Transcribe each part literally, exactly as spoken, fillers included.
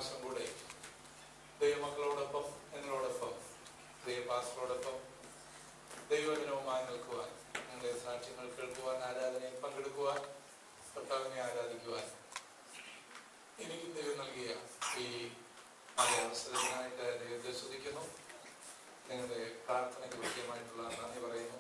പ്രാവശ്യം കൂടെ ദൈവമക്കളോടൊപ്പം നിങ്ങളോടൊപ്പം ദൈവ പാസ്റ്ററോടൊപ്പം ദൈവജനവുമായി നിൽക്കുവാൻ, നിങ്ങളുടെ സാക്ഷ്യങ്ങൾ കേൾക്കുവാൻ, ആരാധനയിൽ പങ്കെടുക്കുവാൻ, കർത്താവിനെ ആരാധിക്കുവാൻ എനിക്കും ദൈവം നൽകിയ ഈ അവസരത്തിനായിട്ട് ദൈവത്തെ സ്തുതിക്കുന്നു. നിങ്ങളുടെ പ്രാർത്ഥനയ്ക്ക് കൃത്യമായിട്ടുള്ള നന്ദി പറയുന്നു.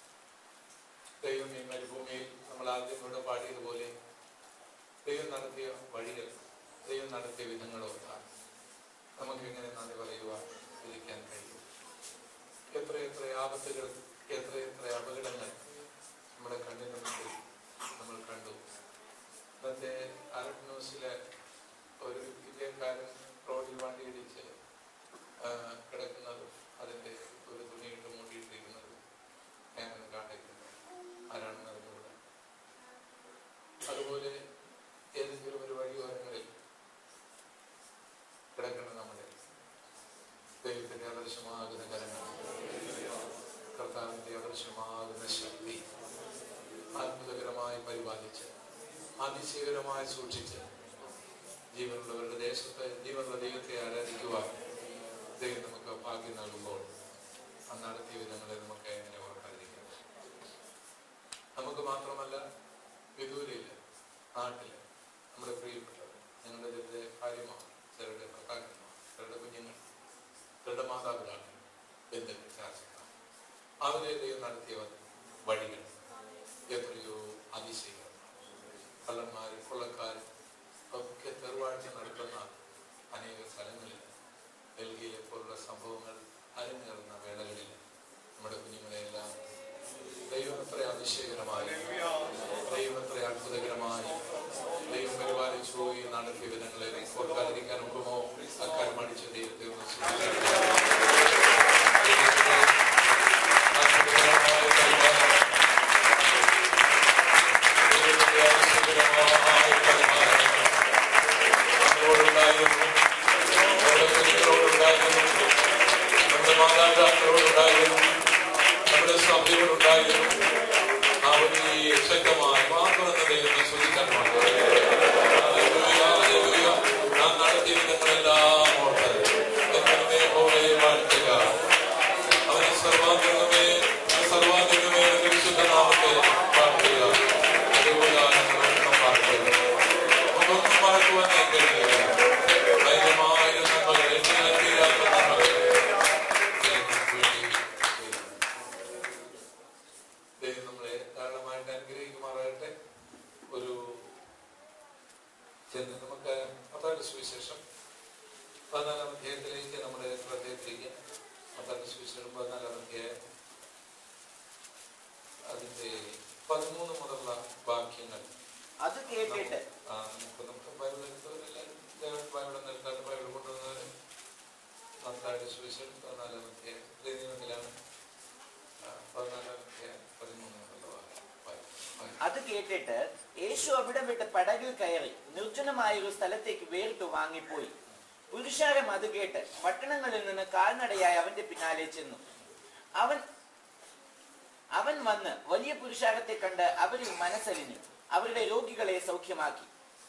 ദൈവം ഈ മരുഭൂമിയിൽ നമ്മൾ ആദ്യം ഇവിടെ പാടിയതുപോലെ ദൈവം നടത്തിയ വഴികൾ, ദൈവം നടത്തിയ വിധങ്ങളോർത്താൽ നമുക്കിങ്ങനെ നന്ദി പറയുവാൻ ഇരിക്കാൻ കഴിയും. എത്രയെത്ര ആപത്തുകൾ, എത്രയെത്ര അപകടങ്ങൾ നമ്മുടെ കണ്ണിന് മുമ്പിൽ നമ്മൾ കണ്ടു. ഇന്നത്തെ അറബ് ന്യൂസിലെ ഒരു ഇന്ത്യക്കാരൻ റോഡിൽ വണ്ടി ഇടിച്ച് കിടക്കുന്നതും അതിൻ്റെ ഒരു തുണിയിട്ട് മൂടിയിട്ടിരിക്കുന്നതും ഞാനൊന്ന് കാണിക്കുന്നു. ആരാണെന്ന് അറിഞ്ഞുകൂടാ. അതുപോലെ ഏതെങ്കിലും ഒരു വഴിയോരങ്ങളിൽ കിടക്കുന്ന നമ്മുടെ ദൈവത്തിന്റെ ആദർശമാകുന്ന കരങ്ങൾ, കർത്താവിന്റെ ആദർശമാകുന്ന ശക്തി അത്ഭുതകരമായി പരിപാലിച്ച് അതിശയകരമായി സൂക്ഷിച്ച് ജീവനുള്ളവരുടെ ദേശത്ത് ജീവനുള്ള ദൈവത്തെ ആരാധിക്കുവാൻ ദൈവം നമുക്ക് ഭാഗ്യം നൽകുമ്പോൾ ആ നടത്തിയ വിധങ്ങളെ നമുക്ക് എങ്ങനെ ഓർക്കാതിരിക്കാം. നമുക്ക് മാത്രമല്ല, വിദൂരയില്ല, നാട്ടില് നമ്മുടെ പ്രിയപ്പെട്ടവർ, ഞങ്ങളുടെ ചിലരുടെ ഭാര്യമാർ, ചിലരുടെ ഭർത്താക്കന്മാർ, ചിലരുടെ കുഞ്ഞുങ്ങൾ, ചിലരുടെ മാതാപിതാക്കൾ, ബന്ധുക്കൾ, ശാസ്ത്രക്കാർ, അവരെ ദൈവം നടത്തിയ വഴികൾ എത്രയോ അതിശയകരമാണ്. കള്ളന്മാരും കൊള്ളക്കാരും ഒക്കെ തെരുവാഴ്ച നടത്തുന്ന അനേക സ്ഥലങ്ങളിൽ, ഡൽഹിയിലെ പോലുള്ള സംഭവങ്ങൾ അരങ്ങേറുന്ന വേളകളിൽ നമ്മുടെ കുഞ്ഞുങ്ങളെല്ലാം ദൈവം എത്ര അതിശയകരമായി, ദൈവം എത്ര അത്ഭുതകരമായി ദൈവം പരിപാലിച്ചു പോയി നടത്തിയ വിധങ്ങളെ ഓർക്കാതിരിക്കാൻ ഒക്കുമോ? അക്കാര്യം അടിച്ച ദൈവത്തെ നമ്മുടെ മാതാപിതാക്കളോടുണ്ടായിരുന്നു, നമ്മുടെ സഭയോടുണ്ടായിരുന്നു. ആ വലിയ ശക്തമായി മാത്രം ദൈവത്തെ ശ്രദ്ധിക്കാൻ നാം നടത്തിയ വിധങ്ങളെല്ലാം ഓർത്തത് എന്നെ പോലെ വാഴ്ത്തുക. അവനെ സർവാധികമേ സർവാധികമേ വിശുദ്ധ നാമത്തെ പ്രാർത്ഥിക്കുക. അതുപോലെ പാർക്കുക. നമുക്കൊന്നും മറക്കുവാൻ കഴിയുക. ഭയങ്കരമായ നന്മകൾ, തീരാത്ത നന്മകൾ ദൈവം നമ്മളെ ധാരാളമായിട്ട് അനുഗ്രഹിക്കുമാറാകട്ടെ. ഒരു നമുക്ക് മത്തായിയുടെ സുവിശേഷം പതിനാലാം അധ്യായത്തിലേക്ക് നമ്മുടെ ശ്രദ്ധയിലേക്ക് മത്തായിയുടെ സുവിശേഷം പതിനാലാം അധ്യായം അതിന്റെ പതിമൂന്ന് മുതലുള്ള വാക്യങ്ങൾ അത് കേട്ടിട്ട് നമുക്ക് നമുക്ക് ബൈബിൾ എടുത്തവരെല്ലാവരും ബൈബിൾ നിർത്താണ്ട് ബൈബിൾ കൊണ്ടുവന്നവർ മത്തായിയുടെ സുവിശേഷം പതിനാലാം അധ്യായം ദൈവത്തിലാണ് പതിനാലാം അധ്യായം പതിമൂന്ന് മുതലുള്ള വാക്യം. അത് കേട്ടിട്ട് യേശു അവിടെ വിട്ട് പടകിൽ കയറി നിർജ്ജനമായ ഒരു സ്ഥലത്തേക്ക് വേറിട്ട് വാങ്ങിപ്പോയി. പുരുഷാരം അത് കേട്ട് പട്ടണങ്ങളിൽ നിന്ന് കാൽനടയായി അവന്റെ പിന്നാലെ ചെന്നു. അവൻ അവൻ വന്ന് വലിയ പുരുഷാരത്തെ കണ്ട് അവരിൽ മനസ്സലിഞ്ഞു അവരുടെ രോഗികളെ സൗഖ്യമാക്കി.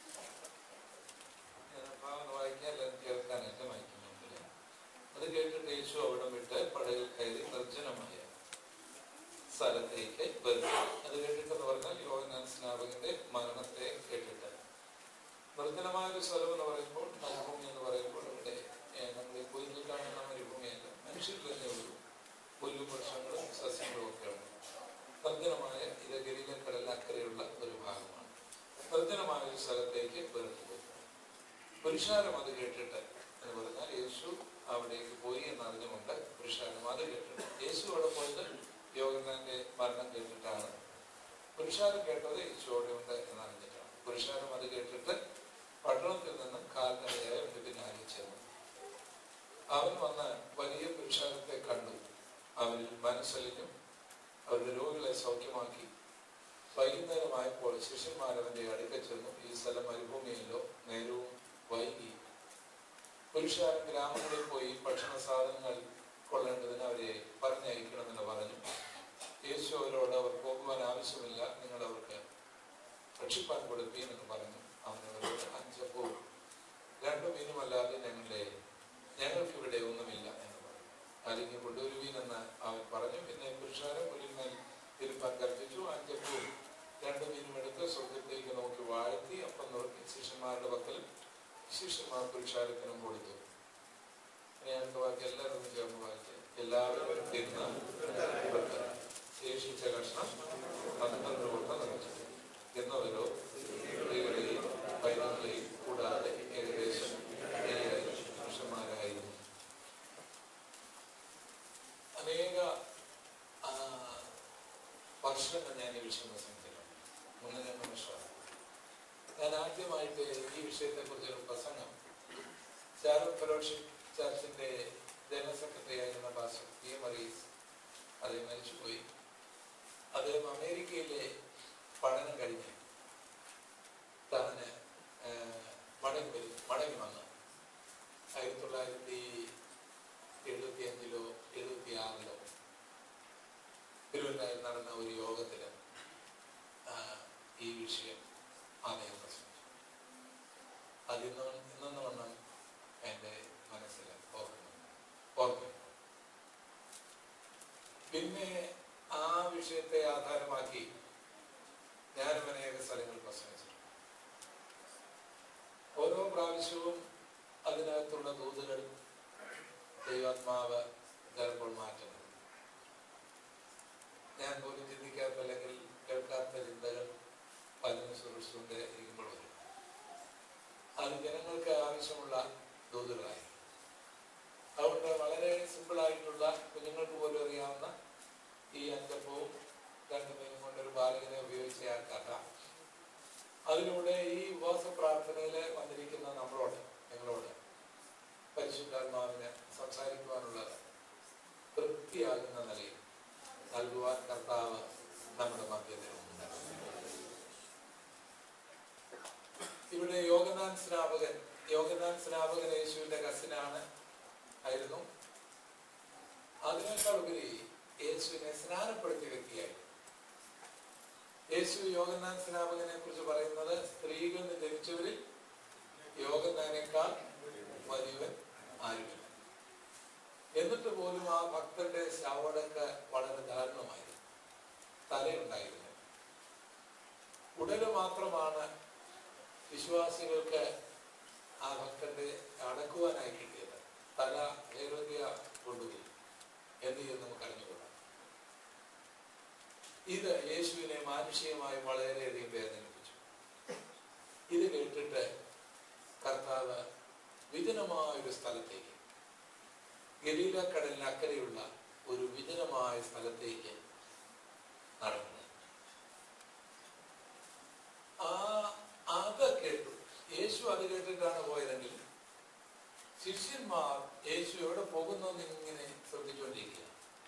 അത് കേട്ടിട്ട് യേശു അവിടെ വിട്ട് പടകിൽ കയറി നിർജ്ജനമായ സ്ഥലത്തേക്ക് വരുന്നു. അത് കേട്ടിട്ടെന്ന് പറഞ്ഞാൽ യോഹന്നാൻ സ്നാപകന്റെ മരണത്തെ കേട്ടിട്ട്. നിർജ്ജനമായ ഒരു സ്ഥലം എന്ന് പറയുമ്പോൾ, മരുഭൂമി എന്ന് പറയുമ്പോൾ ഇവിടെ നമ്മൾ പുല്ലിൽ കാണുന്ന മരുഭൂമിയല്ല, മനുഷ്യരിൽ തന്നെ ഉള്ളൂ. പുല്ലും വൃക്ഷങ്ങളും സസ്യങ്ങളും ഒക്കെ ഉണ്ട്. നിർജ്ജനമായ ഇത് ഗലീലക്കടലിനക്കരെയുള്ള ഒരു ഭാഗമാണ്. നിർജ്ജനമായ ഒരു സ്ഥലത്തേക്ക് വരുന്നത്. പുരുഷാരം അത് കേട്ടിട്ട് എന്ന് പറഞ്ഞാൽ യേശു അവിടേക്ക് പോയി എന്നറിഞ്ഞുകൊണ്ട് പുരുഷാരം അത് കേട്ടിട്ട്. യേശു അവിടെ പോയത് യോഹന്നാന്റെ മരണം കേട്ടിട്ടാണ്. പുരുഷാരം കേട്ടത് യേശു അവിടെ ഉണ്ട് എന്നറിഞ്ഞിട്ടാണ്. പുരുഷാരം അത് കേട്ടിട്ട് പട്ടണത്തിൽ നിന്നും കാൽനടയായി അവന്റെ പിന്നാലെ ചെന്നു. അവൻ വന്ന് വലിയ പുരുഷാരത്തെ കണ്ടു, അവരിൽ മനസ്സലിഞ്ഞും അവരുടെ രോഗികളെ സൗഖ്യമാക്കി. വൈകുന്നേരമായപ്പോൾ ശിഷ്യന്മാരവന്റെ അടുക്ക ചെന്നു. ഈ സ്ഥലം മരുഭൂമിയിലോ നേരവും വൈകി. പുരുഷാരം ഗ്രാമങ്ങളിൽ പോയി ഭക്ഷണ സാധനങ്ങൾ കൊള്ളേണ്ടതിന് അവരെ പറഞ്ഞയക്കണമെന്ന് പറഞ്ഞു. യേശു അവരോട് അവർ പോകുവാൻ ആവശ്യമില്ല, നിങ്ങൾ അവർക്ക് ഭക്ഷിപ്പാൻ കൊടുപ്പീൻ എന്ന് പറഞ്ഞു. അവനവരോട് അഞ്ചപ്പവും രണ്ടു മീനും ദൈവഹിതമല്ലാതെ ഞങ്ങളുടെ ഞങ്ങൾക്ക് ഇവിടെ ഒന്നുമില്ല എന്ന് പറഞ്ഞു. അല്ലെങ്കിൽ കൊണ്ടുവരുവീനെന്ന് അവൻ പറഞ്ഞു. പിന്നെ പുരുഷാരം പുലിന്മേൽ ഇരുപ്പാൻ കൽപ്പിച്ചു. അഞ്ചപ്പവും രണ്ടു മീനും എടുത്ത് സ്വർഗത്തേക്ക് നോക്കി വാഴ്ത്തി അപ്പം നോക്കി ശിഷ്യന്മാരുടെ പക്കൽ ശിഷ്യന്മാർ പുരുഷാരത്തിനും കൊടുത്തു. അടുത്ത വാക്ക് എല്ലാവരും ചേർന്ന് വായിച്ച് എല്ലാവരും തിന്ന് ശേഷിച്ച കഷ്ണം പന്ത്രണ്ട് കൊണ്ട് നിറച്ചു. തിന്നവരോ സ്ത്രീകളെയും പൈതങ്ങളെയും കൂടാതെ ഏകദേശം ഏഴായിരം പുരുഷന്മാരായിരുന്നു. അനേക വർഷങ്ങൾ ഞാൻ ഈ വിഷയം പ്രസംഗിച്ചിട്ടുണ്ട്. മൂന്ന് രണ്ട് വർഷമാണ്. ഞാൻ ആദ്യമായിട്ട് ഈ വിഷയത്തെ കുറിച്ചൊരു പ്രസംഗം ഷാരോൺ ഫെലോഷിപ്പ് ചർച്ചിന്റെ ജനറൽ സെക്രട്ടറി ആയിരുന്ന പാസ്റ്റർ പി എം മറീസ് അദ്ദേഹം മരിച്ചുപോയി. അദ്ദേഹം അമേരിക്കയിലെ പഠനം കഴിഞ്ഞ് താന് മടങ്ങി വരും മടങ്ങി വന്ന് ആയിരത്തി തൊള്ളായിരത്തി എഴുപത്തി അഞ്ചിലോ എഴുപത്തി ആറിലോ തിരുവനന്തപുരത്ത് നടന്ന ഒരു യോഗത്തില് ഈ വിഷയം അദ്ദേഹം പ്രസംഗിച്ചു. അതിന്ന് ഇന്നെന്ന് വണ്ണം എൻ്റെ മനസ്സിൽ ഓർക്കുന്നു ഓർക്കുന്നു പിന്നെ ആ വിഷയത്തെ ആധാരമാക്കി ഞാനും അനേക സ്ഥലങ്ങളിൽ പ്രസംഗിച്ചിട്ടുണ്ട്. ഓരോ പ്രാവശ്യവും അതിനകത്തുള്ള ദൂതുകൾ ദൈവാത്മാവ് ചിലപ്പോൾ മാറ്റുന്നത് ഞാൻ പോലും ചിന്തിക്കാത്ത അല്ലെങ്കിൽ കേൾക്കാത്ത ചിന്തകൾ പലരും സുരക്ഷിത ഇരിക്കുമ്പോൾ വരും. അത് ജനങ്ങൾക്ക് ആവശ്യമുള്ള ദൂതുകളായി. അതുകൊണ്ട് വളരെ സിമ്പിളായിട്ടുള്ള കുഞ്ഞുങ്ങൾക്ക് പോലും അറിയാവുന്ന ഈ അഞ്ചപ്പവും രണ്ടു മീനും കൊണ്ടൊരു ബാലകനെ ഉപയോഗിച്ച ആ കഥ, അതിലൂടെ ഈ ഉപവാസ പ്രാർത്ഥനയിൽ വന്നിരിക്കുന്ന നമ്മളോട് നിങ്ങളോട് പരിശുദ്ധാത്മാവിന് സംസാരിക്കുവാനുള്ളത് തൃപ്തിയാകുന്ന നിലയിൽ നൽകുവാൻ കർത്താവ് നമ്മുടെ മധ്യത്തിലുണ്ട്. ഇവിടെ യോഹന്നാൻ സ്നാപകൻ യോഹന്നാൻ സ്നാപകൻ യേശുവിന്റെ കസിനാണ് ആയിരുന്നു. അതിനേക്കാൾ ഉപരി യേശുവിനെ സ്നാനപ്പെടുത്തിയ വ്യക്തിയായിരുന്നു. യേശു യോഹന്നാൻ സ്നാപകനെ കുറിച്ച് പറയുന്നത് സ്ത്രീകളിൽ നിന്ന് ജനിച്ചവരിൽ യോഹന്നാനേക്കാൾ വലിയവൻ ആരുമില്ല. എന്നിട്ട് പോലും ആ ഭക്തന്റെ ശവടക്ക് വളരെ ദാരുണമായിരുന്നു. തലയുണ്ടായിരുന്നു. ഉടല് മാത്രമാണ് വിശ്വാസികൾക്ക് ആ ഭക്തന്റെ അടക്കുവാനായി കിട്ടിയത്. തല ഹേരോദ്യ കൊണ്ടുപോയി എന്ന് നമുക്ക് അറിഞ്ഞുകൂടാ. ഇത് യേശുവിനെ മാനുഷികമായി വളരെയധികം വേദനിപ്പിച്ചു. ഇത് കേട്ടിട്ട് കർത്താവ് വിജനമായൊരു സ്ഥലത്തേക്ക്, ഗലീല കടലിന് അക്കരെയുള്ള ഒരു വിജനമായ സ്ഥലത്തേക്ക് നടന്നു. ആ അത് കേട്ടു. യേശു അത് കേട്ടിട്ടാണ് പോയതെങ്കിൽ ശിഷ്യന്മാർ യേശു എവിടെ പോകുന്നെന്ന് ഇങ്ങനെ ശ്രദ്ധിച്ചുകൊണ്ടിരിക്കുക.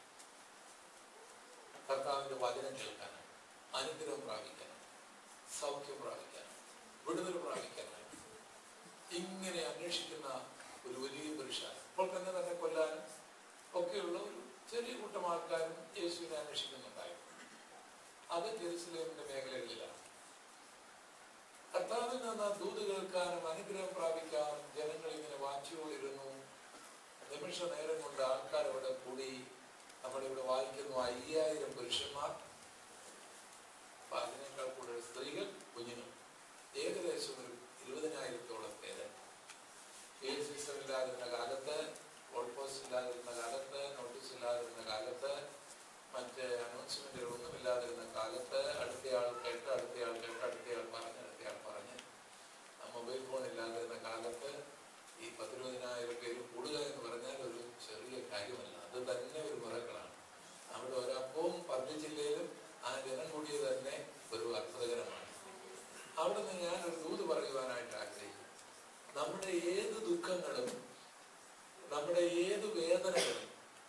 കർത്താവിന്റെ വചനം കേൾക്കാനാണ്, അനുഗ്രഹം പ്രാപിക്കാനാണ്, സൗഖ്യം പ്രാപിക്കാനാണ്, വിടുതൽ പ്രാപിക്കാനാണ് ഇങ്ങനെ അന്വേഷിക്കുന്ന ഒരു വലിയ പുരുഷാരം. ഇപ്പോൾ തന്നെ തന്നെ കൊല്ലാനും ഒക്കെയുള്ള ഒരു ചെറിയ കൂട്ടം ആൾക്കാരും യേശുവിനെ അന്വേഷിക്കുന്നുണ്ടായിരുന്നു. അത് ജെറുസലേമിന്റെ മേഖലകളിലാണ്. കർത്താവിൽ നിന്ന് ദൂത് കേൾക്കാനും അനുഗ്രഹം പ്രാപിക്കാനും ജനങ്ങൾ ഇങ്ങനെ വാഞ്ചിയോടിരുന്നു. നിമിഷ നേരം കൊണ്ട് ആൾക്കാർ അവിടെ കൂടി. നമ്മളിവിടെ വായിക്കുന്നു അയ്യായിരം പുരുഷന്മാർ, അതിനേക്കാൾ കൂടുതൽ സ്ത്രീകൾ, കുഞ്ഞുങ്ങൾ, ഏകദേശം ഒരു ഇരുപതിനായിരത്തോളം പേര്. പേജ് സിസ്റ്റം ഇല്ലാതിരുന്ന കാലത്ത്, വോൾ പോസ്റ്റ് ഇല്ലാതിരുന്ന കാലത്ത്, നോട്ടീസ് ഇല്ലാതിരുന്ന കാലത്ത്, മറ്റ് അനൗൺസ്മെന്റുകൾ ഒന്നുമില്ലാതിരുന്ന കാലത്ത്, അടുത്തയാൾ കേട്ട് അടുത്തയാൾ കേട്ട് അടുത്തയാൾ പറഞ്ഞ് അടുത്തയാൾ പറഞ്ഞ് മൊബൈൽ ഫോൺ ഇല്ലാതിരുന്ന കാലത്ത് ഈ പത്തിരുപതിനായിരം പേര് കൂടുക എന്ന് പറഞ്ഞാൽ ഒരു ചെറിയ കാര്യമല്ല. അത് തന്നെ ഒരു മിറക്കിളാണ്. അവിടെ ഒരപ്പവും പർവ്വ ജില്ലയിലും ആ ജനം കൂടിയത് തന്നെ ഒരു അത്ഭുതകരമാണ്. അവിടെ നിന്ന് ഞാനൊരു ദൂത് പറയുവാനായിട്ട് ആഗ്രഹിക്കുന്നു. നമ്മുടെ ഏത് ദുഃഖങ്ങളും നമ്മുടെ ഏത് വേദനകളും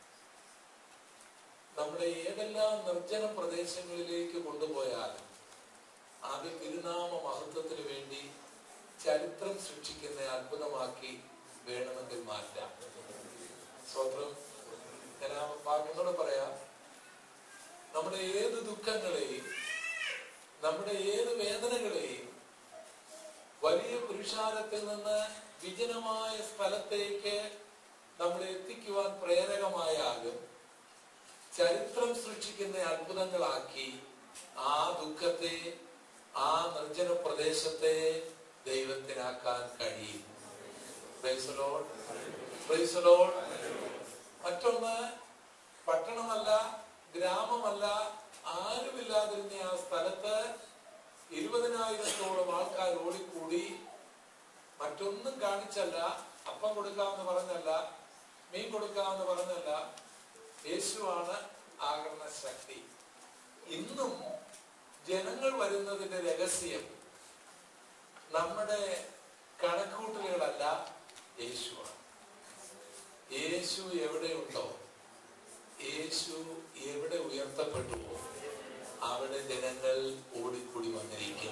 നമ്മുടെ ഏതെല്ലാം നിർജ്ജന പ്രദേശങ്ങളിലേക്ക് കൊണ്ടുപോയാലും അത് തിരുനാമ മഹത്വത്തിന് വേണ്ടി ചരിത്രം സൃഷ്ടിക്കുന്ന അത്ഭുതമാക്കി വേണമെങ്കിൽ മാറ്റാം. സ്വത്രം ഞാൻ ആ വാക്കിനോട് പറയാം. നമ്മുടെ ഏത് ദുഃഖങ്ങളെയും നമ്മുടെ ഏത് വേദനകളെയും വലിയ പുരുഷാരത്തിൽ നിന്ന് വിജനമായ സ്ഥലത്തേക്ക് നമ്മളെ എത്തിക്കുവാൻ പ്രേരകമായാലും ചരിത്രം സൃഷ്ടിക്കുന്ന അത്ഭുതങ്ങളാക്കി ആ ദുഃഖത്തെ, ആ നിർജ്ജന പ്രദേശത്തെ ദൈവത്തിനാക്കാൻ കഴിയും. Praise the Lord, praise the Lord. മറ്റൊന്ന്, പട്ടണമല്ല, ഗ്രാമമല്ല, ആരുമില്ലാതിരുന്ന ആ സ്ഥലത്ത് ഇരുപതിനായിരത്തോളം ആൾക്കാർ ഓടിക്കൂടി. മറ്റൊന്നും കാണിച്ചല്ല, അപ്പം കൊടുക്കാമെന്ന് പറഞ്ഞല്ല, മീൻ കൊടുക്കാമെന്ന് പറഞ്ഞല്ല, യേശുവാണ് ആകർണ ശക്തി. ഇന്നും ജനങ്ങൾ വരുന്നതിന്റെ രഹസ്യം നമ്മുടെ കണക്കൂട്ടലുകളല്ല, യേശുവാണ്. യേശു എവിടെയുണ്ടോ, യേശു എവിടെ ഉയർത്തപ്പെട്ടുവോ അവിടെ ജനങ്ങൾ ഓടിക്കൂടി വന്നിരിക്കും.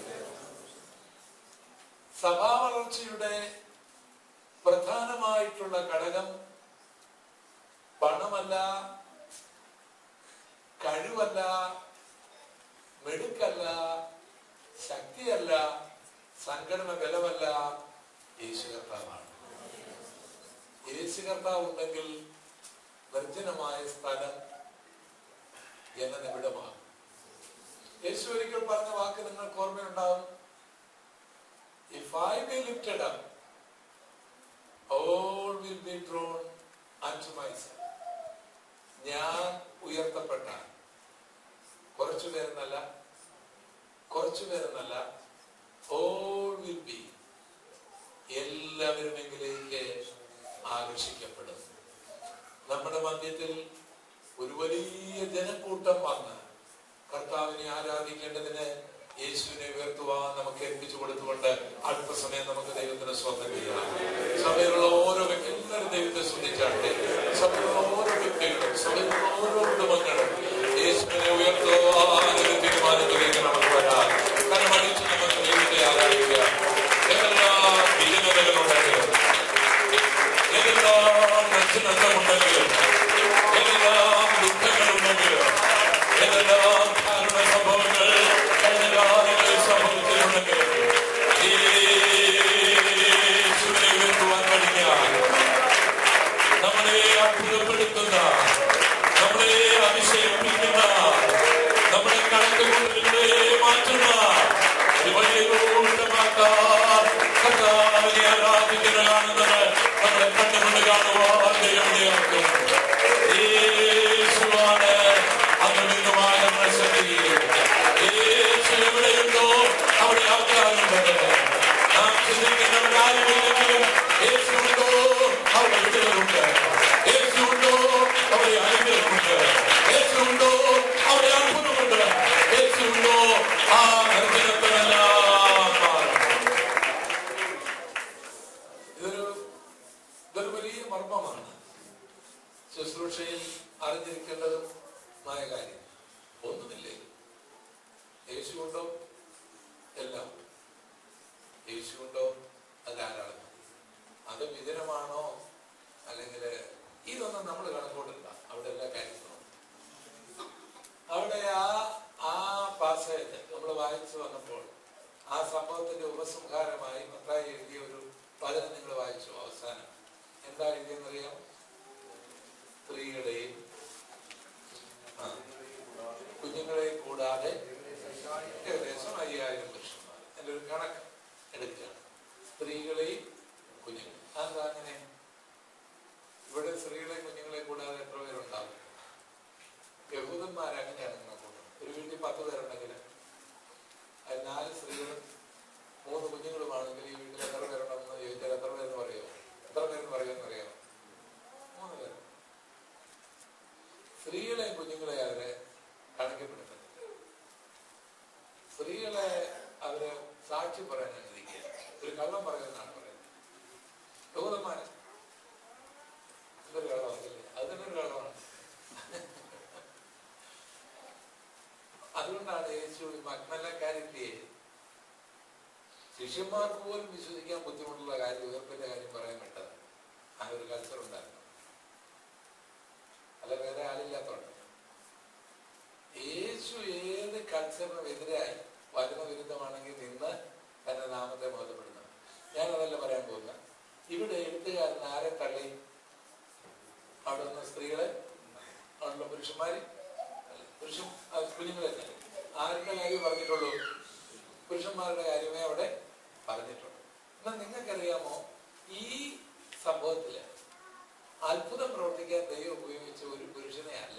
സഭാ വളർച്ചയുടെ പ്രധാനമായിട്ടുള്ള ഘടകം പണമല്ല, കഴിവല്ല, മെടുക്കല്ല, ശക്തിയല്ല, സംഘടന ബലമല്ല, യേശു കർത്താവാണ്. യേശു കർത്താവ് ഉണ്ടെങ്കിൽ നിർജ്ജനമായ സ്ഥലം ജനനിബിഡമാകും. യേശു ഒരിക്കൽ പറഞ്ഞ വാക്ക് നിങ്ങൾക്ക് ഓർമ്മയുണ്ടാവും. If I be lifted up, all will be drawn unto myself. ഞാൻ ഉയർത്തപ്പെട്ടാൽ കുറച്ചു പേരെന്നല്ല, കുറച്ചു പേരെന്നല്ല, all will be, എല്ലാവരും എങ്കിലേക്ക് ആകർഷിക്കപ്പെടും. നമ്മുടെ മധ്യത്തിൽ ഒരു വലിയ ജനക്കൂട്ടം വന്ന് കർത്താവിനെ ആരാധിക്കേണ്ടതിന് യേശുവിനെ ഉയർത്തുവാൻ നമുക്ക് ഏൽപ്പിച്ചു കൊടുത്തുകൊണ്ട് അല്പസമയം നമുക്ക് ദൈവത്തിന് സ്വന്തം ചെയ്യാം. സഭയിലുള്ള ഓരോ വ്യക്തി എല്ലാവരും ദൈവത്തെ ശ്രദ്ധിച്ചാട്ടെ. സഭയിലുള്ള ഓരോ വ്യക്തികളും, സഭയിലുള്ള ഓരോ കുടുംബങ്ങളും യേശുവിനെ ഉയർത്തുവാൻ ഒരു തീരുമാനത്തിലേക്ക് നമുക്ക് വരാം. കരമടിച്ച് നമുക്ക് ദൈവത്തെ ആരാധിക്കാം. ഏതെല്ലാം വിജനതകളുണ്ടെങ്കിലും, ഏതെല്ലാം നഷ്ടനഷ്ടമുണ്ടെങ്കിലും, ഏതെല്ലാം ദുഃഖങ്ങളുണ്ടെങ്കിലും, ഏതെല്ലാം കാരണ സംഭവങ്ങൾ കഴിഞ്ഞ കാലങ്ങളിൽ സംഭവിച്ചിട്ടുണ്ടെങ്കിലും യേശുവിനെ ഉയർത്തുവാൻ കഴിഞ്ഞാൽ നമ്മളെ അത്ഭുതപ്പെടുത്തുന്ന, നമ്മളെ അതിശയിപ്പിക്കുന്ന, നമ്മളെ കണക്കുകൂട്ടലുകളെ മാറ്റുന്ന ഒരു വലിയ കൂട്ടമാക്കാൻ കർത്താവിനെ ആരാധിക്കുന്ന കാണുന്നത് നമ്മളെ കണ്ടുകൊണ്ട് കാണുവാൻ ദൈവം. യേശുവാണ് അന്നുമായ ശക്തി. യേശു എവിടെയുണ്ടോ അവിടെ ആൾക്കാരുണ്ട്. നാം ചിന്തിക്കുന്നവരാരുമില്ലെങ്കിലും യേശുണ്ടോ അവിടെ വിടുതലുണ്ട്. യേശുണ്ടോ അവിടെ അനുഗ്രഹമുണ്ട്. യേശുണ്ടോ അവിടെ അത്ഭുതമുണ്ട്. യേശുണ്ടോ ആ നിർജ്ജനത്വമെല്ലാം മാറും. ഇതൊരു ഇതൊരു വലിയ മർമ്മമാണ്. ശുശ്രൂഷയിൽ അറിഞ്ഞിരിക്കേണ്ടതുമായ കാര്യം ഒന്നുമില്ലേ. യേശുണ്ടോ എല്ലാം. യേശുണ്ടോ അത് ധാരാളം. അത് വിജനമാണോ അല്ലെങ്കിൽ ഇതൊന്നും നമ്മൾ കണക്കോട്ടില്ല. അവിടെ എല്ലാ കാര്യങ്ങളും അവിടെ ആ ആ പാസേജ് നമ്മൾ വായിച്ചു വന്നപ്പോൾ ആ സംഭവത്തിന്റെ ഉപസംഹാരമായി മത്തായി എഴുതിയ ഒരു വചനം നിങ്ങൾ വായിച്ചു. അവസാനം എന്താ എഴുതിയെന്നറിയാം? സ്ത്രീകളെയും കുഞ്ഞുങ്ങളെ കൂടാതെ ഏകദേശം അയ്യായിരം പുരുഷന്മാർ. എൻ്റെ ഒരു കണക്ക് എടുക്കുകയാണ്. സ്ത്രീകളെയും കുഞ്ഞുങ്ങൾ. അതെന്താ അങ്ങനെ? ഇവിടെ സ്ത്രീകളെയും കുഞ്ഞുങ്ങളെ കൂടാതെ എത്ര പേരുണ്ടാവും? യഹൂദന്മാർ അങ്ങനെയാണ് കണക്കൂട്ടുന്നത്. ഒരു വീട്ടിൽ പത്ത് പേരുണ്ടെങ്കിൽ അത് നാല് സ്ത്രീകളും മൂന്ന് കുഞ്ഞുങ്ങളുമാണെങ്കിൽ ഈ വീട്ടിൽ എത്ര പേരുണ്ടെന്ന് ചോദിച്ചാൽ എത്ര പേരെന്ന് പറയുമോ? എത്ര പേരെന്ന് പറയുമെന്ന് അറിയാമോ? മൂന്ന് പേര്. സ്ത്രീകളെ കുഞ്ഞുങ്ങളെ അവരെ കണക്കപ്പെടുത്തുന്നത്. സ്ത്രീകളെ അവര് സാക്ഷി പറയാൻ അനുവദിക്കുക. ഒരു കള്ളം പറയുന്നതാണ് പറയുന്നത്. യഹൂദന്മാര് ഇതൊരു കള്ളമാക്കില്ലേ? അത് തന്നെ ഒരു കള്ളമാണ്. അതുകൊണ്ടാണ് യേശു മഗ്ദലക്കാരിയെ ശിഷ്യന്മാർക്ക് പോലും വിശ്വസിക്കാൻ ബുദ്ധിമുട്ടുള്ള കാര്യം, ഉയർപ്പിന്റെ കാര്യം പറയാൻ വിട്ടത്. ആ ഒരു കൾച്ചർ ഉണ്ടായിരുന്നു. അല്ല വേറെ ആളില്ലാത്തോണ്ട്. യേശു ഏത് കൾച്ചറിനും എതിരായി വചന വിരുദ്ധമാണെങ്കിൽ നിന്ന് തന്റെ നാമത്തെ ബോധപ്പെടുന്നത്. ഞാനത് അങ്ങനെയല്ല പറയാൻ പോകുന്നത്. ഇവിടെ എഴുത്തുകാരൻ ആരെ തള്ളി? അവിടെ നിന്ന് സ്ത്രീകളെ, അവിടെ പുരുഷന്മാര്, പുരുഷൻ കുഞ്ഞുങ്ങളെ തള്ളി. ആരുടെ കാര്യം പറഞ്ഞിട്ടുള്ളൂ? പുരുഷന്മാരുടെ കാര്യമേ അവിടെ പറഞ്ഞിട്ടുള്ളൂ. എന്നാൽ നിങ്ങൾക്കറിയാമോ, ഈ സംഭവത്തില് അത്ഭുതം പ്രവർത്തിക്കാൻ ദൈവം ഉപയോഗിച്ച ഒരു പുരുഷനെ അല്ല,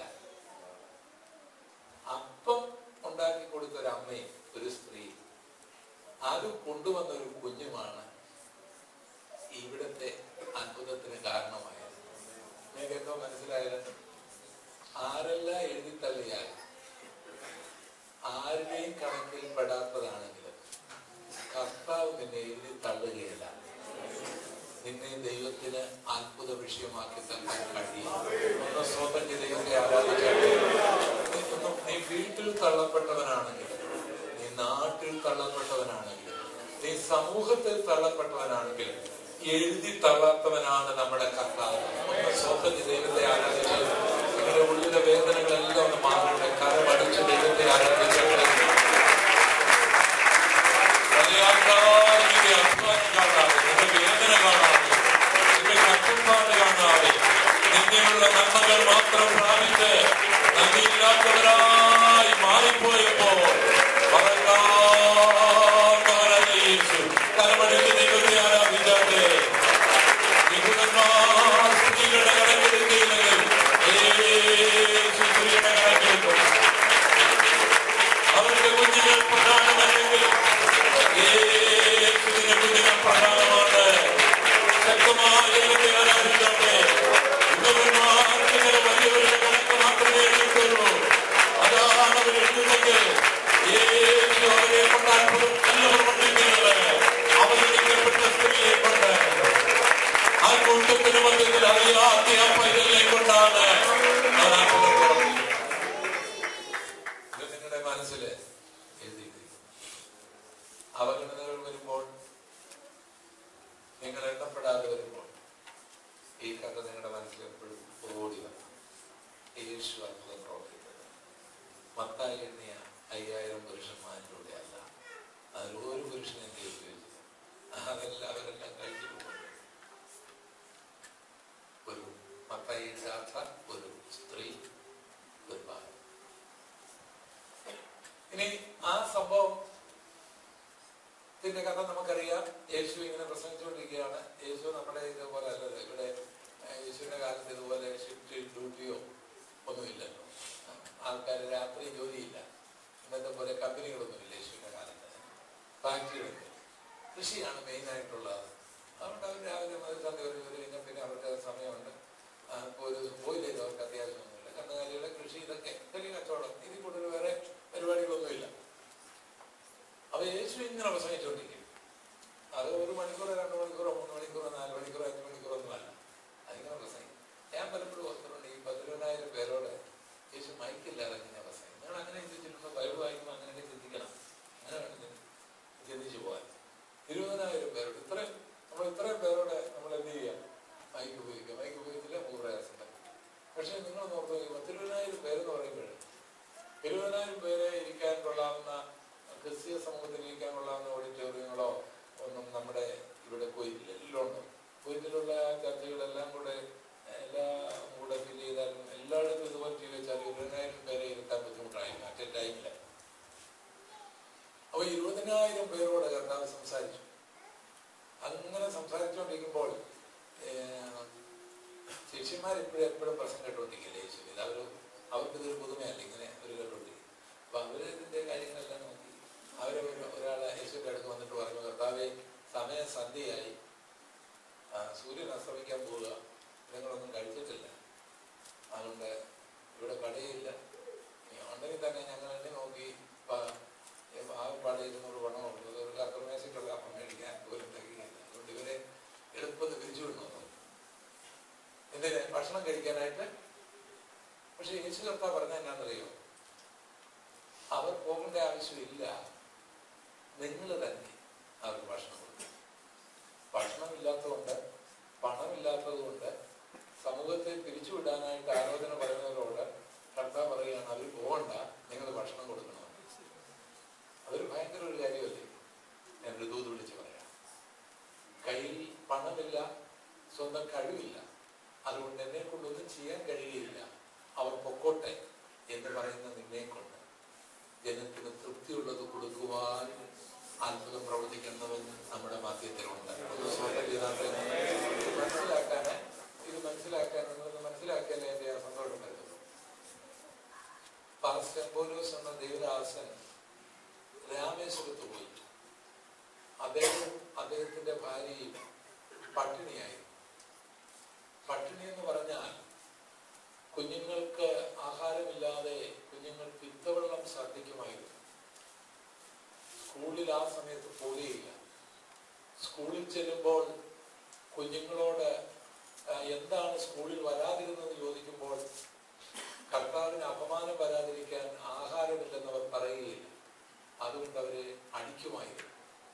അപ്പം ഉണ്ടാക്കി കൊടുത്ത ഒരു അമ്മയും ഒരു സ്ത്രീ, അത് കൊണ്ടുവന്ന ഒരു കുഞ്ഞുമാണ് ഇവിടുത്തെ അത്ഭുതത്തിന് കാരണമായത്. നിങ്ങൾക്ക് എന്തോ മനസ്സിലായത്? ആരെല്ലാം എഴുതി തള്ളിയാൽ ആരുടെയും കണക്കിൽ പെടാത്തതാണെങ്കിലും കർത്താവ് നിന്നെ എഴുതി തള്ളുകയില്ല. നിന്നെ ദൈവത്തിന് അത്ഭുത വിഷയമാക്കി തരാൻ കഴിയും. ഒന്ന് സ്വന്തം ദൈവത്തെ ആരാധിക്കാൻ. നീ വീട്ടിൽ തള്ളപ്പെട്ടവനാണെങ്കിലും, നീ നാട്ടിൽ തള്ളപ്പെട്ടവനാണെങ്കിലും, നീ സമൂഹത്തിൽ തള്ളപ്പെട്ടവനാണെങ്കിലും എഴുതി തള്ളാത്തവനാണ് നമ്മുടെ കർത്താവ്. ഒന്ന് സ്വന്തം ദൈവത്തെ ആരാധിച്ച് നിങ്ങളുടെ ഉള്ളിലെ വേദനകളെല്ലാം ഒന്ന് മാറട്ടെ. കരമടിച്ച് ദൈവത്തെ ആരാധിച്ചിട്ട് നിന്റെ അധ്വാനം കാണാതെ, നിന്റെ വേദന കാണാതെ, നിന്റെ കഷ്ടപ്പാട് കാണാതെ, നിന്നെയുള്ള നന്മകൾ മാത്രം പ്രാപിച്ച് നന്ദിയില്ലാത്തവരായി മാറിപ്പോയപ്പോ യേശു കരമടിച്ച് ദൈവത്തെ ആരാധിച്ചാട്ടെ. വിപുലന്മാർ സ്ത്രീകളുടെ കണക്കെടുത്തില്ലെങ്കിൽ യേശു സ്ത്രീയുടെ കണക്കെടുക്കും. അവരുടെ കുഞ്ഞുങ്ങൾ പ്രധാനമല്ലെങ്കിൽ യേശുവിന്റെ കുഞ്ഞുങ്ങൾ പ്രധാനമാണ്. ശക്തമായ ദൈവത്തെ ആരാധിച്ചാട്ടെ. വിപുലന്മാർക്ക് ചില വലിയവരുടെ കണക്ക് മാത്രമേ എഴുതിയിട്ടുള്ളൂ. അതാണ് അവർ എഴുതുന്നെങ്കിൽ യേശു അവരെ കൊണ്ട് അത്ഭുതം എല്ലാവരും കൊണ്ടിരിക്കുന്നത്. അവതരിക്കപ്പെട്ട സ്ത്രീയെ കൊണ്ട്, ആ കൂട്ടത്തിന് മധ്യത്തിൽ അറിയാത്ത ആ പൈതലിനെ കൊണ്ടാണ് അവർ അത്ഭുതം പ്രവർത്തിക്കുന്നത്. ഇത് നിങ്ങളുടെ മനസ്സില് എഴുതിയിരിക്കുന്നു. അവഗണനകൾ വരുമ്പോൾ, നിങ്ങൾ എണ്ണപ്പെടാതെ വരുമ്പോൾ ഈ കഥ നിങ്ങളുടെ മനസ്സിൽ എപ്പോഴും ഓടി വരണം. യേശു അത്ഭുതം പ്രവർത്തിക്കുന്നത് മത്തായി എണ്ണിയ അയ്യായിരം പുരുഷന്മാരിലൂടെ അല്ല, അതിൽ ഒരു പുരുഷനെ ഉപയോഗിച്ചത്. അതെല്ലാവരെല്ലാം കഴിച്ചു പോകും. ഒരു മത്തായി ചാത്ത, ഒരു സ്ത്രീ, ഒരു ബാലൻ. ഇനി ആ സംഭവത്തിന്റെ കഥ നമുക്കറിയാം. യേശു ഇങ്ങനെ പ്രസംഗിച്ചുകൊണ്ടിരിക്കുകയാണ്. യേശു നമ്മുടെ ഇതുപോലെ അല്ലല്ലോ. ഇവിടെ യേശുവിന്റെ കാലത്ത് ഇതുപോലെ ഷിഫ്റ്റ് ഡ്യൂട്ടിയോ ഒന്നുമില്ലല്ലോ. ആൾക്കാർ രാത്രി ജോലിയില്ല. ഇന്നത്തെ പോലെ കമ്പനികളൊന്നുമില്ല യേശുവിന്റെ കാലത്ത്. ഫാക്ടറികളുണ്ട്. കൃഷിയാണ് മെയിനായിട്ടുള്ളത്. അതുകൊണ്ട് അവർ രാവിലെ മുതൽ സന്ധ്യ വരെ ജോലി കഴിഞ്ഞാൽ പിന്നെ അവർക്ക് സമയമുണ്ട്. ഇപ്പോൾ ഒരു പോയില്ലേലും അവർക്ക് അത്യാവശ്യമൊന്നുമില്ല. കന്നുകാലികളെ കൃഷി, ഇതൊക്കെ ചെറിയ കച്ചവടം, ഇതിൽ കൂടുതൽ വേറെ പരിപാടികളൊന്നുമില്ല. അപ്പൊ യേശു ഇങ്ങനെ പ്രസംഗിച്ചുകൊണ്ടിരിക്കും. അത് ഒരു മണിക്കൂറോ രണ്ട് മണിക്കൂറോ മൂന്ന് മണിക്കൂറോ നാല് മണിക്കൂറോ അഞ്ച് മണിക്കൂറോ ഒന്നുമല്ല. അതിങ്ങനെ പ്രസംഗിക്കും. ഞാൻ പലപ്പോഴും ഓർത്തിട്ടുണ്ട്, ഈ പതിനൊന്നായിരം പേരോട് യേശു മൈക്കില്ലാതെ ഇങ്ങനെ പ്രസംഗം. നിങ്ങൾ അങ്ങനെ ചിന്തിച്ചിട്ടുണ്ടോ? ബൈബിൾ വായിക്കുമ്പോൾ അങ്ങനെയൊക്കെ ചിന്തിക്കണം. അങ്ങനെ വേണം ചിന്തിച്ചു പോകാൻ. ഇരുപതിനായിരം പേരോട്, ഇത്രയും നമ്മൾ ഇത്രയും പേരോട് നമ്മൾ എന്ത് ചെയ്യാം? മൈക്ക് ഉപയോഗിക്കുക. മൈക്ക് ഉപയോഗിച്ചില്ല നമുക്ക് പ്രയാസം. പക്ഷെ നിങ്ങൾ നോക്കി നോക്കുമ്പോൾ പത്തിരുപതിനായിരം പേരെന്ന് പറയുമ്പോൾ ഇരുപതിനായിരം പേരെ ഇരിക്കാൻ കൊള്ളാവുന്ന, ക്രിസ്തീയ സമൂഹത്തിൽ ഇരിക്കാൻ കൊള്ളാവുന്ന ഓഡിറ്റോറിയങ്ങളോ ഒന്നും നമ്മുടെ ഇവിടെ കുവൈറ്റിൽ എല്ലാം ഉണ്ട്. കുവൈറ്റിലുള്ള ചർച്ചകളെല്ലാം കൂടെ എല്ലാം കൂടെ ഫില്ല് ചെയ്താലും എല്ലായിടത്തും ഇതുപോലെ ചെയ്ത് വെച്ചാൽ ഇരുപതിനായിരം പേരെ ഇരുത്താൻ ബുദ്ധിമുട്ടായിരുന്നു അറ്റ് എ ടൈമില്. അപ്പൊ ഇരുപതിനായിരം പേരോട് കർത്താവ് സംസാരിച്ചു. അങ്ങനെ സംസാരിച്ചുകൊണ്ടിരിക്കുമ്പോൾ ശിഷ്യന്മാർ എപ്പോഴും എപ്പോഴും പ്രശ്നം കേട്ടുകൊണ്ടിരിക്കില്ല യേശു. ഇത് അവർ അവർക്ക് ഇതൊരു പുതുമയല്ല, ഇങ്ങനെ ഒരു കേട്ടുകൊണ്ടിരിക്കും. അപ്പൊ അവര് ഇതിന്റെ കാര്യങ്ങളെല്ലാം നോക്കി അവരെ ഒരാളെ യേശുവിന്റെ അടുത്ത് വന്നിട്ട് പറഞ്ഞു, കർത്താവേ, സമയം സന്ധ്യയായി, സൂര്യൻ അസ്തമിക്കാൻ പോവുക, നിങ്ങളൊന്നും കഴിച്ചിട്ടില്ല, അതുകൊണ്ട് ഇവിടെ കടയില്ല, ഉണ്ടെങ്കിൽ തന്നെ ഞങ്ങൾ എന്നെ നോക്കി ആകെപ്പാടെ ഇരുന്നൂറ് പണം കൊടുത്തത് ഒരു കർമ്മേശയ്ക്കുള്ള അപ്പം മേടിക്കാൻ പോലും തികയില്ല. അതുകൊണ്ട് ഇവരെ എളുപ്പത്തിൽ പിരിച്ചു വിടണം എന്തിന്? ഭക്ഷണം കഴിക്കാനായിട്ട്. പക്ഷെ യേശു കർത്താവ് പറഞ്ഞ എന്നാന്നറിയോ? അവർ പോകേണ്ട ആവശ്യമില്ല, നിങ്ങൾ തന്നെ അവർക്ക് ഭക്ഷണം കൊടുക്കും. ഭക്ഷണമില്ലാത്തതുകൊണ്ട്, പണമില്ലാത്തത് കൊണ്ട് സമൂഹത്തെ പിരിച്ചുവിടാനായിട്ട് ആലോചന പറയുന്നവരോട് കർത്താവ് പറയുകയാണ്, അവർ പോകണ്ട, നിങ്ങൾ ഭക്ഷണം കൊടുക്കണം. അതൊരു ഭയങ്കര ഒരു കാര്യമല്ലേ? ഞാനൊരു ദൂത് വിളിച്ച് പറയാം. കയ്യിൽ പണമില്ല, സ്വന്തം കഴിവില്ല, അതുകൊണ്ട് എന്നെ കൊണ്ടൊന്നും ചെയ്യാൻ കഴിയുകയില്ല, അവർ പൊക്കോട്ടെ എന്ന് പറയുന്ന നിന്നെ കൊണ്ട് ജനത്തിന് തൃപ്തിയുള്ളത് കൊടുക്കുവാൻ അത്ഭുതം പ്രവർത്തിക്കുന്നവൻ നമ്മുടെ മധ്യത്തിലുണ്ട്. മനസ്സിലാക്കാൻ ഇത് മനസ്സിലാക്കാൻ നിങ്ങളൊന്ന് മനസ്സിലാക്കിയാലേ എന്റെ ആ സന്തോഷം വരുന്നുള്ളൂ. പാസ്റ്റർ പൗലോസ് എന്ന ദേവദാസൻ രാമേശ്വരത്ത് പോയി. അദ്ദേഹം അദ്ദേഹത്തിന്റെ ഭാര്യയും പട്ടിണിയായി. പട്ടിണി എന്ന് പറഞ്ഞാൽ കുഞ്ഞുങ്ങൾക്ക് ആഹാരമില്ലാതെ കുഞ്ഞുങ്ങൾ പിത്തവെള്ളം ഛർദ്ദിക്കുമായിരുന്നു. സ്കൂളിൽ ആ സമയത്ത് പോവുകയില്ല. സ്കൂളിൽ ചെല്ലുമ്പോൾ കുഞ്ഞുങ്ങളോട് എന്താണ് സ്കൂളിൽ വരാതിരുന്നത് ചോദിക്കുമ്പോൾ കർത്താവിന് അപമാനം വരാതിരിക്കാൻ ആഹാരമില്ലെന്നവർ പറയുകയില്ല. അതുകൊണ്ട് അവരെ അടിക്കുമായിരുന്നു.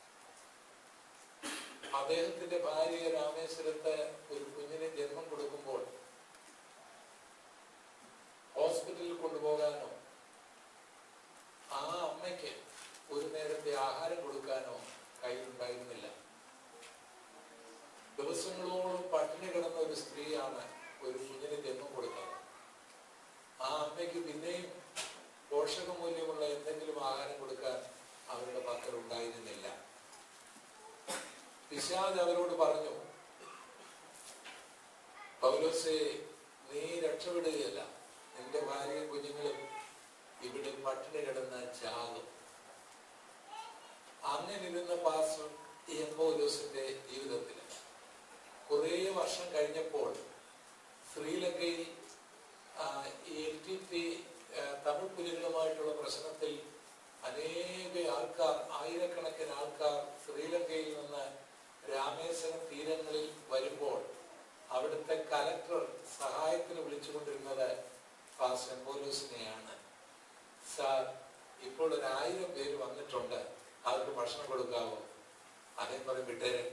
അദ്ദേഹത്തിന്റെ ഭാര്യ രാമേശ്വരത്ത് ഒരു കുഞ്ഞിനെ ജന്മം കൊടുക്കുമ്പോൾ ഹോസ്പിറ്റലിൽ കൊണ്ടുപോകാനോ ആ അമ്മയ്ക്ക് ഒരു നേരത്തെ ആഹാരം കൊടുക്കാനോ കയ്യിലുണ്ടായിരുന്നില്ല. ദിവസങ്ങളോളം പട്ടിണി കിടന്ന ഒരു സ്ത്രീയാണ് ഒരു കുഞ്ഞിന് ജന്മം കൊടുത്തത്. ആ അമ്മയ്ക്ക് പിന്നെയും പോഷകമൂല്യമുള്ള എന്തെങ്കിലും ആഹാരം കൊടുക്കാൻ അവരുടെ പക്കൽ ഉണ്ടായിരുന്നില്ല. പിശാച് അവരോട് പറഞ്ഞു, പൗലോസേ, നീ രക്ഷപ്പെടുകയല്ല, നിന്റെ ഭാര്യയും കുഞ്ഞുങ്ങളും ഇവിടെ പട്ടിണി കിടന്ന ചാകും. അങ്ങനെ ഇരുന്ന പാസ്റ്റർ എം പൗലോസിന്റെ ജീവിതത്തിൽ കുറേ വർഷം കഴിഞ്ഞപ്പോൾ ശ്രീലങ്കയിൽ എൽ ടി പി തമിഴ് പുലികളുമായിട്ടുള്ള പ്രശ്നത്തിൽ അനേക ആൾക്കാർ, ആയിരക്കണക്കിന് ആൾക്കാർ ശ്രീലങ്കയിൽ നിന്ന് രാമേശ്വരം തീരങ്ങളിൽ വരുമ്പോൾ അവിടുത്തെ കലക്ടർ സഹായത്തിന് വിളിച്ചുകൊണ്ടിരുന്നത് പാസ്റ്റർ പൗലോസിനെയാണ്. സാർ, ഇപ്പോൾ ഒരു ആയിരം പേര് വന്നിട്ടുണ്ട്, അവർക്ക് ഭക്ഷണം കൊടുക്കാവോ? അദ്ദേഹം പറയും, വിട്ടേരെ.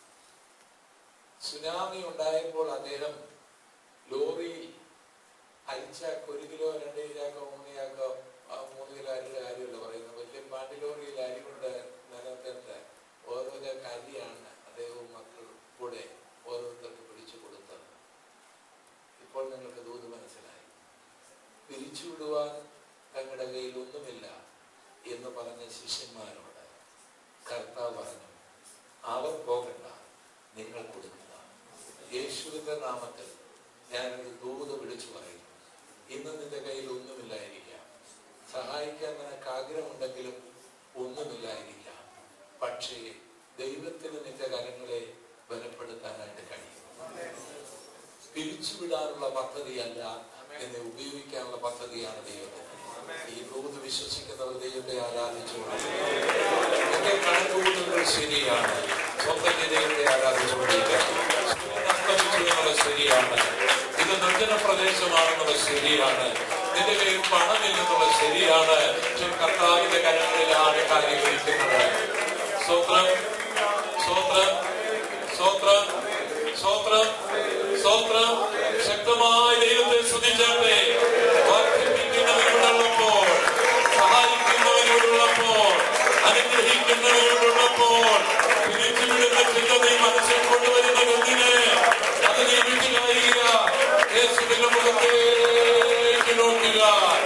സുനാമി ഉണ്ടായപ്പോൾ അദ്ദേഹം ലോറിയിൽ അരിച്ചാക്ക്, ഒരു കിലോ രണ്ട് ചാക്കോ മൂന്ന് ചാക്കോ മൂന്ന് കിലോ അരിയുടെ കാര്യമല്ല പറയുന്നത്, വലിയ പാണ്ടി ലോറിയിൽ അരി കൊണ്ട് നിലനിർത്തിട്ട് ഓരോ അരിയാണ് അദ്ദേഹവും മക്കളും കൂടെ ഓരോരുത്തർക്ക് പിടിച്ചു കൊടുത്തത്. ഇപ്പോൾ നിങ്ങൾക്ക് ദൂത് മനസ്സിലായി. പിരിച്ചുവിടുവാൻ തങ്ങളുടെ കയ്യിൽ ഒന്നുമില്ല എന്ന് പറഞ്ഞ ശിഷ്യന്മാരോട് കർത്താവ് പറഞ്ഞു, അവർ പോകണ്ട, നിങ്ങൾ കൊടുക്കുക. യേശുവിന്റെ നാമത്തിൽ ഞാനൊരു ദൂത് വിളിച്ചു പറയുന്നു. ഇന്ന് നിന്റെ കയ്യിൽ ഒന്നുമില്ലായിരിക്കാം, സഹായിക്കാൻ നിനക്ക് ആഗ്രഹമുണ്ടെങ്കിലും ഒന്നുമില്ലായിരിക്കാം, പക്ഷേ ദൈവത്തിന് നിന്റെ കരങ്ങളെ ബലപ്പെടുത്താനായിട്ട് കഴിയും. പിരിച്ചുവിടാനുള്ള പദ്ധതിയല്ല, എന്നെ ഉപയോഗിക്കാനുള്ള പദ്ധതിയാണ് ദൈവത്തിന്. ഈ ദൂത് വിശ്വസിക്കുന്നവർ ദൈവത്തെ ആരാധിച്ചുകൊണ്ട് എന്റെ കണക്കുകൂട്ടലുകൾ ശരിയാണ്, സ്വന്തം ദൈവത്തെ ആരാധിച്ചുകൊണ്ടിരിക്കുക. ശരിയാണ്, ഇത് നിർജ്ജന പ്രദേശമാണെന്നുള്ളത് ശരിയാണ്, നിന്റെ കയ്യിൽ പണമില്ലെന്നുള്ളത് ശരിയാണ്, പക്ഷെ കർത്താവിന്റെ കരങ്ങളിലാണ് കാര്യങ്ങൾ ഇരിക്കുന്നത്. സ്തോത്രം, സ്തോത്രം, സ്തോത്രം, സ്തോത്രം, സ്തോത്രം. ശക്തമായ ദൈവത്തെ സ്തുതിച്ചാട്ടെ. വർദ്ധിപ്പിക്കുന്നവരോടുള്ളപ്പോൾ, സഹായിക്കുന്നവരോടുള്ളപ്പോൾ, അനുഗ്രഹിക്കുന്നവരോടുള്ളപ്പോൾ പിരിച്ചുവിടുന്ന ചിന്ത നീ മനസ്സിൽ കൊണ്ടുവരുന്ന എന്തിന്? അത് നീ വീട്ടിലായിരിക്കുക, യേശുവിന്റെ മുഖത്തേക്ക് നോക്കുക.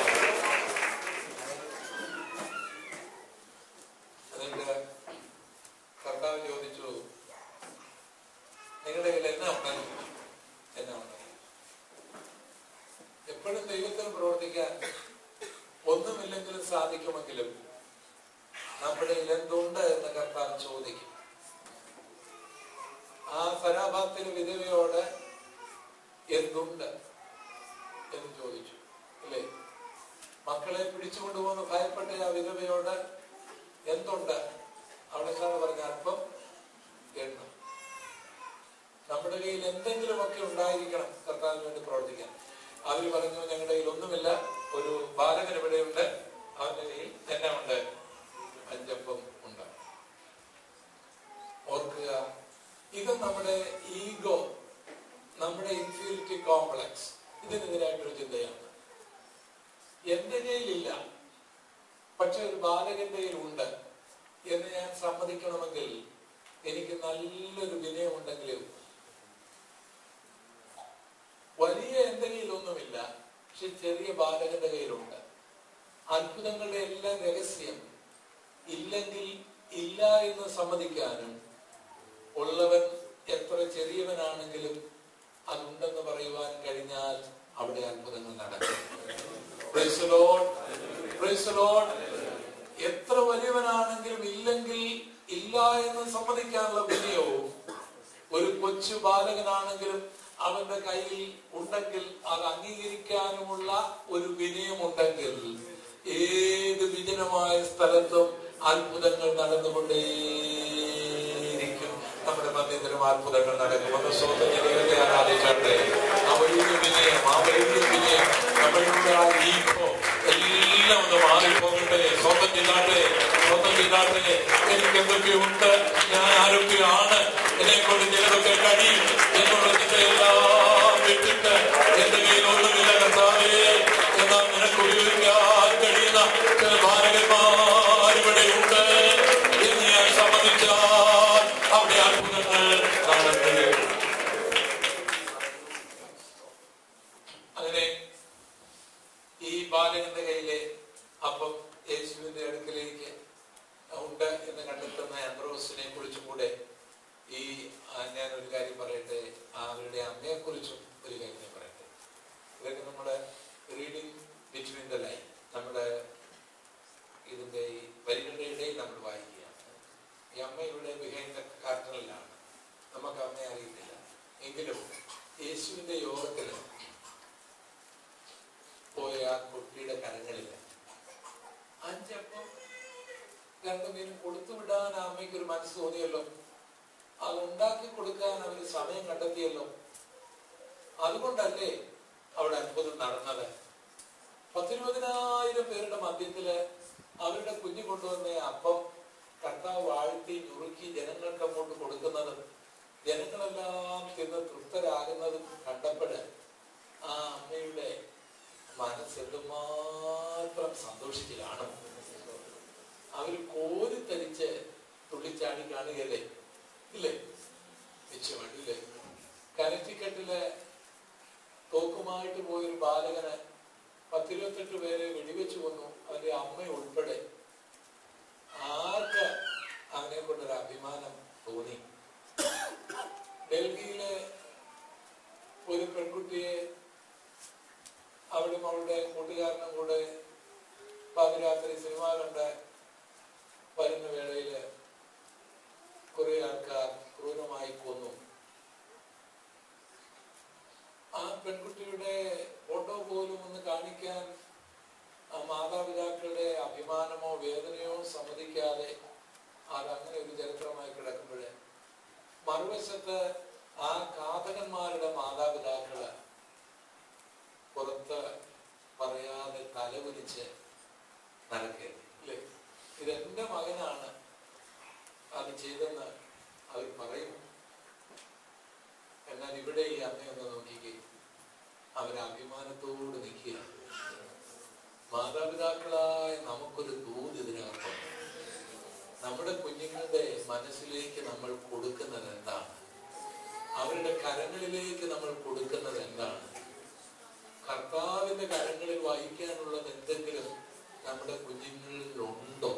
അതിന്റെ കർത്താവ് ചോദിച്ചു, നിങ്ങളുടെ കയ്യിൽ എന്നാ ഉണ്ടാകും? എന്നാ ഉണ്ടാകും? എപ്പോഴും ദൈവത്തിന് പ്രവർത്തിക്കാൻ ഒന്നുമില്ലെങ്കിലും സാധിക്കുമെങ്കിലും നമ്മുടെ എന്തുണ്ട് എന്ന് കർത്താവ് ചോദിക്കും. ആ സരാഭാത്തിന് വിധവയോട് എന്തുണ്ട് എന്ന് ചോദിച്ചു, അല്ലേ? മക്കളെ പിടിച്ചുകൊണ്ടുപോകുന്ന ഭയപ്പെട്ട ആ വിധവയോട് എന്തുണ്ട്? അവിടെ എന്താണ് പറഞ്ഞ? അല്പം എണ്ണ. നമ്മുടെ കയ്യിൽ എന്തെങ്കിലുമൊക്കെ ഉണ്ടായിരിക്കണം കർത്താവിന് വേണ്ടി പ്രവർത്തിക്കാൻ. അവര് പറഞ്ഞു, ഞങ്ങളുടെ കയ്യിൽ ഒന്നുമില്ല, ഒരു ബാലകൻ ഇവിടെയുണ്ട്, അവന്റെ കയ്യിൽ എന്നാ ഉണ്ട്? അഞ്ചപ്പം ഉണ്ട്. ഓർക്കുക, ഇത് നമ്മുടെ ഈഗോ, നമ്മുടെ ഇൻഫീരിയോറിറ്റി കോംപ്ലക്സ്, ഇതിനെതിരായിട്ടൊരു ചിന്തയാണ്. എന്റെ കയ്യിലില്ല, പക്ഷെ ഒരു ബാലകന്റെ കയ്യിൽ ഉണ്ട് എന്ന് ഞാൻ സമ്മതിക്കണമെങ്കിൽ എനിക്ക് നല്ലൊരു വിനയമുണ്ടെങ്കിലും വലിയ എന്റെ കയ്യിലൊന്നുമില്ല, പക്ഷെ ചെറിയ ബാലകന്റെ കയ്യിലുണ്ട്. അത്ഭുതങ്ങളുടെ എല്ലാം രഹസ്യം ഇല്ലെങ്കിൽ ഇല്ല എന്ന് സമ്മതിക്കാനും, ഉള്ളവൻ എത്ര ചെറിയവനാണെങ്കിലും അതുണ്ടെന്ന് പറയുവാൻ കഴിഞ്ഞാൽ അവിടെ അത്ഭുതങ്ങൾ നടക്കും. Praise the Lord, praise the Lord. എത്ര വലിയവനാണെങ്കിലും ഇല്ലെങ്കിൽ ഇല്ല എന്ന് സമ്മതിക്കാനുള്ള വിനയവും, ഒരു കൊച്ചു ബാലകനാണെങ്കിലും അവന്റെ കയ്യിൽ ഉണ്ടെങ്കിൽ അത് അംഗീകരിക്കാനുമുള്ള ഒരു വിനയമുണ്ടെങ്കിൽ ഏത് വിജനമായ സ്ഥലത്തും അത്ഭുതങ്ങൾ നടന്നുകൊണ്ടേയിരിക്കും. നമ്മുടെ മധ്യത്തിലും അത്ഭുതങ്ങൾ നടക്കും. ഒന്ന് സ്വന്തം ആരാധിച്ചോട്ടെ. ആ വലിയ വിനയം, ആ വലിയ വിനയം, നമ്മളുടെ ആ ഈഗോ എല്ലാം ഒന്ന് മാറിപ്പോകട്ടെ. സ്വന്തം ചെയ്താട്ടെ, സ്വന്തം ചെയ്താട്ടെ. എനിക്ക് എന്തൊക്കെയുണ്ട്, ഞാൻ ആരൊക്കെയാണ്, എന്നെ കൊണ്ട് ചിലതൊക്കെ കഴിയും എന്നുള്ള ചിന്തയെല്ലാം വിട്ടിട്ട് എന്റെ കയ്യിൽ ഒന്നുമില്ല കർത്താവേ, എന്നാൽ നിനക്ക് ഉപയോഗിക്കാൻ കഴിയുന്ന ചില ബാലകന്മാർ ഇവിടെയുണ്ട് എന്ന് ഞാൻ സമ്മതിച്ചാൽ അവിടെ അത്ഭുതങ്ങൾ നടത്തുകയും. അങ്ങനെ ഈ ബാലകന്റെ കയ്യിലെ അപ്പം യേശുവിന്റെ അടുക്കലേക്ക് ഉണ്ട് എന്ന് കണ്ടെത്തുന്ന അന്ത്രോസിനെ കുറിച്ചും കൂടെ ഈ ഞാൻ ഒരു കാര്യം പറയട്ടെ. അവരുടെ അമ്മയെ കുറിച്ചും ഒരു കാര്യം പറയട്ടെ. ഇതൊക്കെ നമ്മുടെ റീഡിങ് ബിറ്റ്വീൻ ദ ലൈൻ, നമ്മുടെ ഇതിന്റെ ഈ വരികളുടെ ഇടയിൽ നമ്മൾ വായിക്കുകയാണ്. ഈ അമ്മ ഇവിടെ ബിഹൈൻഡ് ദ കാർട്ടനിലാണ്, നമുക്ക് അമ്മയെ അറിയത്തില്ല. എങ്കിലും യേശുവിന്റെ യോഗത്തില് പോയ ആ കുട്ടിയുടെ കരങ്ങളിൽ അഞ്ചപ്പം രണ്ടു മീനും കൊടുത്തുവിടാൻ ആ അമ്മയ്ക്ക് ഒരു മനസ്സ് തോന്നിയല്ലോ. അതുണ്ടാക്കി കൊടുക്കാൻ അവര് സമയം കണ്ടെത്തിയല്ലോ. അതുകൊണ്ടല്ലേ അവിടെ അത്ഭുതം നടന്നത്. പത്തിരുപതിനായിരം പേരുടെ മധ്യത്തില് അവരുടെ കുഞ്ഞു കൊണ്ടുവന്ന അപ്പം കർത്താവ് വാഴ്ത്തി ഞുറുക്കി ജനങ്ങൾക്ക് അങ്ങോട്ട് കൊടുക്കുന്നതും ജനങ്ങളെല്ലാം തിന്ന് തൃപ്തരാകുന്നതും കണ്ടപ്പോഴ് ആ അമ്മയുടെ മനസ്സ് എന്തുമാത്രം സന്തോഷിച്ച് കാണും. അവര് കോരിത്തരിച്ച് തുള്ളിച്ചാടി കാണുകയല്ലേ, ഇല്ലേ? നിശ്ചയമായിട്ടില്ലേ? കനറ്റിക്കട്ടില് തോക്കുമായിട്ട് പോയൊരു ബാലകന് പത്തിരുപത്തെട്ട് പേരെ വെടിവെച്ചു കൊന്നു, അവന്റെ അമ്മ ഉൾപ്പെടെ. ആർക്ക് അവനെ കൊണ്ടൊരു അഭിമാനം തോന്നി? ഡൽഹിയിലെ ഒരു പെൺകുട്ടിയെ അവളും അവളുടെ കൂട്ടുകാരനും കൂടെ പാതിരാത്രി സിനിമ കണ്ട് വരുന്ന വേളയില് കുറെ ആൾക്കാർ ക്രൂരമായി കൊന്നു. ആ പെൺകുട്ടിയുടെ ഫോട്ടോ പോലും ഒന്ന് കാണിക്കാൻ ആ മാതാപിതാക്കളുടെ അഭിമാനമോ വേദനയോ സമ്മതിക്കാതെ അതങ്ങനെ ഒരു ചരിത്രമായി കിടക്കുമ്പോഴേ മറുവശത്ത് ആ ഘാതകന്മാരുടെ മാതാപിതാക്കള് പുറത്ത് പറയാതെ തലകുനിച്ച് നടക്കരുത്, ഇല്ലേ? ഇതെന്റെ മകനാണ് അത് ചെയ്തെന്ന് അവർ പറയും. എന്നാൽ ഇവിടെ ഈ അമ്മയൊന്ന് നോക്കിക്കേ, അവർ അഭിമാനത്തോട് നിൽക്കുക. മാതാപിതാക്കളായ നമുക്കൊരു ദൂത് ഇതിനകത്തുണ്ട്. നമ്മുടെ കുഞ്ഞുങ്ങളുടെ മനസ്സിലേക്ക് നമ്മൾ കൊടുക്കുന്നത് എന്താണ്? അവരുടെ കരങ്ങളിലേക്ക് നമ്മൾ കൊടുക്കുന്നത് എന്താണ്? കർത്താവിന്റെ കരങ്ങളിൽ വഹിക്കാനുള്ളത് എന്തെങ്കിലും നമ്മുടെ കുഞ്ഞുങ്ങളിൽ ഉണ്ടോ?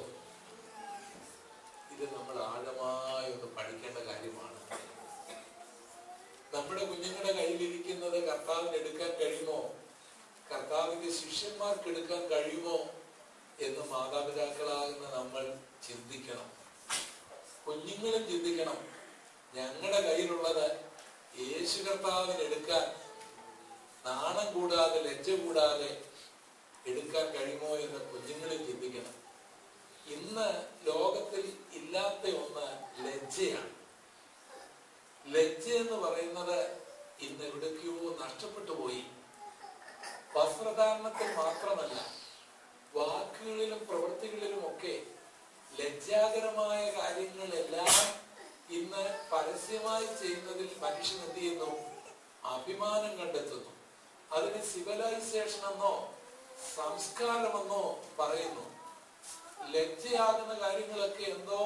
ഇത് നമ്മൾ ആഴമായി ഒന്ന് പഠിക്കേണ്ട കാര്യമാണ്. നമ്മുടെ കുഞ്ഞുങ്ങളുടെ കയ്യിലിരിക്കുന്നത് കർത്താവിന് എടുക്കാൻ കഴിയുമോ? കർത്താവിന്റെ ശിഷ്യന്മാർക്ക് എടുക്കാൻ കഴിയുമോ എന്ന് മാതാപിതാക്കളാകുന്ന നമ്മൾ ചിന്തിക്കണം. കുഞ്ഞുങ്ങളും ചിന്തിക്കണം. ഞങ്ങളുടെ കയ്യിലുള്ളത് യേശു കർത്താവിന് എടുക്കാൻ നാണം കൂടാതെ ലജ്ജ കൂടാതെ എടുക്കാൻ കഴിയുമോ എന്ന് കുഞ്ഞുങ്ങളും ചിന്തിക്കണം. ഇന്ന് ലോകത്തിൽ ഇല്ലാത്ത ഒന്ന് ലജ്ജയാണ്. ലജ്ജ എന്ന് പറയുന്നത് ഇന്ന് എവിടേക്കോ നഷ്ടപ്പെട്ടു പോയി. വസ്ത്രധാരണത്തിൽ മാത്രമല്ല, വാക്കുകളിലും പ്രവൃത്തികളിലും ഒക്കെ ലജ്ജാകരമായ കാര്യങ്ങളെല്ലാം ഇന്ന് പരസ്യമായി ചെയ്യുന്നതിൽ മനുഷ്യൻ എന്ത് ചെയ്യുന്നു? അഭിമാനം കണ്ടെത്തുന്നു. അതിന് സിവിലൈസേഷൻ എന്നോ സംസ്കാരമെന്നോ പറയുന്നു. ലജ്ജയാകുന്ന കാര്യങ്ങളൊക്കെ എന്തോ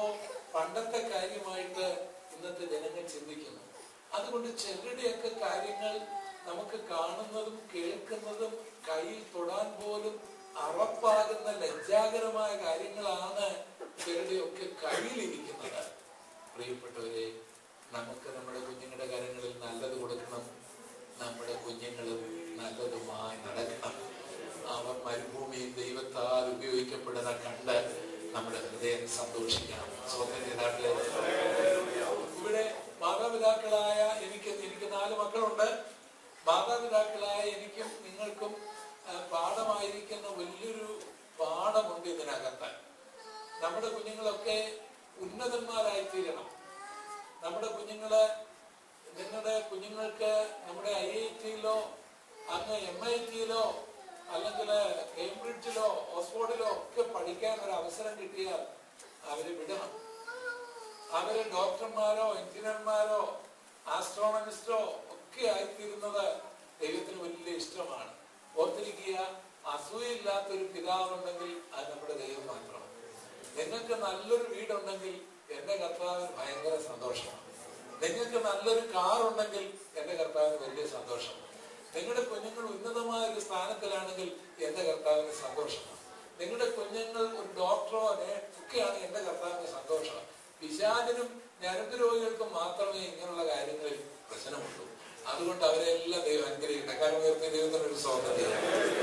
പണ്ടത്തെ കാര്യമായിട്ട് ഇന്നത്തെ ജനങ്ങൾ ചിന്തിക്കുന്നു. അതുകൊണ്ട് ചിലരുടെയൊക്കെ കാര്യങ്ങൾ നമുക്ക് കാണുന്നതും കേൾക്കുന്നതും കയ്യിൽ തൊടാൻ പോലും അറപ്പാകുന്ന ലജ്ജാകരമായ കാര്യങ്ങളാണ് ചിലരുടെയൊക്കെ കയ്യിലിരിക്കുന്നത്. പ്രിയപ്പെട്ടവരെ, നമുക്ക് നമ്മുടെ കുഞ്ഞുങ്ങളുടെ കാര്യങ്ങളിൽ നല്ലത് കൊടുക്കണം. നമ്മുടെ കുഞ്ഞുങ്ങളും നല്ലതുമായി നടക്കണം. അവർ മരുഭൂമിയിൽ ദൈവത്താൽ ഉപയോഗിക്കപ്പെടുന്ന കണ്ട് നമ്മുടെ ഹൃദയം സന്തോഷിക്കണം. സ്വന്തം ഇവിടെ മാതാപിതാക്കളായ എനിക്ക് എനിക്ക് നാല് മക്കളുണ്ട്. മാതാപിതാക്കളായ എനിക്കും നിങ്ങൾക്കും പാഠമായിരിക്കുന്ന വലിയൊരു പാഠമുണ്ട് ഇതിനകത്ത്. നമ്മുടെ കുഞ്ഞുങ്ങളൊക്കെ ഉന്നതന്മാരായി തീരണം. നമ്മുടെ കുഞ്ഞുങ്ങള് നിങ്ങളുടെ കുഞ്ഞുങ്ങൾക്ക് നമ്മുടെ ഐ ഐ ടിയിലോ അങ്ങ് എം ഐ ടിയിലോ അല്ലെങ്കിൽ കേംബ്രിഡ്ജിലോ ഓക്സ്ഫോർഡിലോ ഒക്കെ പഠിക്കാൻ ഒരു അവസരം കിട്ടിയാൽ അവരെ വിടണം. അവര് ഡോക്ടർമാരോ എഞ്ചിനീയർമാരോ ആസ്ട്രോണമിസ്റ്റോ ഒക്കെ ആയിത്തീരുന്നത് ദൈവത്തിന് വലിയ ഇഷ്ടമാണ്. ഓർത്തിരിക്കുക, അസൂയില്ലാത്തൊരു പിതാവുണ്ടെങ്കിൽ അത് നമ്മുടെ ദൈവം മാത്രമാണ്. നിങ്ങൾക്ക് നല്ലൊരു വീടുണ്ടെങ്കിൽ എന്റെ കർത്താവിന് ഭയങ്കര സന്തോഷമാണ്. നിങ്ങൾക്ക് നല്ലൊരു കാറുണ്ടെങ്കിൽ എന്റെ കർത്താവിന് വലിയ സന്തോഷമാണ്. നിങ്ങളുടെ കുഞ്ഞുങ്ങൾ ഉന്നതമായ ഒരു സ്ഥാനത്തിലാണെങ്കിൽ എന്റെ കർത്താവിന് സന്തോഷമാണ്. നിങ്ങളുടെ കുഞ്ഞുങ്ങൾ ഒരു ഡോക്ടറോ ഒക്കെയാണ് എന്റെ കർത്താവിന് സന്തോഷമാണ്. പിശാചിനും ഞരമ്പ് രോഗികൾക്കും മാത്രമേ ഇങ്ങനെയുള്ള കാര്യങ്ങളിൽ പ്രശ്നമുള്ളൂ. അതുകൊണ്ട് അവരെല്ലാം ദൈവം അനുഗ്രഹിക്കട്ടെ. കാരണം ദൈവത്തിന് ഒരു സ്വാതന്ത്ര്യം.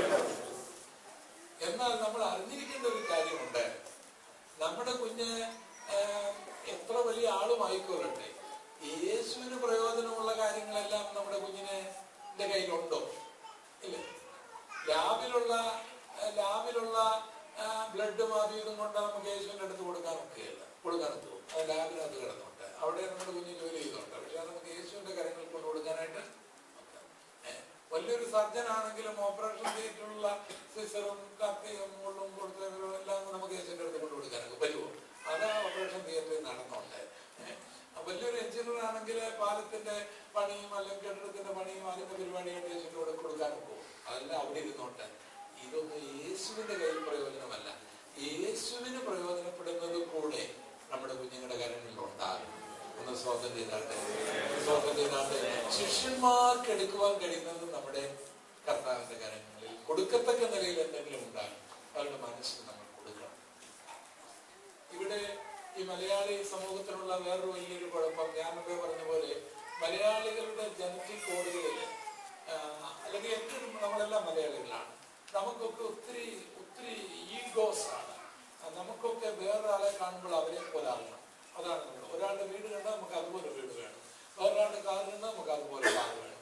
എന്നാൽ നമ്മൾ അറിഞ്ഞിരിക്കേണ്ട ഒരു കാര്യമുണ്ട്. നമ്മുടെ കുഞ്ഞ് എത്ര വലിയ ആളുമായിക്കോട്ടെ, യേശുവിന് പ്രയോജനമുള്ള കാര്യങ്ങളെല്ലാം നമ്മുടെ കുഞ്ഞിനെ കയ്യിലുണ്ടോ? ഇല്ലേ? ലാബിലുള്ള ലാബിലുള്ള ബ്ലഡും അതും ഇതും കൊണ്ട് നമുക്ക് യേശുവിന്റെ അടുത്ത് കൊടുക്കാനൊക്കെയല്ല കൊടുക്കാനൊക്കെ പോകും. അത് ലാബിനകത്ത് കിടന്നുണ്ട്. അവിടെ നമ്മുടെ കുഞ്ഞ് ജോലി ചെയ്തുണ്ട്. പക്ഷെ നമുക്ക് യേശുവിന്റെ കാര്യങ്ങൾ കൊണ്ട് കൊടുക്കാനായിട്ട് വലിയൊരു സർജൻ ആണെങ്കിലും ഓപ്പറേഷൻ തിയേറ്ററിലുള്ള സിസറും കത്തിയും മുള്ളും കൊടുത്തവരും എല്ലാം നമുക്ക് യേശുവിന്റെ അടുത്ത് കൊണ്ട് കൊടുക്കാനൊക്കെ പറ്റുമോ? അതാ ഓപ്പറേഷൻ തിയേറ്ററിൽ നടന്നുണ്ട്. വലിയൊരു എഞ്ചിനീയർ ആണെങ്കിൽ പാലത്തിന്റെ പണിയും അല്ലെങ്കിൽ കെട്ടിടത്തിന്റെ പണിയും അതിന്റെ പരിപാടിയായിട്ട് യേശുവിന്റെ കൂടെ കൊടുക്കാനും പോകും. അതെല്ലാം അവിടെ ഇരുന്നോട്ടെ. ഇതൊന്നും യേശുവിന്റെ കയ്യിൽ പ്രയോജനമല്ല. യേശുവിന് പ്രയോജനപ്പെടുന്നത് കൂടെ നമ്മുടെ കുഞ്ഞുങ്ങളുടെ കാര്യങ്ങളിൽ ഉണ്ടാകും. ഒന്ന് സ്വാഗതം ചെയ്താട്ടെ സ്വാഗതം ചെയ്താട്ടെ ശിഷ്യന്മാർക്ക് എടുക്കുവാൻ കഴിയുന്നത് നമ്മുടെ കർത്താവിന്റെ കാര്യങ്ങളിൽ കൊടുക്കത്തക്ക നിലയിൽ എന്തെങ്കിലും ഉണ്ടാകും. അവരുടെ മനസ്സിൽ നമ്മൾ കൊടുക്കണം. ഇവിടെ ഈ മലയാളി സമൂഹത്തിനുള്ള വേറൊരു വലിയൊരു കുഴപ്പം, ഞാൻ മുമ്പേ പറഞ്ഞ പോലെ മലയാളികളുടെ ജനറ്റിക് കോഡുകളിൽ അല്ലെങ്കിൽ എപ്പോഴും നമ്മളെല്ലാം മലയാളികളാണ്. നമുക്കൊക്കെ ഒത്തിരി ഒത്തിരി ഈഗോസ് ആണ്. നമുക്കൊക്കെ വേറൊരാളെ കാണുമ്പോൾ അവരെ പോലെ ആകണം. അതാണ് നമ്മൾ. ഒരാളുടെ വീട് കണ്ടാൽ നമുക്ക് അതുപോലെ വീട് വേണം. വേറൊരാളുടെ കാർ കണ്ടാൽ നമുക്ക് അതുപോലെ കാർ വേണം.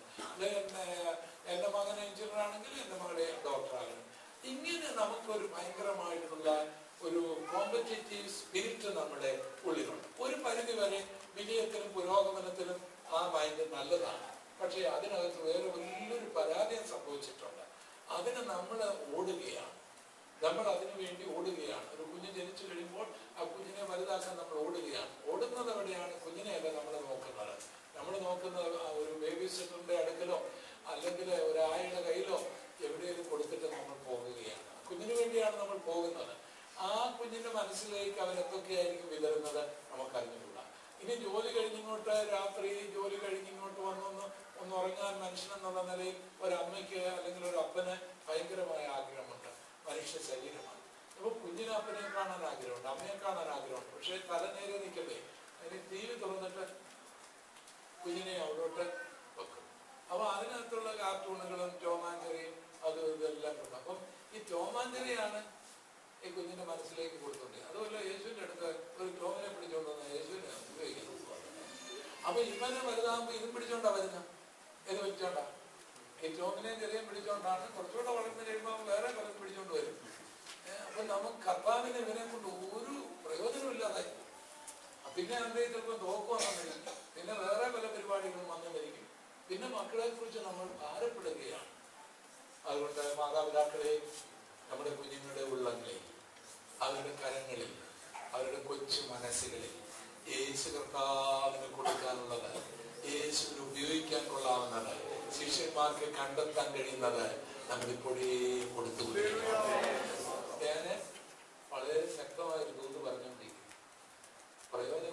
എന്റെ മകൻ എഞ്ചിനീയർ ആണെങ്കിൽ എന്റെ മകളെ ഡോക്ടർ ആകണം. ഇങ്ങനെ നമുക്കൊരു ഭയങ്കരമായിട്ടുള്ള ഒരു കോമ്പറ്റേറ്റീവ് സ്പിരിറ്റ് നമ്മുടെ ഉള്ളിലുണ്ട്. ഒരു പരിധി വരെ വിജയത്തിനും പുരോഗമനത്തിനും ആ മൈൻഡ് നല്ലതാണ്. പക്ഷെ അതിനകത്ത് വേറെ വലിയൊരു പരാജയം സംഭവിച്ചിട്ടുണ്ട്. അതിന് നമ്മൾ ഓടുകയാണ്. നമ്മൾ അതിനു വേണ്ടി ഓടുകയാണ്. ഒരു കുഞ്ഞ് ജനിച്ചു കഴിയുമ്പോൾ ആ കുഞ്ഞിനെ വലുതാക്കാൻ നമ്മൾ ഓടുകയാണ്. ഓടുന്നത് എവിടെയാണ്? കുഞ്ഞിനെയല്ല നമ്മൾ നോക്കുന്നത്. നമ്മൾ നോക്കുന്നത് ഒരു ബേബി സിറ്ററിന്റെ അടുക്കലോ അല്ലെങ്കിൽ ഒരായുടെ കയ്യിലോ എവിടെയെങ്കിലും കൊടുത്തിട്ട് നമ്മൾ പോകുകയാണ്. കുഞ്ഞിന് വേണ്ടിയാണ് നമ്മൾ പോകുന്നത്. ആ കുഞ്ഞിന്റെ മനസ്സിലേക്ക് അവൻ എന്തൊക്കെയായിരിക്കും വിതറുന്നത് നമുക്കറിഞ്ഞിട്ടില്ല. ഇനി ജോലി കഴിഞ്ഞിങ്ങോട്ട് രാത്രി ജോലി കഴിഞ്ഞിങ്ങോട്ട് വന്നൊന്ന് ഒന്ന് ഉറങ്ങാൻ മനുഷ്യനെന്നുള്ള നിലയിൽ ഒരമ്മയ്ക്ക് അല്ലെങ്കിൽ ഒരു അപ്പന് ഭയങ്കരമായ ആഗ്രഹമുണ്ട്. മനുഷ്യ ശരീരമാണ്. അപ്പൊ കുഞ്ഞിനെ അപ്പനെ കാണാൻ ആഗ്രഹമുണ്ട്, അമ്മയെ കാണാൻ ആഗ്രഹമുണ്ട്. പക്ഷെ തല നേരെ നിൽക്കണ്ടേ? അതിന് ടി വി തുറന്നിട്ട് കുഞ്ഞിനെ അവിടോട്ട് വെക്കും. അപ്പൊ അതിനകത്തുള്ള കാർട്ടൂണുകളും ടോമാഞ്ചറിയും അതും ഇതെല്ലാം ഉണ്ട്. അപ്പം ഈ ടോമാഞ്ചറിയാണ് ഈ കുഞ്ഞിന്റെ മനസ്സിലേക്ക് കൊടുത്തോണ്ട്. അതുപോലെ യേശുവിന്റെ അടുത്ത് ഒരു ടോമിനെ പിടിച്ചോണ്ട് വന്ന യേശുവിനെ ഉപയോഗിക്കുന്നു. അപ്പൊ ഇവനെ വലുതാകുമ്പോ ഇതും പിടിച്ചോണ്ടാ വരുന്ന ഇത് വെച്ചോണ്ടാ ഈ ടോമിനെ ചെറിയ പിടിച്ചോണ്ടാണ്. കുറച്ചുകൂടെ വളർന്നു കഴിയുമ്പോൾ വേറെ പലരും പിടിച്ചോണ്ട് വരും. അപ്പൊ നമുക്ക് കർത്താവിന് ഇവനെ കൊണ്ട് ഒരു പ്രയോജനം ഇല്ലാതായി. പിന്നെ എന്റെ ചിലപ്പോൾ തോക്കുവാന്നില്ല. പിന്നെ വേറെ പല പരിപാടികളും വന്നു വരിക്കും. പിന്നെ മക്കളെ കുറിച്ച് നമ്മൾ ഭാരപ്പെടുകയാണ്. അതുകൊണ്ട് മാതാപിതാക്കളെ നമ്മുടെ കുഞ്ഞുങ്ങളുടെ ഉള്ളങ്ങളിൽ, അവരുടെ കരങ്ങളിൽ, അവരുടെ കൊച്ചു മനസ്സുകളിൽ യേശു കർത്താവിന് കൊടുക്കാനുള്ളത്, യേശുവിന് ഉപയോഗിക്കാൻ കൊള്ളാവുന്നത്, ശിഷ്യന്മാർക്ക് കണ്ടെത്താൻ കഴിയുന്നത് നമ്മളിപ്പോഴേ കൊടുത്തു. ഞാന് വളരെ ശക്തമായ ഒരു ദൂത് പറഞ്ഞുകൊണ്ടിരിക്കും. പ്രയോജനം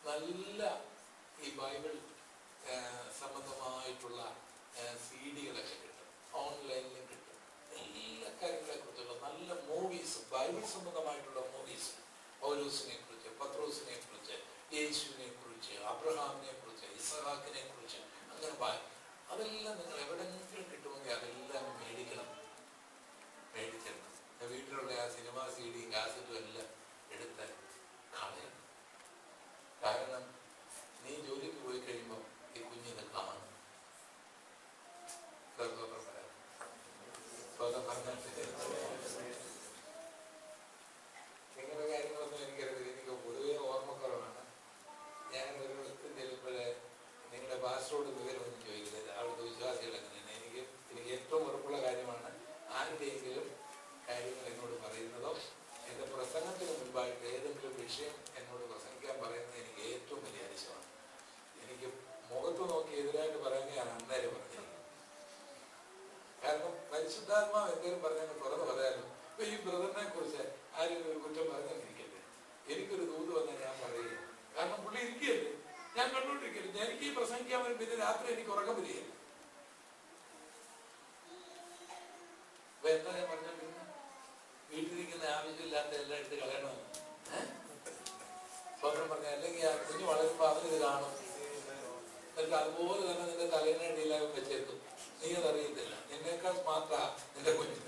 നല്ല ഈ ബൈബിൾ സംബന്ധമായിട്ടുള്ള സി ഡികളൊക്കെ കിട്ടും, ഓൺലൈനിലും കിട്ടും. എല്ലാ കാര്യങ്ങളെ കുറിച്ചുള്ള നല്ല മൂവീസ്, ബൈബിൾ സംബന്ധമായിട്ടുള്ള മൂവീസ്, പൗലോസിനെ കുറിച്ച്, പത്രോസിനെ കുറിച്ച്, യേശുവിനെ കുറിച്ച്, അബ്രഹാമിനെ കുറിച്ച്, ഇസഹാക്കിനെ കുറിച്ച്, അങ്ങനെ അതെല്ലാം നിങ്ങൾ എവിടെയെങ്കിലും കിട്ടുമെങ്കിൽ അതെല്ലാം മേടിക്കണം, മേടിച്ചിടണം. വീട്ടിലുള്ള ആ സിനിമ സി ഡി കാസറ്റും എല്ലാം എടുത്ത് കളയണം. കാരണം നീ ജോലിക്ക് പോയി കഴിയുമ്പോൾ ഈ കുഞ്ഞിനെ കാണും. നിങ്ങളുടെ കാര്യങ്ങളൊന്നും എനിക്കറിയില്ല, എനിക്ക് പൊതുവെ ഓർമ്മക്കുറവാണ്. ഞാൻ ഒരിടത്തും ചെല്ലുമ്പോഴേ നിങ്ങളുടെ പാസ്റ്ററോട് വിവരമൊന്നും ചോദിക്കുന്നത്, അവിടുത്തെ വിശ്വാസികൾ എങ്ങനെയാണ്. എനിക്ക് എനിക്ക് ഏറ്റവും ഉറപ്പുള്ള കാര്യമാണ്, ആരുടെയെങ്കിലും കാര്യങ്ങൾ എന്നോട് പറയുന്നതോ എൻ്റെ പ്രസംഗത്തിന് മുൻപായിട്ട് ഏതെങ്കിലും വിഷയം എന്നോട് പ്രസംഗിക്കാൻ പറയുന്നത് എനിക്ക് ഏറ്റവും വലിയ അതിശയമാണ്. എനിക്ക് മുഖത്ത് നോക്കി എതിരായിട്ട് പറയുകയാണ് അന്നേരം പറഞ്ഞിരിക്കുന്നത്. കാരണം പരിശുദ്ധാത്മാവ് എന്തെങ്കിലും പറഞ്ഞാൽ തുറന്ന് പറയാമല്ലോ. ഇപ്പൊ ഈ ബ്രദറിനെ കുറിച്ച് ആരും ഒരു കുറ്റം പറഞ്ഞിരിക്കല്ലേ, എനിക്കൊരു ദൂത് വന്നാൽ ഞാൻ പറയില്ല. കാരണം പുള്ളി ഇരിക്കുകയല്ലേ, ഞാൻ കണ്ടോണ്ടിരിക്കല്ലേ. എനിക്ക് ഈ പ്രസംഗിക്കാൻ വരും, പിന്നെ രാത്രി എനിക്ക് ഉറക്കം വരികയില്ല. അപ്പൊ എന്താ ഞാൻ പറഞ്ഞോണ്ടിരുന്നത്? വീട്ടിലിരിക്കുന്ന ആവശ്യമില്ലാത്ത എല്ലാം എടുത്ത് കളയണം. സ്വന്തം പറഞ്ഞ അല്ലെങ്കിൽ ആ കുഞ്ഞ് വളരുമ്പോ അവനിത് കാണും, എന്നിട്ട് അതുപോലെ തന്നെ നിന്റെ തലേനടിയിലാകും വെച്ചേക്കും. നീ അതറിയത്തില്ല. നിന്നേക്കാൾ സ്മാർട്ടാ നിന്റെ കുഞ്ഞിനെ.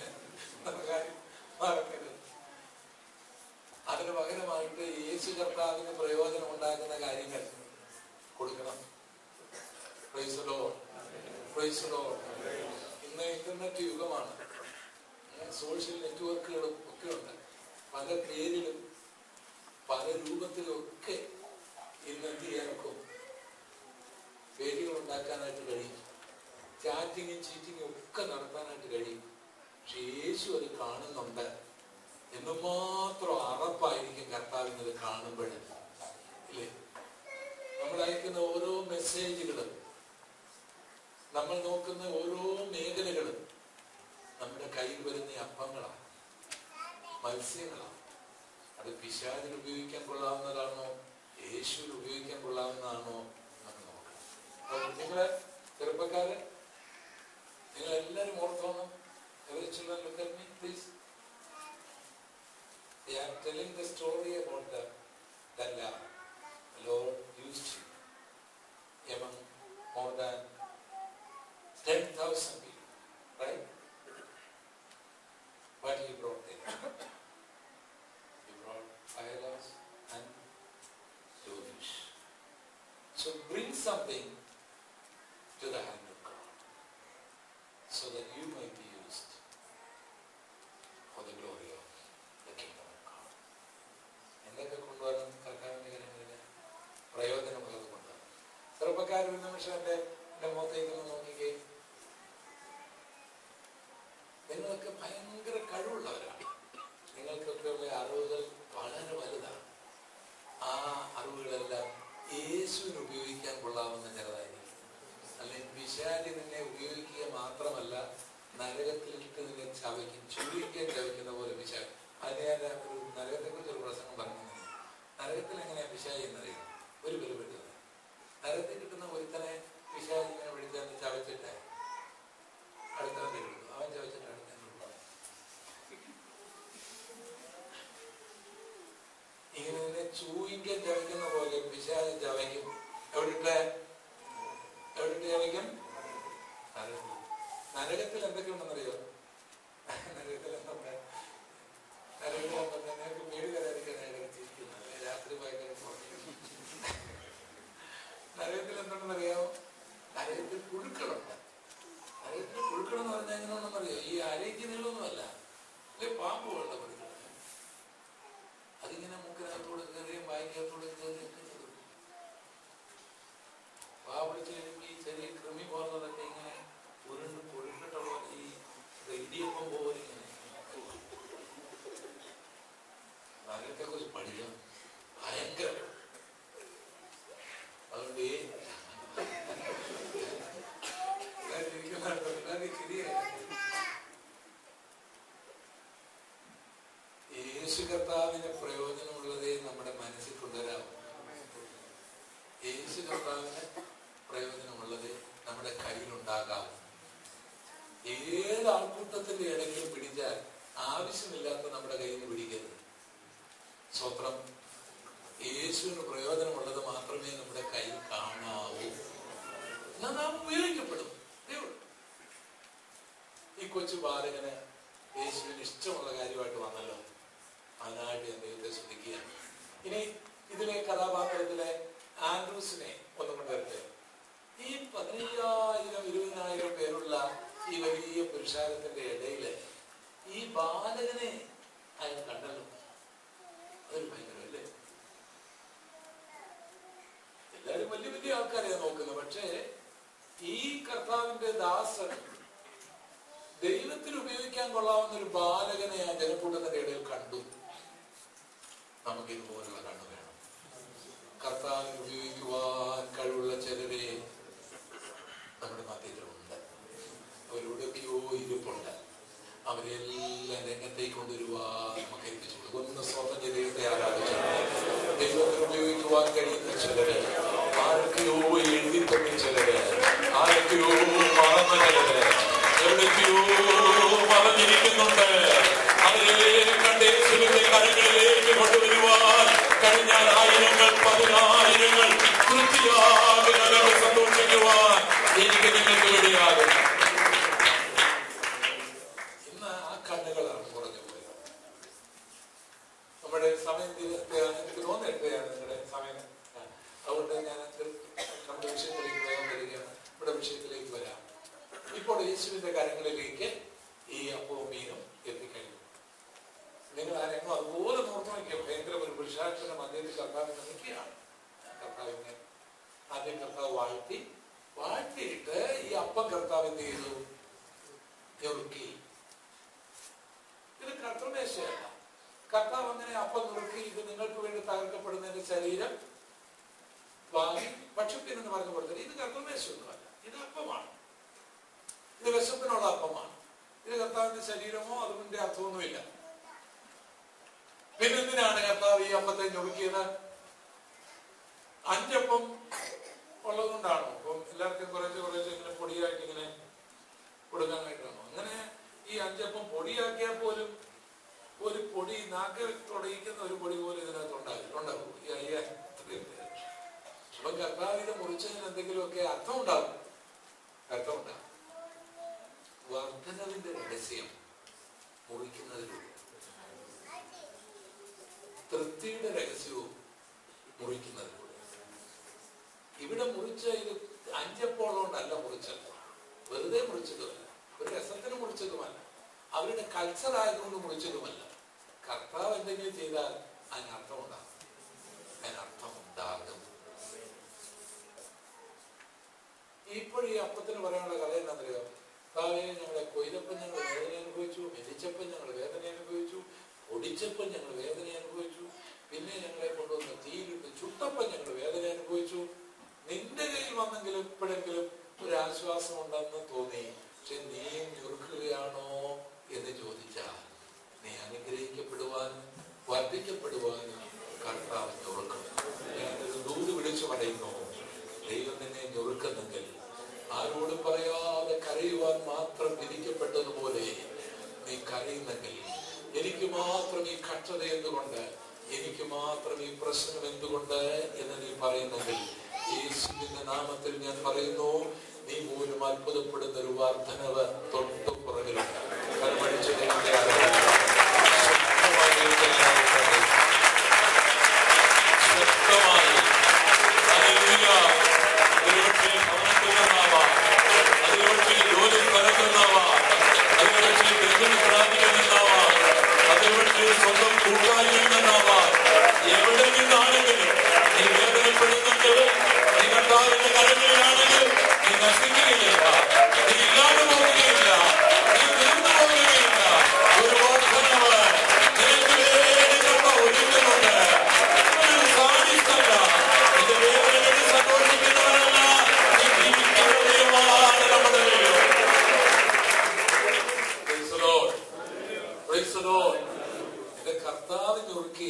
അതിന് പകരമായിട്ട് യേശു കർത്താവിന് പ്രയോജനം ഉണ്ടാക്കുന്ന കാര്യങ്ങൾ കൊടുക്കണം. Praise the Lord, praise the Lord. ഇന്ന് ഇന്റർനെറ്റ് യുഗമാണ്. സോഷ്യൽ നെറ്റ്വർക്കുകളും ഒക്കെ ഉണ്ട്. പല പേരിലും പല രൂപത്തിലും ഒക്കെ ഇന്ന് എന്ത് ചെയ്യാനൊക്കെ പേരുകൾ ഉണ്ടാക്കാനായിട്ട് കഴിയും. ചാറ്റിങ്ങും ചീറ്റിങ്ങും ഒക്കെ നടത്താനായിട്ട് കഴിയും. പക്ഷെ യേശു അത് കാണുന്നുണ്ട്. എന്തുമാത്രം അറപ്പായിരിക്കും കർത്താവിനത് കാണുമ്പോൾ, ഇല്ലേ? നമ്മൾ അയക്കുന്ന ഓരോ മെസ്സേജുകളും, നമ്മൾ നോക്കുന്ന ഓരോ മേഖലകളും നമ്മുടെ കയ്യിൽ വരുന്ന അപ്പങ്ങളാണ്, മത്സ്യങ്ങളാണ്. അത് പിശാചിന് ഉപയോഗിക്കാൻ കൊള്ളാവുന്നതാണോ യേശുവിന് ഉപയോഗിക്കാൻ കൊള്ളാവുന്നതാണോ എന്ന് നോക്കണം. അപ്പൊ നിങ്ങളെ ചെറുപ്പക്കാരെ, നിങ്ങൾ എല്ലാവരും ഓർത്തോണം. Every children look at me, please. They are telling the story about the, that love the Lord used among more than ten thousand people, right? But he brought them. He brought five loaves and two fish. So bring something to the hand of God, so that you might be used for the glory of the kingdom of God. എന്തൊക്കെ കൊണ്ടുവരണം കർത്താവിന്റെ കാര്യങ്ങളിൽ പ്രയോജനമുള്ളത് കൊണ്ടുവരണം. ചെറുപ്പക്കാർ ഒരു നിമിഷം എന്റെ എന്റെ മുഖത്തേക്ക് നോക്കിക്കേ. നിങ്ങളൊക്കെ ഭയങ്കര കഴിവുള്ളവരാണ്. നിങ്ങൾക്കൊക്കെ ഉള്ള അറിവുകൾ വളരെ വലുതാണ്. ആ അറിവുകളെല്ലാം യേശുവിന് ഉപയോഗിക്കാൻ കൊള്ളാവുന്ന ചിലതായിരിക്കും. അല്ലെങ്കിൽ പിശാചി നിന്നെ ഉപയോഗിക്കുക മാത്രമല്ല, നരകത്തിലിട്ട് നിന്നെ ചവയ്ക്കും, ചുരുക്കാൻ ചവയ്ക്കുന്ന പോലെ പിശാചി. അതിന് ഞാൻ ഒരു നരകത്തെ കുറിച്ച് ഒരു പ്രസംഗം പറഞ്ഞു. നരകത്തിൽ എങ്ങനെയാ പിശാചി എന്നറിയാം? ഒരു പേര് പെട്ടത് നരകത്തിൽ കിട്ടുന്ന ഒരുത്തനെ പിശാചിനെ വിളിച്ചാൽ ചവച്ചിട്ട് അടുത്തവന്റെ കിട്ടും. അവൻ ചവച്ചിട്ട് അടുത്ത ഇങ്ങനെ നിന്നെ ചൂയിക്കാൻ ചവയ്ക്കുന്ന പോലെ പിശാചി ചവയ്ക്കും. എവിടിട്ട് എവിടിട്ട് ചവയ്ക്കും? നരകത്തിൽ. നരകത്തിൽ എന്തൊക്കെ ഉണ്ടെന്നറിയോ? നരകത്തിൽ എന്തുണ്ട്? നരകത്തിൽ നിനക്ക് പേടി തരാതിരിക്കാനായിട്ട് ചിരിക്കുന്നത് രാത്രി ഭയങ്കര നരകത്തിൽ എന്തുണ്ടെന്നറിയാമോ? നരകത്തിൽ പുഴുക്കളുണ്ട്. ഉണ്ടാകാം. ഏത് ആൾക്കൂട്ടത്തിന്റെ ഇടയ്ക്കും പിടിച്ചാൽ ആവശ്യമില്ലാത്ത നമ്മുടെ കയ്യിൽ നിന്ന് പിടിക്കരുത്. സ്വത്രം. യേശുവിന് പ്രയോജനമുള്ളത് മാത്രമേ നമ്മുടെ കയ്യിൽ കാണാവൂ. എന്നാൽ നാം ഉപയോഗിക്കപ്പെടും. ഈ കൊച്ചു ബാലകന് യേശുവിന് ഇഷ്ടമുള്ള കാര്യമായിട്ട് വന്നല്ലോ. അതിനായിട്ട് ഞാൻ ദൈവത്തെ സ്തുതിക്കുകയാണ്. ഇനി ഇതിലെ കഥാപാത്രത്തിലെ ആൻഡ്രൂസിനെ ഒന്നും കൊണ്ടുവരട്ടെ. ഈ പതിനയ്യായിരം ഇരുപതിനായിരം പേരുള്ള ഈ വലിയ പുരുഷാരത്തിന്റെ ഇടയില് ഈ ബാലകനെ അയാൾ കണ്ടല്ലോ. അതൊരു ഭയങ്കരമല്ലേ. എല്ലാരും വലിയ വലിയ ആൾക്കാരെയാണ് നോക്കുന്നത്. പക്ഷേ ഈ കർത്താവിന്റെ ദാസൻ ദൈവത്തിന് ഉപയോഗിക്കാൻ കൊള്ളാവുന്ന ഒരു ബാലകനെ ആ ജനക്കൂട്ടത്തിന്റെ ഇടയിൽ കണ്ടു. നമുക്ക് ഇതുപോലുള്ള കണ്ണു വേണം. കർത്താവിന് ഉപയോഗിക്കുവാൻ കഴിവുള്ള ചിലരെ നമ്മുടെ മധ്യത്തിലുണ്ട്. അവരോടൊക്കെയോ ഇരിപ്പുണ്ട്. അവരെല്ലാം രംഗത്തേക്ക് കൊണ്ടുവരുവാൻ നമുക്ക് ഏൽപ്പിച്ചു. ഒന്ന് സ്വന്തം ദൈവത്തെ ആരാധിച്ചു. ദൈവത്തിന് ഉപയോഗിക്കുവാൻ കഴിയുന്ന ചിലര്, ആരൊക്കെയോ എഴുതി തന്ന ചിലര്, ആരൊക്കെയോ മറന്ന ചിലര്, എവിടേക്കോ മറഞ്ഞിരിക്കുന്നുണ്ട്. അവരെ കണ്ട് യേശുവിന്റെ കരങ്ങളിലേക്ക് കൊണ്ടുവരുവാൻ കഴിഞ്ഞാൽ ആയിരങ്ങൾ പതിനായിരങ്ങൾ വൃത്തിയാകെ സന്തോഷിക്കുവാൻ എനിക്ക് നിങ്ങൾക്ക് വേണ്ടിയാകും. ഇന്ന് ആ കണ്ണുകളാണ് കുറഞ്ഞു പോയത്. നമ്മുടെ സമയം എനിക്ക് തോന്നിയിട്ടാണ് നിങ്ങളുടെ സമയം. അതുകൊണ്ട് ഞാൻ നമ്മുടെ വിഷയത്തിലേക്ക് വേഗം വരികയാണ്. ഇവിടെ വിഷയത്തിലേക്ക് വരാം. ഇപ്പോൾ യേശുവിന്റെ കരങ്ങളിലേക്ക് ഈ അപ്പവും മീനും എത്തിക്കഴിഞ്ഞു. നിങ്ങൾ ആരെങ്കിലും അതുപോലെ നോക്കി നോക്കിയോ? ഭയങ്കര ഒരു പുരുഷാരത്തിന്റെ മധ്യത്തിൽ കർത്താവിനെ നിൽക്കുകയാണ്. കർത്താവിനെ ആദ്യം കർത്താവ് വാഴ്ത്തി വാഴ്ത്തിയിട്ട് ഈ അപ്പം കർത്താവ് എന്ത് ചെയ്തു? നുറുക്കി. ഇത് കർത്തൃമേശയല്ല. കർത്താവ് അങ്ങനെ അപ്പം നുറുക്കി, ഇത് നിങ്ങൾക്ക് വേണ്ടി തകർക്കപ്പെടുന്നതിന്റെ ശരീരം വാങ്ങി ഭക്ഷിപ്പിനെന്ന് പറഞ്ഞു കൊടുത്തത്. ഇത് കർത്തൃമേശയൊന്നുമല്ല, ഇത് അപ്പമാണ്. ഇത് വിശപ്പിനുള്ള അപ്പമാണ്. ഇത് കർത്താവിന്റെ ശരീരമോ അതിന്റെ അർത്ഥമൊന്നുമില്ല. പിന്നെന്തിനാണ് കർത്താവ് ഈ അപ്പത്തെ ഞൊറുക്കിയത്? അഞ്ചപ്പം ഉള്ളതുകൊണ്ടാണോ? അപ്പം എല്ലാവർക്കും കുറേശ്ശെ കുറേശ്ശെ ഇങ്ങനെ പൊടിയായിട്ട് ഇങ്ങനെ കൊടുക്കാനായിട്ടാണോ? അങ്ങനെ ഈ അഞ്ചപ്പം പൊടിയാക്കിയാൽ പോലും ഒരു പൊടി നാക്കിൽ തുടയിക്കുന്ന ഒരു പൊടി പോലും ഇതിനകത്ത് ഉണ്ടാകും ഉണ്ടാവും. ഈ അയ്യ അപ്പം കർത്താവിനെ മുറിച്ചതിന് എന്തെങ്കിലുമൊക്കെ അർത്ഥം ഉണ്ടാകും. അർത്ഥം ഉണ്ടാകും. വർദ്ധനവിന്റെ രഹസ്യം മുറിക്കുന്നതിലൂടെ, തൃപ്തിയുടെ രഹസ്യവും മുറിക്കുന്നതിലൂടെ. ഇവിടെ മുറിച്ച ഇത് അഞ്ചപ്പോളോണ്ടല്ല മുറിച്ചത്, വെറുതെ മുറിച്ചതുമല്ല, ഒരു രസത്തിന് മുറിച്ചതുമല്ല, അവരുടെ കൾച്ചർ ആയതുകൊണ്ട് മുറിച്ചതുമല്ല. കർത്താവ് എന്തെങ്കിലും ചെയ്താൽ അതിനർത്ഥം ഉണ്ടാകും. അതിനർത്ഥം ഉണ്ടാകും. ഇപ്പോഴും ഈ അപ്പത്തിന് പറയാനുള്ള കഥ എന്താണെന്നറിയോ? കർത്താവേ, ഞങ്ങളെ കൊയ്തപ്പം ഞങ്ങൾ വേദന അനുഭവിച്ചു, മെതിച്ചപ്പം ഞങ്ങൾ വേദന അനുഭവിച്ചു, പൊടിച്ചപ്പം ഞങ്ങൾ വേദന അനുഭവിച്ചു, പിന്നെ ഞങ്ങളെ കൊണ്ടുവന്ന് തീയിലിട്ട് ചുട്ടപ്പം ഞങ്ങൾ വേദന അനുഭവിച്ചു. നിന്റെ കയ്യിൽ വന്നെങ്കിലും ഇപ്പോഴെങ്കിലും ഒരു ആശ്വാസം ഉണ്ടെന്ന് തോന്നി. പക്ഷെ നീ ഞൊറുക്കുകയാണോ എന്ന് ചോദിച്ചാൽ, നീ അനുഗ്രഹിക്കപ്പെടുവാനും വർദ്ധിക്കപ്പെടുവാനും കർത്താവ് ഞൊറുക്കും. ഞാനൊരു ദൂത് വിളിച്ചു പറയുന്നു, ദൈവം നിന്നെ ഞൊറുക്കുന്നെങ്കിൽ ആരോടും പറയാതെ കരയുവാൻ മാത്രം വിധിക്കപ്പെട്ടതുപോലെ നീ കരയുന്നെങ്കിൽ, എനിക്ക് മാത്രം ഈ കഷ്ടത എന്തുകൊണ്ട്, എനിക്ക് മാത്രം ഈ പ്രശ്നം എന്തുകൊണ്ട് എന്ന് നീ പറയുന്നെങ്കിൽ, യേശുവിന്റെ നാമത്തിൽ ഞാൻ പറയുന്നു, നീ പോലും അത്ഭുതപ്പെടുന്ന ഒരു വർദ്ധനവ് തൊട്ടു പുറകിലുണ്ട്. കരമടിച്ച് ദൈവത്തെ ആരാധിക്കുക. ശക്തമായി അതിലൊക്കെ ഭവനത്തിലെന്നാവാം, അതിലൊക്കെ ജോലി സ്ഥലത്തെന്നാവാം, അതിലൊക്കെ ബന്ധുവിന് പ്രാപിക്കുന്നെന്നാവാം, അതിലൊക്കെ സ്വന്തം കൂട്ടായ്മയിൽ നിന്നാവാം, എവിടെ നിന്നാണെങ്കിലും നീ വേദനപ്പെടുന്നെങ്കിൽ, നീ കർത്താവിന്റെ കരങ്ങളിലാണെങ്കിൽ നീ നശിക്കുകയില്ല, നീ ഇല്ലാതെ പോവുകയില്ല, നീ തീർന്നു പോവുകയില്ല. ഒരു വർദ്ധനവ് നിനക്ക് വേണ്ടി കർത്താവ് ഒരുക്കുന്നുണ്ട്. സാധിച്ചല്ല, ഇത് വേദനകളിൽ സന്തോഷിക്കുന്നവരല്ല, നീ ജീവിക്കുന്നവരുമാണ് നമ്മുടെ ദൈവം. Praise the Lord. Praise the Lord. ഇത് കർത്താവ് ഞൊറുക്കിയ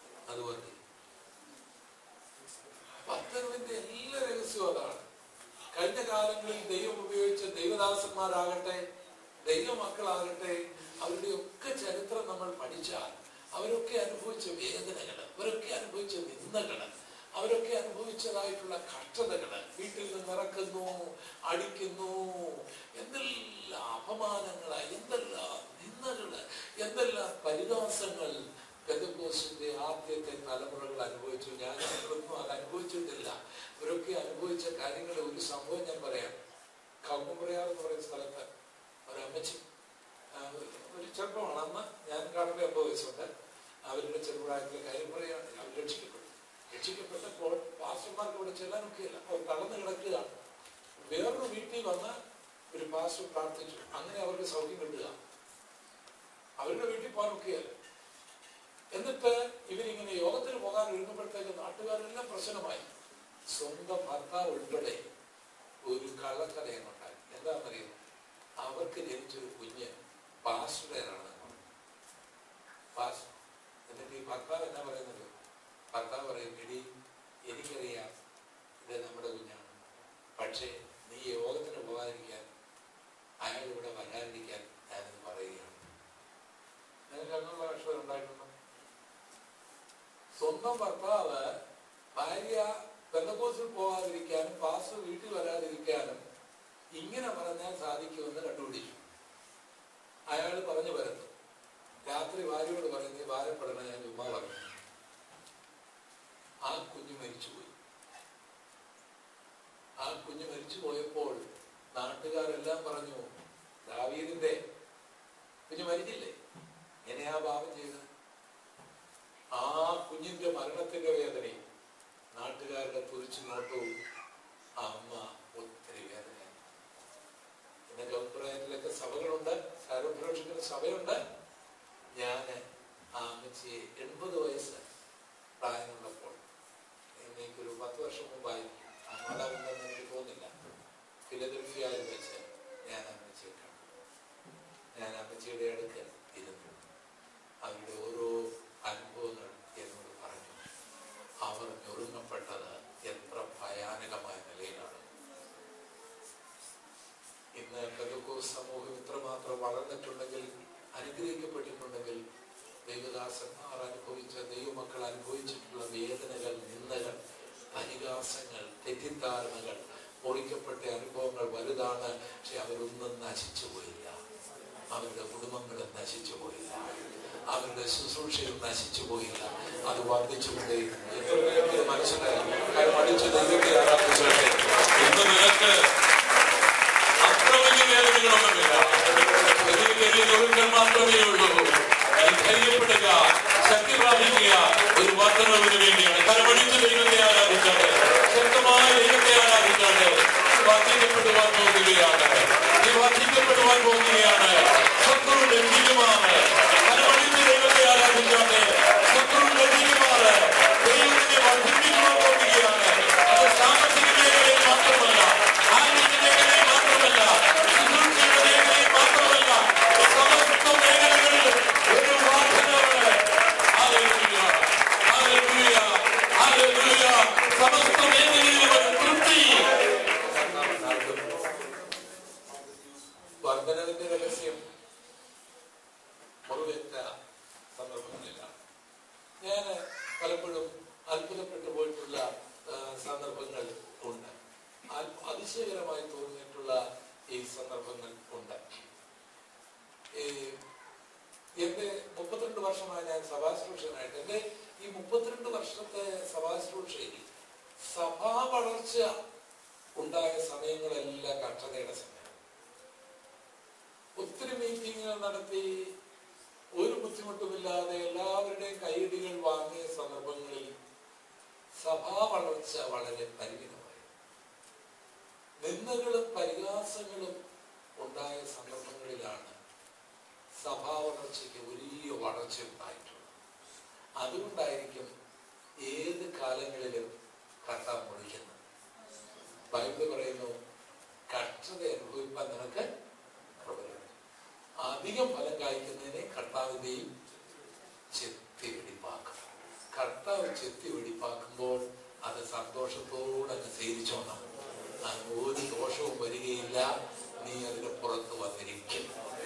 അതുപോലെ വർദ്ധനവിന്റെ എല്ലാ രഹസ്യവും അതാണ്. കഴിഞ്ഞ കാലങ്ങളിൽ ദൈവം ഉപയോഗിച്ച ദൈവദാസന്മാരാകട്ടെ, ദൈവമക്കളാകട്ടെ, അവരുടെ ഒക്കെ ചരിത്രം നമ്മൾ പഠിച്ചാൽ അവരൊക്കെ അനുഭവിച്ച വേദനകള്, അവരൊക്കെ അനുഭവിച്ച നിന്ദകള്, അവരൊക്കെ അനുഭവിച്ചതായിട്ടുള്ള കഷ്ടതകള്, വീട്ടിൽ നിന്ന് ഇറക്കുന്നു, അടിക്കുന്നു, എന്തെല്ലാം അപമാനങ്ങള്, എന്തെല്ലാം നിന്ദകള്, എന്തെല്ലാം പരിഹാസങ്ങൾ പെന്തക്കോസ്തിന്റെ ആദ്യത്തെ തലമുറകൾ അനുഭവിച്ചു. ഞാൻ ഞങ്ങളൊന്നും അത് അനുഭവിച്ചിട്ടില്ല. ഇവരൊക്കെ അനുഭവിച്ച കാര്യങ്ങളുടെ ഒരു സംഭവം ഞാൻ പറയാം. കൗകുംപ്രയാർ എന്ന് പറയുന്ന സ്ഥലത്ത് ഒരമ്മച്ചി, ഒരു ചെറുപ്പമാണ് അന്ന്, ഞാൻ കാണുമ്പോൾ എൺപത് വയസ്സുണ്ട്. അവരുടെ ചെറുപ്രായത്തിലെ കാര്യം പറയുകയാണ്. അവർ രക്ഷിക്കപ്പെട്ടു. രക്ഷിക്കപ്പെട്ടപ്പോൾ പാസ്റ്റർമാർക്ക് ഇവിടെ ചെല്ലാനൊക്കെയില്ല, അവർ തളർന്നു കിടക്കുകയാണ്. വേറൊരു വീട്ടിൽ വന്ന് ഒരു പാസ്റ്റർ പ്രാർത്ഥിച്ചു. അങ്ങനെ അവർക്ക് സൗഖ്യം കിട്ടുക. അവരുടെ വീട്ടിൽ പോകാനൊക്കെയല്ല. എന്നിട്ട് ഇവരിങ്ങനെ യോഗത്തിന് പോകാൻ ഒരുങ്ങുമ്പോഴത്തേക്ക് നാട്ടുകാരെല്ലാം പ്രശ്നമായി. സ്വന്തം ഭർത്താവ് ഉൾപ്പെടെ ഒരു കള്ളക്കഥയാണ് ഉണ്ടായി. എന്താണെന്നറിയാം, അവർക്ക് ജനിച്ചൊരു കുഞ്ഞ് പാസ്റ്ററുടേതാണ്. പാസ്റ്റർ എന്നിട്ട് ഈ ഭർത്താവ് എന്നാ പറയുന്നത്? ഭർത്താവ് പറയും, എടി എനിക്കറിയാം ഇത് നമ്മുടെ കുഞ്ഞാണ്, പക്ഷേ നീ യോഗത്തിന് പോകാതിരിക്കാൻ, അയാൾ ഇവിടെ വരാതിരിക്കാൻ ഞാനിത് പറയുകയാണ്. നിങ്ങൾക്ക് അങ്ങനെയുള്ള കഷ്ടം ഉണ്ടായിട്ടുണ്ടോ? സ്വന്തം ഭർത്താവ് ഭാര്യ പെന്തക്കോസ്തിൽ പോകാതിരിക്കാനും പാസ്റ്റർ വീട്ടിൽ വരാതിരിക്കാനും ഇങ്ങനെ പറഞ്ഞാൽ സാധിക്കുമെന്ന് കണ്ടുപിടിച്ചു. അയാൾ പറഞ്ഞു വരുന്നു. രാത്രി ഭാര്യയോട് പറയുന്നത്, ഭാരപ്പെടണം, ഞാൻ ചുമ്മാ പറഞ്ഞു. ആ കുഞ്ഞ് മരിച്ചുപോയി. ആ കുഞ്ഞ് മരിച്ചു പോയപ്പോൾ നാട്ടുകാരെല്ലാം പറഞ്ഞു, ദാവീദിന്റെ കുഞ്ഞ് മരിച്ചില്ലേ, എങ്ങനെയാ പാപം ചെയ്തത്? ആ കുഞ്ഞിന്റെ മരണത്തിന്റെ വേദനയും നാട്ടുകാരുടെ തുറിച്ചു നോട്ടവും ആ അമ്മ ഒത്തിരി വേദനയാണ്. പിന്നെ ഗൗപ്രായത്തിലൊക്കെ സഭകളുണ്ട്, സാരോപരോഷിക്കുന്ന സഭയുണ്ട്. ഞാന് ആ അമ്മച്ചിയെ എൺപത് വയസ്സ് പ്രായമുള്ളപ്പോൾ, എനിക്കൊരു പത്ത് വർഷം മുമ്പായിരിക്കും, ആ മാതാവുണ്ടെന്ന് എനിക്ക് തോന്നില്ല, ഫിലദൽഫിയയിൽ വെച്ച് ഞാൻ അമ്മച്ചിയെ കണ്ടു. ഞാൻ അമ്മച്ചിയുടെ അടുത്ത് ഇരുന്നു. അവരുടെ ഓരോ അനുഭവങ്ങൾ എന്നോട് പറഞ്ഞു. അവർ ഞൊറുങ്ങപ്പെട്ടത് എത്ര ഭയാനകമായ നിലയിലാണ്. ഇന്ന് പെന്തക്കോസ്ത് സമൂഹം ഇത്രമാത്രം വളർന്നിട്ടുണ്ടെങ്കിൽ, അനുഗ്രഹിക്കപ്പെട്ടിട്ടുണ്ടെങ്കിൽ, ദൈവദാസന്മാർ അനുഭവിച്ച, ദൈവമക്കൾ അനുഭവിച്ചിട്ടുള്ള വേദനകൾ, നിന്ദകൾ, പരിഹാസങ്ങൾ, തെറ്റിദ്ധാരണകൾ, പൊളിക്കപ്പെട്ട അനുഭവങ്ങൾ വലുതാണ്. പക്ഷെ അവരൊന്നും നശിച്ചു പോയില്ല. അവരുടെ കുടുംബങ്ങൾ നശിച്ചു പോയില്ല. അവരുടെ ശുശ്രൂഷയിൽ നശിച്ചു പോയില്ല. അത് വർദ്ധിച്ചുകൊണ്ടേയിരുന്നു. എത്ര പേർക്ക് മനസ്സിലായി? പഠിച്ച് ദൈവത്തെ ആരാധിച്ചോട്ടെ. ഇന്ന് നിനക്ക് അത്ര വലിയ വേദനകളൊന്നുമില്ല, വലിയ വലിയ തൊഴിലുകൾ മാത്രമേ ഉള്ളൂ. ധൈര്യപ്പെടുക, ശക്തി പ്രാപിക്കുക. ഒരു വർദ്ധനവിന് വേണ്ടിയാണ്. കരമടിച്ച് ദൈവത്തെ ആരാധിച്ചാണ്, ശക്തമായ ദൈവത്തെ ആരാധിച്ചാണ്. വർദ്ധിക്കപ്പെടുവാൻ പോകുകയാണ്. നീ വർദ്ധിക്കപ്പെടുവാൻ പോകുകയാണ്. ശത്രു ലംഘിക്കുമാണ്. കരമടിച്ച് ദൈവത്തെ ആരാധിച്ചാണ്. ശത്രു ലംഘിക്കുമാണ്. ദൈവത്തിനെ വർദ്ധിപ്പിക്കുവാൻ പോകുകയാണ്. അത് സാമ്പത്തിക മേഖലയിൽ മാത്രമല്ല, ആരോഗ്യ മേഖലയിൽ മാത്രമല്ല, ശുശ്രൂഷയുടെ മേഖലയിൽ മാത്രമല്ല, സമസ്ത മേഖലകളിൽ ഒരു വർദ്ധനവ്. Hallelujah, hallelujah, hallelujah. സമസ്ത മേഖലയിലും ഒരു തൃപ്തി. വർദ്ധനവിന്റെ രഹസ്യം മുറിവേറ്റ സന്ദർഭങ്ങളിലാണ്. ഞാൻ പലപ്പോഴും അത്ഭുതപ്പെട്ടു പോയിട്ടുള്ള സന്ദർഭങ്ങൾ ഉണ്ട്. അതിശയകരമായി തോന്നിയിട്ടുള്ള ഈ സന്ദർഭങ്ങൾ ഉണ്ട്. എന്റെ മുപ്പത്തിരണ്ട് വർഷമായി ഞാൻ സഭാശുശ്രൂഷകനായിട്ട്, എന്റെ ഈ മുപ്പത്തിരണ്ട് വർഷത്തെ സഭാശുശ്രൂഷയിൽ സഭാ വളർച്ച ഉണ്ടായ സമയങ്ങളെല്ലാം കഷ്ടതയുടെ സമയം. ഒത്തിരി മീറ്റിങ്ങുകൾ നടത്തി, ഒരു ബുദ്ധിമുട്ടുമില്ലാതെ എല്ലാവരുടെയും കൈയടികൾ വാങ്ങിയ സന്ദർഭങ്ങളിൽ സഭാ വളർച്ച വളരെ പരിമിതമായി. നിന്ദകളും പരിഹാസങ്ങളും ഉണ്ടായ സന്ദർഭങ്ങളിലാണ് സഭാ വളർച്ചയ്ക്ക് വലിയ വളർച്ച ഉണ്ടായിട്ടുള്ളത്. അതുകൊണ്ടായിരിക്കും ഏത് കാലങ്ങളിലും കർത്താവ് മുഴിക്കുന്നത്. ബൈബിൾ പറയുന്നു, കഷ്ടത അനുഭവിപ്പാൻ നിനക്ക് അധികം ഫലം കായ്ക്കുന്നതിനെ കർത്താവിന്റെയും ചെത്തി വെടിപ്പാക്കും. കർത്താവ് ചെത്തി വെടിപ്പാക്കുമ്പോൾ അത് സന്തോഷത്തോടെ അങ്ങ് സേവിച്ചോണം. ഒരു ദോഷവും വരികയില്ല. നീ അതിന് പുറത്ത് വന്നിരിക്കും.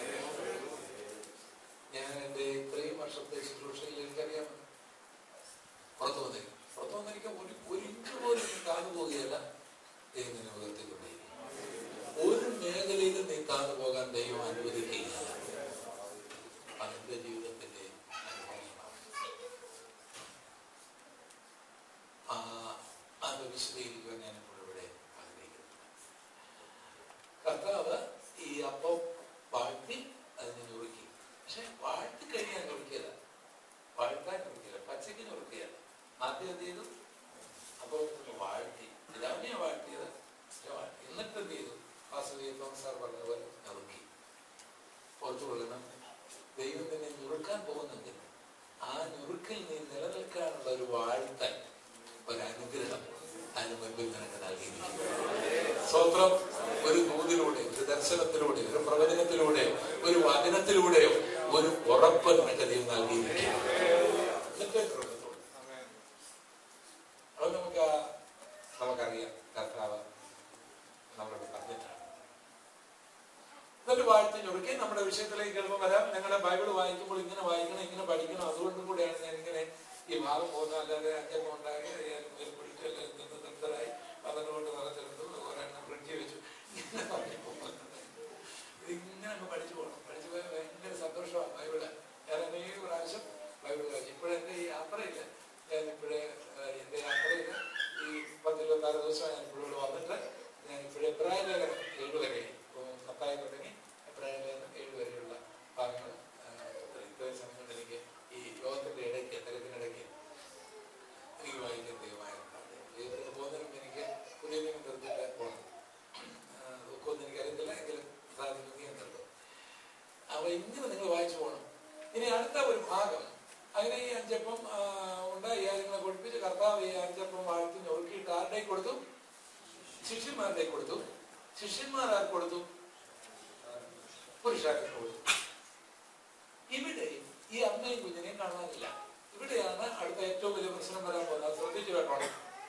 ഞാൻ എൻ്റെ ഇത്രയും വർഷത്തെ ശുശ്രൂഷയിൽ എനിക്കറിയാം, പുറത്ത് വന്നിരിക്കും. പുറത്ത് വന്നിരിക്കാൻ ഒരു ഒരു ഇഞ്ച് പോലും നീ താന്നു പോവുകയല്ല. ദൈവം നിന്നെ ഉയർത്തിക്കൊണ്ടേയിരിക്കും. ഒരു മേഖലയിലും നീ താന്നു പോകാൻ ദൈവം അനുവദിക്കുകയില്ല. അതെന്റെ ജീവിതത്തിന്റെ അനുഭവമാണ്. ആ അത് വിശദീകരിക്കാൻ ഞാൻ ഇപ്പോൾ ഇവിടെ ആഗ്രഹിക്കുന്നു. കർത്താവ് ഈ അപ്പം വാഴ്ത്തി അതിനെ നുറുക്കി. പക്ഷെ വാഴ്ത്തി കഴിഞ്ഞാൽ നുറുക്കിയല്ല, വാഴ്ത്താൻ നുറുക്കിയല്ല, പച്ചയ്ക്ക് നുറുക്കിയല്ല. ആദ്യം എന്ത് ചെയ്തു? അപ്പം വാഴ്ത്തി, രാവിലെ വാഴ്ത്തിയത്. എന്നിട്ട് എന്ത് ചെയ്തു? വാസുദേവൻ സാർ പറഞ്ഞ പോലെ നുറുക്കി. പുറത്തു കൊള്ളണം. ദൈവം നിന്നെ ഞുറുക്കാൻ പോകുന്നെങ്കിൽ ആ ഞുറുക്കിൽ നീ നിലനിൽക്കാനുള്ള ഒരു വാഴ്ത്തൽ, ഒരനുഗ്രഹം അതിന് മുൻപിൽ നിനക്ക് നൽകിയിരിക്കുന്നു. സ്വത്രം ഒരു ദൂതിലൂടെ, ഒരു ദർശനത്തിലൂടെ, ഒരു പ്രവചനത്തിലൂടെ, ഒരു വചനത്തിലൂടെയോ ഒരു ഉറപ്പ് നിനക്ക് ദൈവം നൽകിയിരിക്കുന്നു. അത് നമുക്ക് നമുക്കറിയാം, കർത്താവ് നമ്മളോട് പറഞ്ഞിട്ടാണ്. എന്നിട്ട് വാഴ്ത്തി ഞൊടുക്കി നമ്മുടെ വിഷയത്തിലേക്ക് എളുപ്പം വരാം. ഞങ്ങളുടെ ബൈബിൾ വായിക്കുമ്പോൾ ഇങ്ങനെ വായിക്കണം, ഇങ്ങനെ പഠിക്കണം. അതുകൊണ്ടും കൂടെയാണ് ഞാൻ ഇങ്ങനെ ഈ ഭാഗം പോകുന്നത്. അല്ലാതെ അഞ്ചപ്പം ഉണ്ടാക്കി തൃപ്തരായി പന്ത്രണ്ട് നിറച്ചെടുത്തു, ഒരെണ്ണം ഫ്രിഡ്ജ് വെച്ചു, ഇങ്ങനെ പറഞ്ഞു പോകുന്നത്. ഇതിങ്ങനെ അങ്ങ് പഠിച്ചു പോകണം. പഠിച്ചു പോയാൽ ഭയങ്കര സന്തോഷമാണ്. ബൈബിള് ഞാൻ അനേക പ്രാവശ്യം ബൈബിൾ വായിച്ചു. ഇപ്പോഴെന്റെ ഈ യാത്രയില്ല, ഞാൻ ഇപ്പോഴേ എന്റെ യാത്രയിൽ ഈ പത്തിരുപത്താറ് ദിവസം ഞാൻ ഇപ്പോഴും വന്നിട്ട് ഞാൻ ഇപ്പോഴും എബ്രായ ലേഖനം ഏഴ് വരെ, പത്തായി തുടങ്ങി എബ്രായ ലേഖനം ഏഴ് വരെയുള്ള ഭാഗങ്ങൾ ഇത്രയും സമയം കൊണ്ട് എനിക്ക് ഈ യോഗത്തിന്റെ ഇടയ്ക്ക് തിരക്കിനിടയ്ക്ക് എനിക്ക് വായിക്കാൻ ദൈവമായിരുന്നു. ജീവിതത്തിൽ പോകുന്നതിനും എനിക്ക് പുതിയ നിയമം തീർത്തിട്ട് പോകണം. ദുഃഖമൊന്നും എനിക്കറിയത്തില്ല, എങ്കിലും സാധിക്കുകയും തീർക്കും. അപ്പൊ ഇങ്ങനെ നിങ്ങൾ വായിച്ചു പോകണം. ഇനി അടുത്ത ഒരു ഭാഗം, അങ്ങനെ ഈ അഞ്ചപ്പം ഉണ്ടായി കാര്യങ്ങളെ പഠിപ്പിച്ച് കർത്താവ് ഈ അഞ്ചപ്പം വാഴ്ത്തി ഞൊറുക്കിയിട്ട് ആരുടെ കൊടുത്തു? ശിഷ്യന്മാരുടെ കൊടുത്തു. ശിഷ്യന്മാർ ആർ കൊടുത്തു? പുരുഷാർക്ക് കൊടുത്തു. ഇവിടെ ഈ അമ്മയും കുഞ്ഞിനെയും കാണാനില്ല. ഇവിടെയാണ് അടുത്ത ഏറ്റവും വലിയ പ്രശ്നം വരാൻ പോകുന്നത്. ശ്രദ്ധിച്ചു കേട്ടോണം.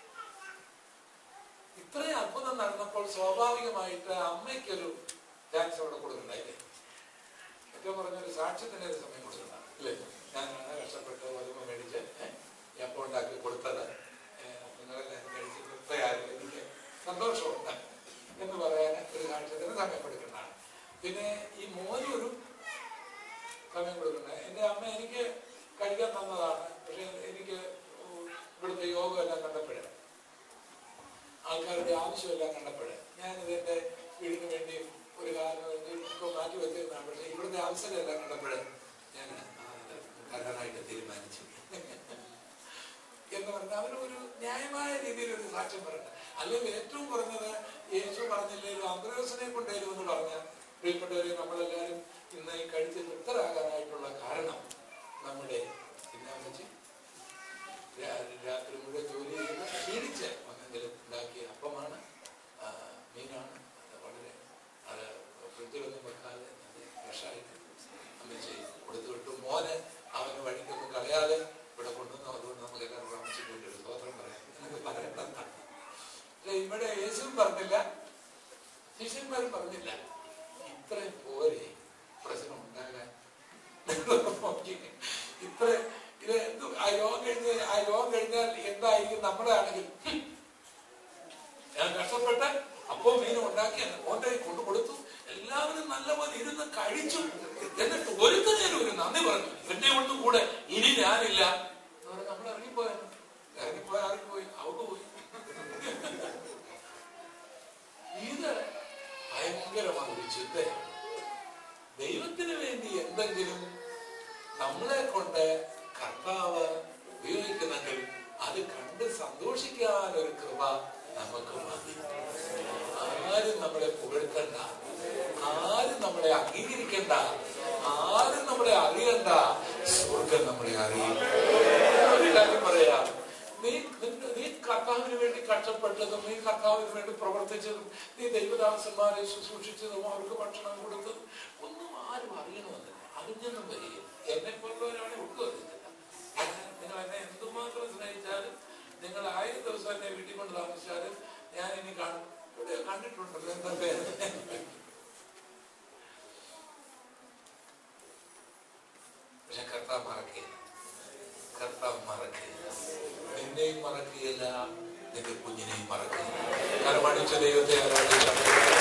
ഇത്രയും അത്ഭുതം നടന്നപ്പോൾ സ്വാഭാവികമായിട്ട് അമ്മയ്ക്കൊരു ചാൻസ് അവിടെ കൊടുക്കണ്ടായില്ലേ? ഏറ്റവും പറഞ്ഞൊരു സാക്ഷ്യത്തിന്റെ ഒരു സമയം കൊടുക്കണ്ടാണ് അല്ലേ? ഞാനാണ് കഷ്ടപ്പെട്ട് വരുമ്പ മേടിച്ച് അപ്പം ഉണ്ടാക്കി കൊടുത്തത്, നിങ്ങളെല്ലാം മേടിച്ച് തൃപ്തയായാലും എനിക്ക് സന്തോഷമുണ്ട് എന്ന് പറയാൻ ഒരു സാക്ഷ്യത്തിന് സമയം കൊടുക്കുന്നതാണ്. പിന്നെ ഈ മോനൊരു സമയം കൊടുക്കുന്നത്. എൻ്റെ അമ്മ എനിക്ക് കഴിക്കാൻ തന്നതാണ്. പക്ഷെ എനിക്ക് ഇവിടുത്തെ യോഗം എല്ലാം കണ്ടപ്പോഴേ, ആൾക്കാരുടെ ആവശ്യമെല്ലാം കണ്ടപ്പോഴേ, ഞാനിതെൻ്റെ വീടിന് വേണ്ടി ഒരു കാലം ഇപ്പോൾ മാറ്റി വെച്ചിരുന്നതാണ്. പക്ഷെ ഇവിടുത്തെ അവസരമെല്ലാം കണ്ടപ്പോഴേ ഞാൻ തരാനായിട്ട് തീരുമാനിച്ചു എന്ന് പറഞ്ഞാൽ അവന് ഒരു ന്യായമായ രീതിയിൽ ഒരു സാക്ഷ്യം പറയണം. അല്ലെങ്കിൽ ഏറ്റവും കുറഞ്ഞത് യേശു പറഞ്ഞില്ലേലും അന്ത്രയോസിനെ കൊണ്ടേരുമെന്ന് പറഞ്ഞ പ്രിയപ്പെട്ടവരെ, നമ്മളെല്ലാവരും ഇന്ന് ഈ കഴിച്ച് തൃപ്തരാകാനായിട്ടുള്ള കാരണം നമ്മുടെ ചിന്നാമച്ചി രാത്രി മുഴുവൻ ജോലി ചെയ്ത് ക്ഷീണിച്ച് വന്നെങ്കിലും ഉണ്ടാക്കിയ അപ്പമാണ്, മീനാണ്. വളരെ അത് ഫ്രിഡ്ജിലൊന്നും വെക്കാതെ ഫ്രഷായിട്ട് അമ്മച്ചി കൊടുത്തു വിട്ടു. മോന് അവന് വഴിക്കൊന്നും കളയാതെ ഇവിടെ കൊണ്ടുവന്നു. അതുകൊണ്ട് നമുക്ക് എല്ലാവരും താമസിക്കൊണ്ട് ഒരു സ്തോത്രം പറയാം. പറയേണ്ടതാണ്. പക്ഷെ ഇവിടെ യേശുവും പറഞ്ഞില്ല, ശിഷ്യന്മാരും പറഞ്ഞില്ല. ഇത്രയും പോരെ പ്രശ്നം ഉണ്ടാകാൻ. ഇത്ര ഇത് എന്ത് ആ യോഗം കഴിഞ്ഞ് ആ യോഗം കഴിഞ്ഞാൽ എന്തായിരിക്കും നമ്മുടെ ആണെങ്കിൽ? ഞാൻ കഷ്ടപ്പെട്ട് അപ്പോ മീനും ഉണ്ടാക്കി ഓൻ്റെ കൊണ്ടു കൊടുത്തു. എല്ലാവരും നല്ലപോലെ ഇരുന്ന് കഴിച്ചു. എന്നിട്ട് ഒരുത്തനേലും ഒരു നന്ദി പറഞ്ഞു, എന്നെ ഒന്നും കൂടെ ഇനി ഞാനില്ല എന്ന് പറഞ്ഞ് നമ്മൾ ഇറങ്ങിപ്പോയാലും ഇറങ്ങിപ്പോയ ആർക്ക് പോയി? അവർക്ക് പോയി. ഇത് ഭയങ്കരമായ ഒരു ചിന്തയാണ്. ദൈവത്തിന് വേണ്ടി എന്തെങ്കിലും നമ്മളെ കൊണ്ട് കർത്താവ് ഉപയോഗിക്കുന്നെങ്കിൽ അത് കണ്ട് സന്തോഷിക്കാൻ ഒരു കൃപ നമുക്ക് മതി. ആരും നമ്മളെ പുകഴ്ത്തണ്ട, ആരും നമ്മളെ അംഗീകരിക്കണ്ട, ആരും നമ്മളെ അറിയണ്ട. സ്വർഗം നമ്മളെ അറിയും. ഒരു കാര്യം പറയാം, നീ നീ കർത്താവിന് വേണ്ടി കഷ്ടപ്പെട്ടതും നീ കർത്താവിന് വേണ്ടി പ്രവർത്തിച്ചതും നീ ദൈവദാസന്മാരെ ശുശ്രൂഷിച്ചതും അവർക്ക് ഭക്ഷണം കൊടുത്തതും ഒന്നും ആരും അറിയണമെന്നില്ല. അറിഞ്ഞൊന്നും വരിക. എന്നെ പോലുള്ളവരാണ് ഒട്ടും അറിയുന്നില്ല. നിങ്ങൾ എന്നെ എന്തുമാത്രം സ്നേഹിച്ചാലും, നിങ്ങൾ ആയിരം ദിവസം എന്നെ വീട്ടിൽ കൊണ്ട് താമസിച്ചാലും ഞാൻ ഇനി കാണും ഇവിടെ കണ്ടിട്ടുണ്ടല്ലോ എന്താ പേര്? പക്ഷെ കർത്താവ് മറക്കുകയില്ല. കർത്താവ് മറക്കുകയില്ല. നിന്നെയും മറക്കുകയില്ല, നിന്റെ കുഞ്ഞിനെയും മറക്കുകയില്ല. കാരണം അടിച്ച ദൈവത്തെ ആരാധിക്കാം.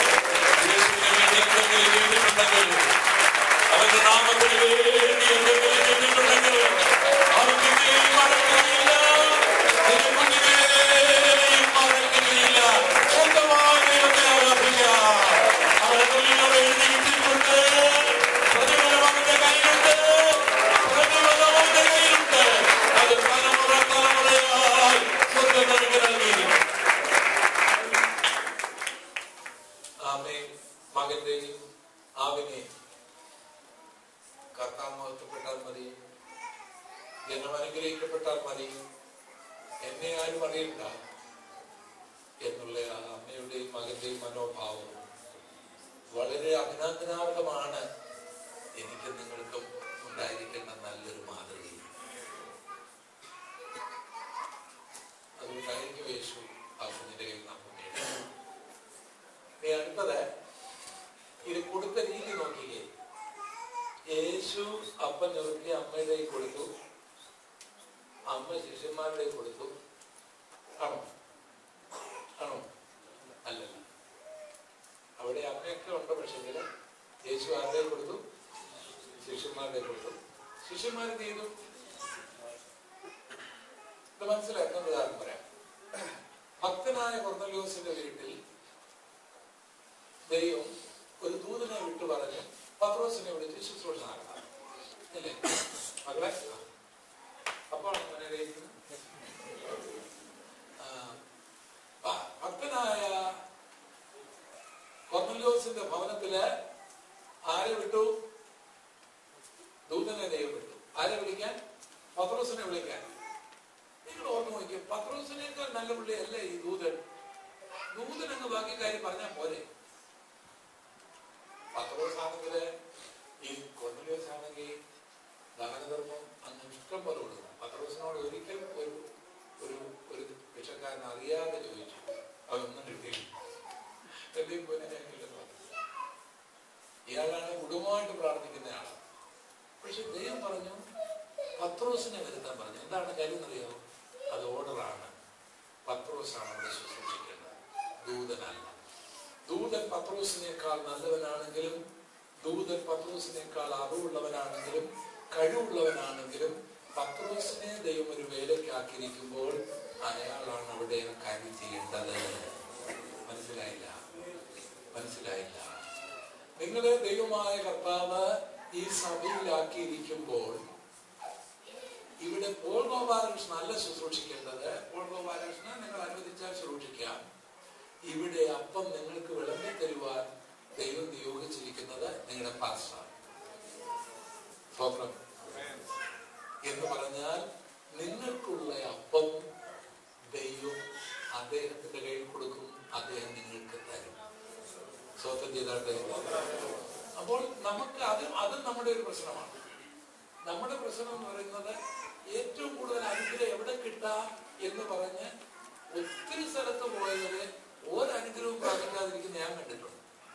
അവന്റെ നാമത്തിന് വേണ്ടി എന്തെങ്കിലും ചെയ്തിട്ടുണ്ടെങ്കിൽ അവൻ നിന്നെയും മറക്കുകയില്ല, നിന്റെ കുഞ്ഞിനെയും മറക്കുകയില്ല. സ്വന്തമായ ദൈവത്തെ ആരാധിക്കാം. അവരുടെ തൊഴിലോടെ എഴുതി കിട്ടിയിട്ടുണ്ട്. പ്രതിഫലം അവന്റെ കയ്യിലുണ്ട്. പ്രതിഫലം അവന്റെ കയ്യിലുണ്ട്. അത് തലമുറ തലമുറയായി സ്വർഗ്ഗം നൽകി നൽകിയിരിക്കും. ആമേൻ. മകന്റെയും ആവിനെയും കർത്താവ് മഹത്വപ്പെട്ടാൽ മതി, ജനം അനുഗ്രഹിക്കപ്പെട്ടാൽ മതി, എന്നെ ആരും അറിയണ്ട എന്നുള്ള ആ അമ്മയുടെയും മകന്റെയും മനോഭാവം വളരെ അഭിനന്ദനാർഹമാണ്. എനിക്ക് നിങ്ങൾക്കും ഉണ്ടായിരിക്കേണ്ട നല്ലൊരു മാതൃക. അതുകൊണ്ടായിരിക്കും യേശു ആ കുഞ്ഞിന്റെ കയ്യിൽ നമ്മൾ നേടുന്നത്. ഇനി അടുത്തത് ഇത് കൊടുത്ത രീതി നോക്കിയേ. യേശു അപ്പം ഞെറുക്കി അമ്മയുടെ കൊടുത്തു, അമ്മ ശിഷ്യന്മാരുടെ കൊടുത്തു. ആണോ? ആണോ? അല്ലല്ല. അവിടെ അമ്മയൊക്കെ ഉണ്ട്. പക്ഷെങ്കിൽ യേശു ആരുടെ കൊടുത്തു? ശിഷ്യന്മാരുടെ കൊടുത്തു. ശിഷ്യന്മാരെന്ത് ചെയ്തു? ഇത് മനസ്സിലാക്കുന്ന ഉദാഹരണം പറയാം. ഭക്തനായ കൊർന്നല്യോസിന്റെ വീട്ടിൽ ദൈവം ഒരു ദൂതനെ വിട്ടു പറഞ്ഞ് പത്രോസിനെ വിളിച്ച് ശുശ്രൂഷ നടത്താം അല്ലേ മകളെ? അപ്പോൾ ഭക്തനായ കൊർന്നല്യോസിന്റെ ഭവനത്തില് ആരെ വിട്ടു? ദൂതനെ ദൈവം വിട്ടു. ആരെ വിളിക്കാൻ? പത്രോസിനെ വിളിക്കാൻ. നിങ്ങൾ ഓർമ്മ നോക്കിയ പത്രോസിനേക്കാൾ നല്ല പുള്ളിയല്ലേ ഈ ദൂതൻ? ദൂതൻ അങ്ങ് ബാക്കി കാര്യം പറഞ്ഞാൽ പോരെ. പത്രോസ് ആണെങ്കില് ഈ കൊർന്നല്യോസ് ആണെങ്കിൽ ദാനധർമ്മം അങ്ങ് ഇഷ്ടം പോലെ കൊടുക്കണം. പത്രോസിനോട് ഒരിക്കൽ ഒരു ഒരു ഒരു ഭിക്ഷക്കാരൻ അറിയാതെ ചോദിച്ചു, അതൊന്നും കിട്ടിയില്ല. എന്തെങ്കിലും പോലെ ഞങ്ങളില്ലെന്ന് പറഞ്ഞു. ഇയാളാണ് കുടുംബമായിട്ട് പ്രാർത്ഥിക്കുന്ന ആളാണ്. പക്ഷെ ദൈവം പറഞ്ഞു പത്രോസിനെ വരുത്താൻ പറഞ്ഞു. എന്താണ് കാര്യം എന്നറിയാമോ? അത് ഓർഡറാണ്. പത്രോസാണ് അവിടെ ശുശ്രൂഷിക്കേണ്ടത്, ദൂതനല്ല. ദൂതൻ പത്രോസിനേക്കാൾ നല്ലവനാണെങ്കിലും, ദൂതൻ പത്രോസിനേക്കാൾ അറിവുള്ളവനാണെങ്കിലും, കഴിവുള്ളവനാണെങ്കിലും, പത്രോസിനെ ദൈവം ഒരു വേലയ്ക്കാക്കിയിരിക്കുമ്പോൾ അയാളാണ് അവിടെ കാര്യം ചെയ്യേണ്ടത്. മനസ്സിലായില്ല? മനസ്സിലായില്ല? നിങ്ങളെ ദൈവമായ കർത്താവ് ഈ സഭയിലാക്കിയിരിക്കുമ്പോൾ ഇവിടെ പോൾ ഗോപാലകൃഷ്ണൻ അല്ല ശുശ്രൂഷിക്കേണ്ടത്. പോൾ ഗോപാലകൃഷ്ണൻ നിങ്ങൾ അനുവദിച്ചാൽ ശുശ്രൂഷിക്കാം. ഇവിടെ അപ്പം നിങ്ങൾക്ക് വിളമ്പി തരുവാൻ ദൈവം നിയോഗിച്ചിരിക്കുന്നത് നിങ്ങളുടെ പാസ്റ്ററാണ്. സ്തോത്രം എന്ന് പറഞ്ഞാൽ നിങ്ങൾക്കുള്ള അപ്പം ദൈവം അദ്ദേഹത്തിന്റെ കയ്യിൽ കൊടുക്കും, അദ്ദേഹം നിങ്ങൾക്ക് തരും. സ്തോത്രം ചെയ്താട്ടെ. അപ്പോൾ നമുക്ക് അത് അത് നമ്മുടെ ഒരു പ്രശ്നമാണ്. നമ്മുടെ പ്രശ്നം എന്ന് പറയുന്നത് ഏറ്റവും കൂടുതൽ അനുഗ്രഹം എവിടെ കിട്ടാം എന്ന് പറഞ്ഞ് ഒത്തിരി സ്ഥലത്ത് പോയവര് ഒരനുഗ്രഹവും പ്രാപിക്കാതിരിക്കുന്ന ഞാൻ കണ്ടിട്ടുണ്ട്.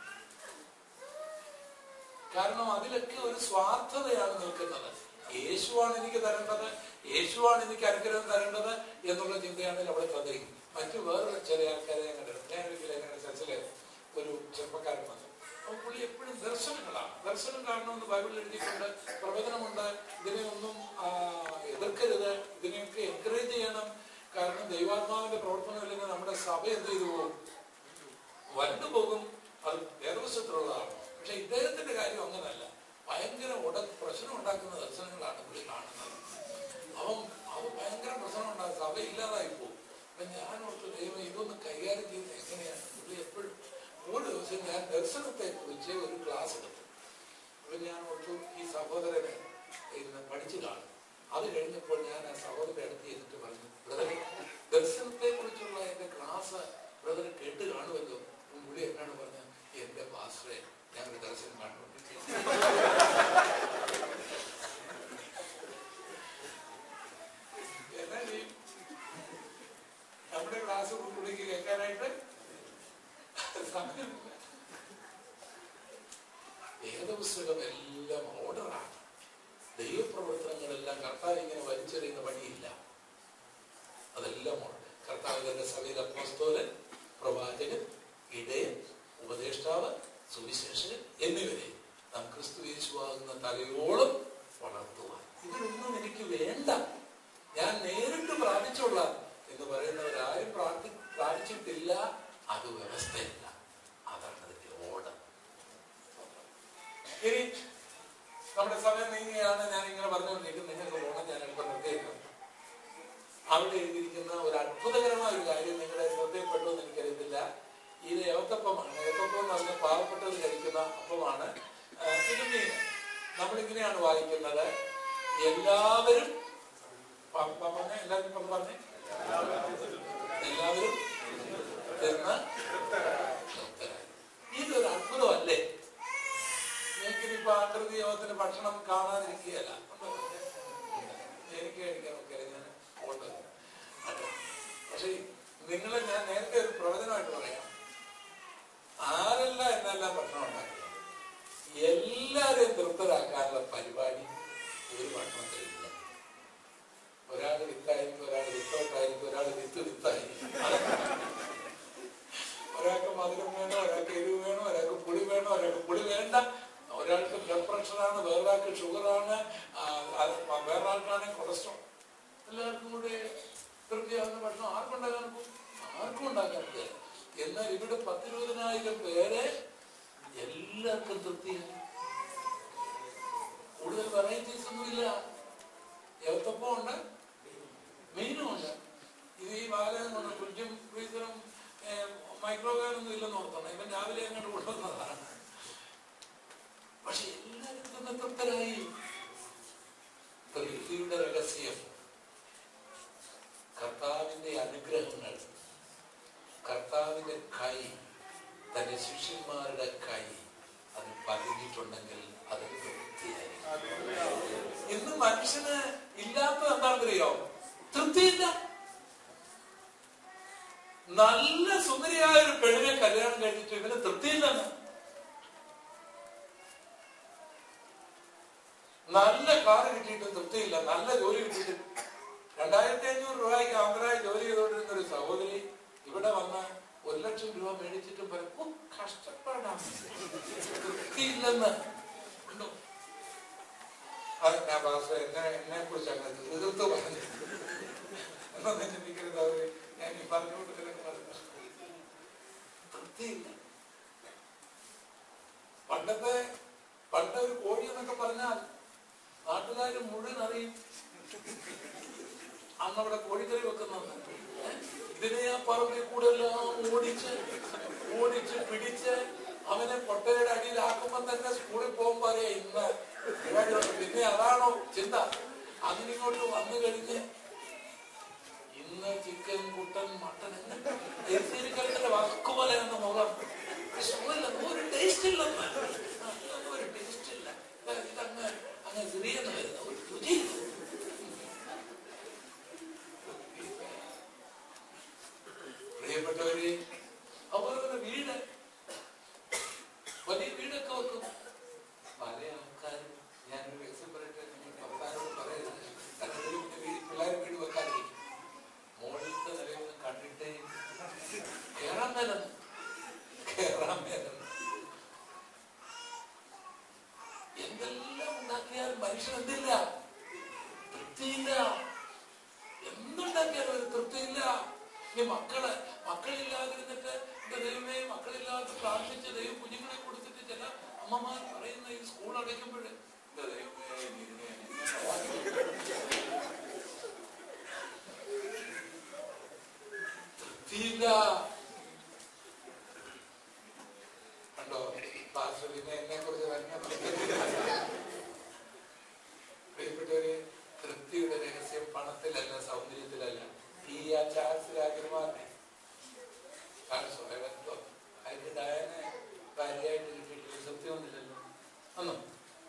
കാരണം അതിലൊക്കെ ഒരു സ്വാർത്ഥതയാണ് നിൽക്കുന്നത്. യേശുവാണ് എനിക്ക് തരേണ്ടത്, യേശുവാണ് എനിക്ക് അനുഗ്രഹം തരേണ്ടത് എന്നുള്ള ചിന്തയാണെങ്കിൽ അവിടെ തന്നിരിക്കും. മറ്റു വേറെ ചില ആൾക്കാരെ ഞാൻ കണ്ടിട്ടുണ്ട്. ഞാൻ ഒരു ലേഖന ചർച്ചില് ഒരു ചെറുപ്പക്കാരൻ വന്നു. അപ്പോൾ പുള്ളി എപ്പോഴും ദർശനങ്ങളാണ്. ദർശനം കാണണമെന്ന് ബൈബിളിൽ എഴുതിയിട്ടുണ്ട്, പ്രവചനമുണ്ട്. ഇതിനെ ഒന്നും എതിർക്കരുത്, ഇതിനെയൊക്കെ എൻകറേജ് ചെയ്യണം. കാരണം ദൈവാത്മാവിന്റെ പ്രവർത്തനം ഇല്ലെങ്കിൽ നമ്മുടെ സഭ എന്ത് ചെയ്തു പോകും? വരണ്ടു പോകും. അത് വേദവശത്തിലുള്ളതാണ്. പക്ഷെ ഇദ്ദേഹത്തിന്റെ കാര്യം അങ്ങനല്ല. ഭയങ്കര ഉട പ്രശ്നം ഉണ്ടാക്കുന്ന ദർശനങ്ങളാണ് പുള്ളി കാണുന്നത്. അവൻ അവൻ ഭയങ്കര പ്രശ്നം ഉണ്ടാകും, സഭ ഇല്ലാതായി പോകും. അപ്പൊ ഞാൻ ഓർത്ത് ദൈവം ഇതൊന്ന് കൈകാര്യം ചെയ്യുന്നത് എങ്ങനെയാണ്? പുള്ളി എപ്പോഴും ഒരു ദിവസം ഞാൻ ദർശനത്തെ കുറിച്ച് ഒരു ക്ലാസ് എടുത്തു. അപ്പൊ ഞാൻ ഓർത്തു ഈ സഹോദരനെ ഇരുന്ന് പഠിച്ചു കാണും. അത് കഴിഞ്ഞപ്പോൾ ഞാൻ ആ സഹോദരന്റെ അടുത്ത് ചെയ്തിട്ട് പറഞ്ഞു, ബ്രദറെ ദർശനത്തെ കുറിച്ചുള്ള എന്റെ ക്ലാസ് ബ്രദറെ കേട്ട് കാണുമല്ലോ. പുള്ളി എന്നാണ് പറഞ്ഞത്, എന്റെ പാസ്റ്ററെ ഞാനൊരു ദർശനം കാണുന്നുണ്ട്. എന്നാ ചെയ്യും? നമ്മുടെ ക്ലാസ് പുള്ളിക്ക് കേൾക്കാനായിട്ട് സമയമില്ല. വേദപുസ്തകം എല്ലാം ഓർഡറാണ്. ദൈവപ്രവർത്തനങ്ങളെല്ലാം കർത്താവ് ഇങ്ങനെ വലിച്ചെറിയുന്ന പണിയില്ല. അതെല്ലാം ഓർഡർ. കർത്താവ് തന്റെ സഭയിൽ അപ്പോസ്തലൻ, പ്രവാചകൻ, ഇടയൻ, ഉപദേഷ്ടാവ്, സുവിശേഷകൻ എന്നിവരെ നാം ക്രിസ്തു യേശുവാകുന്ന തലയോളം വളർത്തുവാൻ. ഇതിലൊന്നും എനിക്ക് വേണ്ട, ഞാൻ നേരിട്ട് പ്രാപിച്ചോളാം എന്ന് പറയുന്നവരാരും പ്രാർത്ഥി പ്രാപിച്ചിട്ടില്ല. അത് വ്യവസ്ഥയല്ല, അതാണ് അതിന്റെ ഓർഡർ. ഇനി നമ്മുടെ സമയം നീങ്ങുകയാണ്. ഞാൻ ഇങ്ങനെ പറഞ്ഞുകൊണ്ടിരിക്കും, നിങ്ങൾക്ക് പോകണം. ഞാൻ അല്പം നിർത്തിയേക്കാം. അവിടെ എഴുതിയിരിക്കുന്ന ഒരു അത്ഭുതകരമായ ഒരു കാര്യം നിങ്ങളുടെ ശ്രദ്ധയിൽപ്പെട്ടു എന്ന് എനിക്കറിയത്തില്ല. ഇത് ഏത്തപ്പമാണ്. ഏത്തപ്പം എന്ന് പറഞ്ഞാൽ പാവപ്പെട്ടവർ കഴിക്കുന്ന അപ്പമാണ്. തിരുമീൻ നമ്മളിങ്ങനെയാണ് വായിക്കുന്നത്, എല്ലാവരും പറഞ്ഞ എല്ലാവരും ഇപ്പം പറഞ്ഞേ എല്ലാവരും തിന്ന് ഇതൊരു അത്ഭുതമല്ലേ? എനിക്കിനിപ്പോ ആകൃതി യോഗത്തിന് ഭക്ഷണം കാണാതിരിക്കുകയല്ല, എനിക്ക് കഴിക്കാൻ നോക്കിയാൽ ഞാൻ ഓട്ടം. പക്ഷെ നിങ്ങളെ ഞാൻ നേരത്തെ ഒരു പ്രവചനമായിട്ട് പറയാം. ആരല്ല എന്നെല്ലാം ഭക്ഷണം ഉണ്ടാക്കുക, എല്ലാരെയും തൃപ്തരാക്കാനുള്ള പരിപാടി ഒരു ഭക്ഷണത്തിലില്ല. ഒരാൾ വിത്തായിരിക്കും, ഒരാൾ വിത്തോട്ടായിരിക്കും, ഒരാൾ വിത്ത് വിത്തായിരിക്കും. ഒരാൾക്ക് മധുരം വേണം, ഒരാൾക്ക് എരിവ് വേണം, ഒരാൾക്ക് പുളി വേണം, ഒരാൾക്ക് പുളി വേണ്ട. ഒരാൾക്ക് ബ്ലഡ് പ്രഷറാണ്, വേറൊരാൾക്ക് ഷുഗറാണ്, വേറൊരാൾക്കാണെങ്കിൽ കൊളസ്ട്രോൾ. എല്ലാവർക്കും കൂടെ തൃപ്തിയാകുന്ന ഭക്ഷണം ആർക്കും ഉണ്ടാക്കാൻ ആർക്കും ഉണ്ടാക്കാൻ പറ്റില്ല. എന്നാൽ ഇവിടെ പത്തിരുപതിനായിരം പേരെ എല്ലാവർക്കും തൃപ്തിയാണ്. കൂടുതൽ വെറൈറ്റീസ് ഒന്നുമില്ല. ഏത്തപ്പം ഉണ്ട്, മീനും ഉണ്ട്. ഇത് ഈ ബാലകം കൊണ്ട് ഫ്രിഡ്ജും ഫ്രീസറും മൈക്രോവേവൊന്നും ഇല്ലെന്ന് ഓർത്തണം. ഇവൻ രാവിലെ അങ്ങോട്ട് കൊണ്ടുവന്നതാണ്. പക്ഷെ എല്ലാവരും തന്നെ തൃപ്തരായി. തൃപ്തിയുടെ രഹസ്യം കർത്താവിന്റെ അനുഗ്രഹങ്ങൾ, കർത്താവിന്റെ കൈ, തന്റെ ശിഷ്യന്മാരുടെ കൈ അത് പതിഞ്ഞിട്ടുണ്ടെങ്കിൽ അത് തൃപ്തിയായിരിക്കും. ഇന്ന് മനുഷ്യന് ഇല്ലാത്തത് എന്താണെന്നറിയോ? തൃപ്തിയില്ല. നല്ല സുന്ദരിയായ ഒരു പെണ്ണിനെ കല്യാണം കഴിച്ചിട്ട് ഇവന് തൃപ്തിയില്ലെന്ന്. നല്ല കാറ് കിട്ടിയിട്ട് തൃപ്തിയില്ല, നല്ല ജോലി കിട്ടിയിട്ട്. രണ്ടായിരത്തി അഞ്ഞൂറ് രൂപയ്ക്ക് ആന്ധ്രയിൽ ജോലി ചെയ്തുകൊണ്ടിരുന്ന ഒരു സഹോദരി ഇവിടെ വന്ന് ഒരു ലക്ഷം രൂപ മേടിച്ചിട്ട് പറയും കഷ്ടപ്പാടാണ്, തൃപ്തിയില്ലെന്ന്. ഉണ്ടോ? അത് ഞാൻ പാസ്റ്റർ എന്നെ എന്നെ കുറിച്ച് അങ്ങനെ എതിർത്ത് പറഞ്ഞു എന്നൊന്നും ചിന്തിക്കരുത്. അവര് ഞാൻ ഈ പറഞ്ഞുകൊണ്ട് പറഞ്ഞു തൃപ്തിയില്ല. പണ്ടത്തെ പണ്ട് ഒരു കോഴി എന്നൊക്കെ പറഞ്ഞാൽ നാട്ടുകാര് മുഴുവൻ അറിയും അന്നവിടെ കോഴിക്കറി വെക്കുന്നുണ്ട്. ഇതിനെ ആ പറമ്പിൽ കൂടെ എല്ലാം ഓടിച്ച് ഓടിച്ച് പിടിച്ച് അവനെ പൊട്ടയുടെ അടിയിലാക്കുമ്പോ തന്നെ സ്കൂളിൽ പോകുമ്പോ അറിയാം ഇന്ന്. പിന്നെ അതാണോ ചിന്ത? അങ്ങനിങ്ങോട്ട് വന്നു കഴിഞ്ഞ് ഇന്ന് ചിക്കൻ, കുട്ടൻ, മട്ടൻ കഴിക്കുന്ന വക്കുപോലെ എന്ന മുഖം ഒരു ടേസ്റ്റ് ഇല്ലെന്ന്. ഒരു ടേസ്റ്റ് ഇല്ല. ഇതങ്ങ് അങ്ങ് സിറിയെന്ന് വരുന്ന ഒരു രുചിയില്ല. പ്രിയപ്പെട്ടവര്, അതുപോലെ വീട്, വലിയ വീടൊക്കെ വെക്കും. പല ആൾക്കാരും, ഞാനൊരു രഹസ്യം പറയട്ടെ, ഭർത്താനോട് പറയരുത്, പിള്ളേർ വീട് വെക്കാതിരിക്കും. മോളിലത്തെ നിലയൊന്നും കണ്ടിട്ടേ കേറാൻ മേലെന്ന് കേറാൻ മേലെന്ന് എന്തെല്ലാം ഉണ്ടാക്കിയാലും മനുഷ്യൻ എന്തില്ല? തൃപ്തിയില്ല. എന്തുണ്ടാക്കിയാലും ഒരു തൃപ്തിയില്ല. ഇനി മക്കള് മക്കളില്ലാതിരുന്നിട്ട് എന്റെ ദൈവമേ മക്കളില്ലാതെ പ്രാർത്ഥിച്ച് ദൈവം കുഞ്ഞുങ്ങളെ കൊടുത്തിട്ട് ചില അമ്മമാർ പറയുന്ന ഈ സ്കൂൾ അടയ്ക്കുമ്പോഴേ തൃപ്തിയില്ല. കണ്ടോ പാസ്റ്റർ പിന്നെ എന്നെ കുറിച്ച് തന്നെ. പ്രിയപ്പെട്ടവര്, തൃപ്തിയുടെ രഹസ്യം പണത്തിലല്ല, സൗന്ദര്യത്തിലല്ല. ഈ ആ ചാൾസ് രാജകുമാരനെ അതിന്റെ ഡയനെ ഭാര്യയായിട്ട് കിട്ടിയിട്ടില്ല, തൃപ്തിയൊന്നുമില്ലല്ലോ ഒന്നും.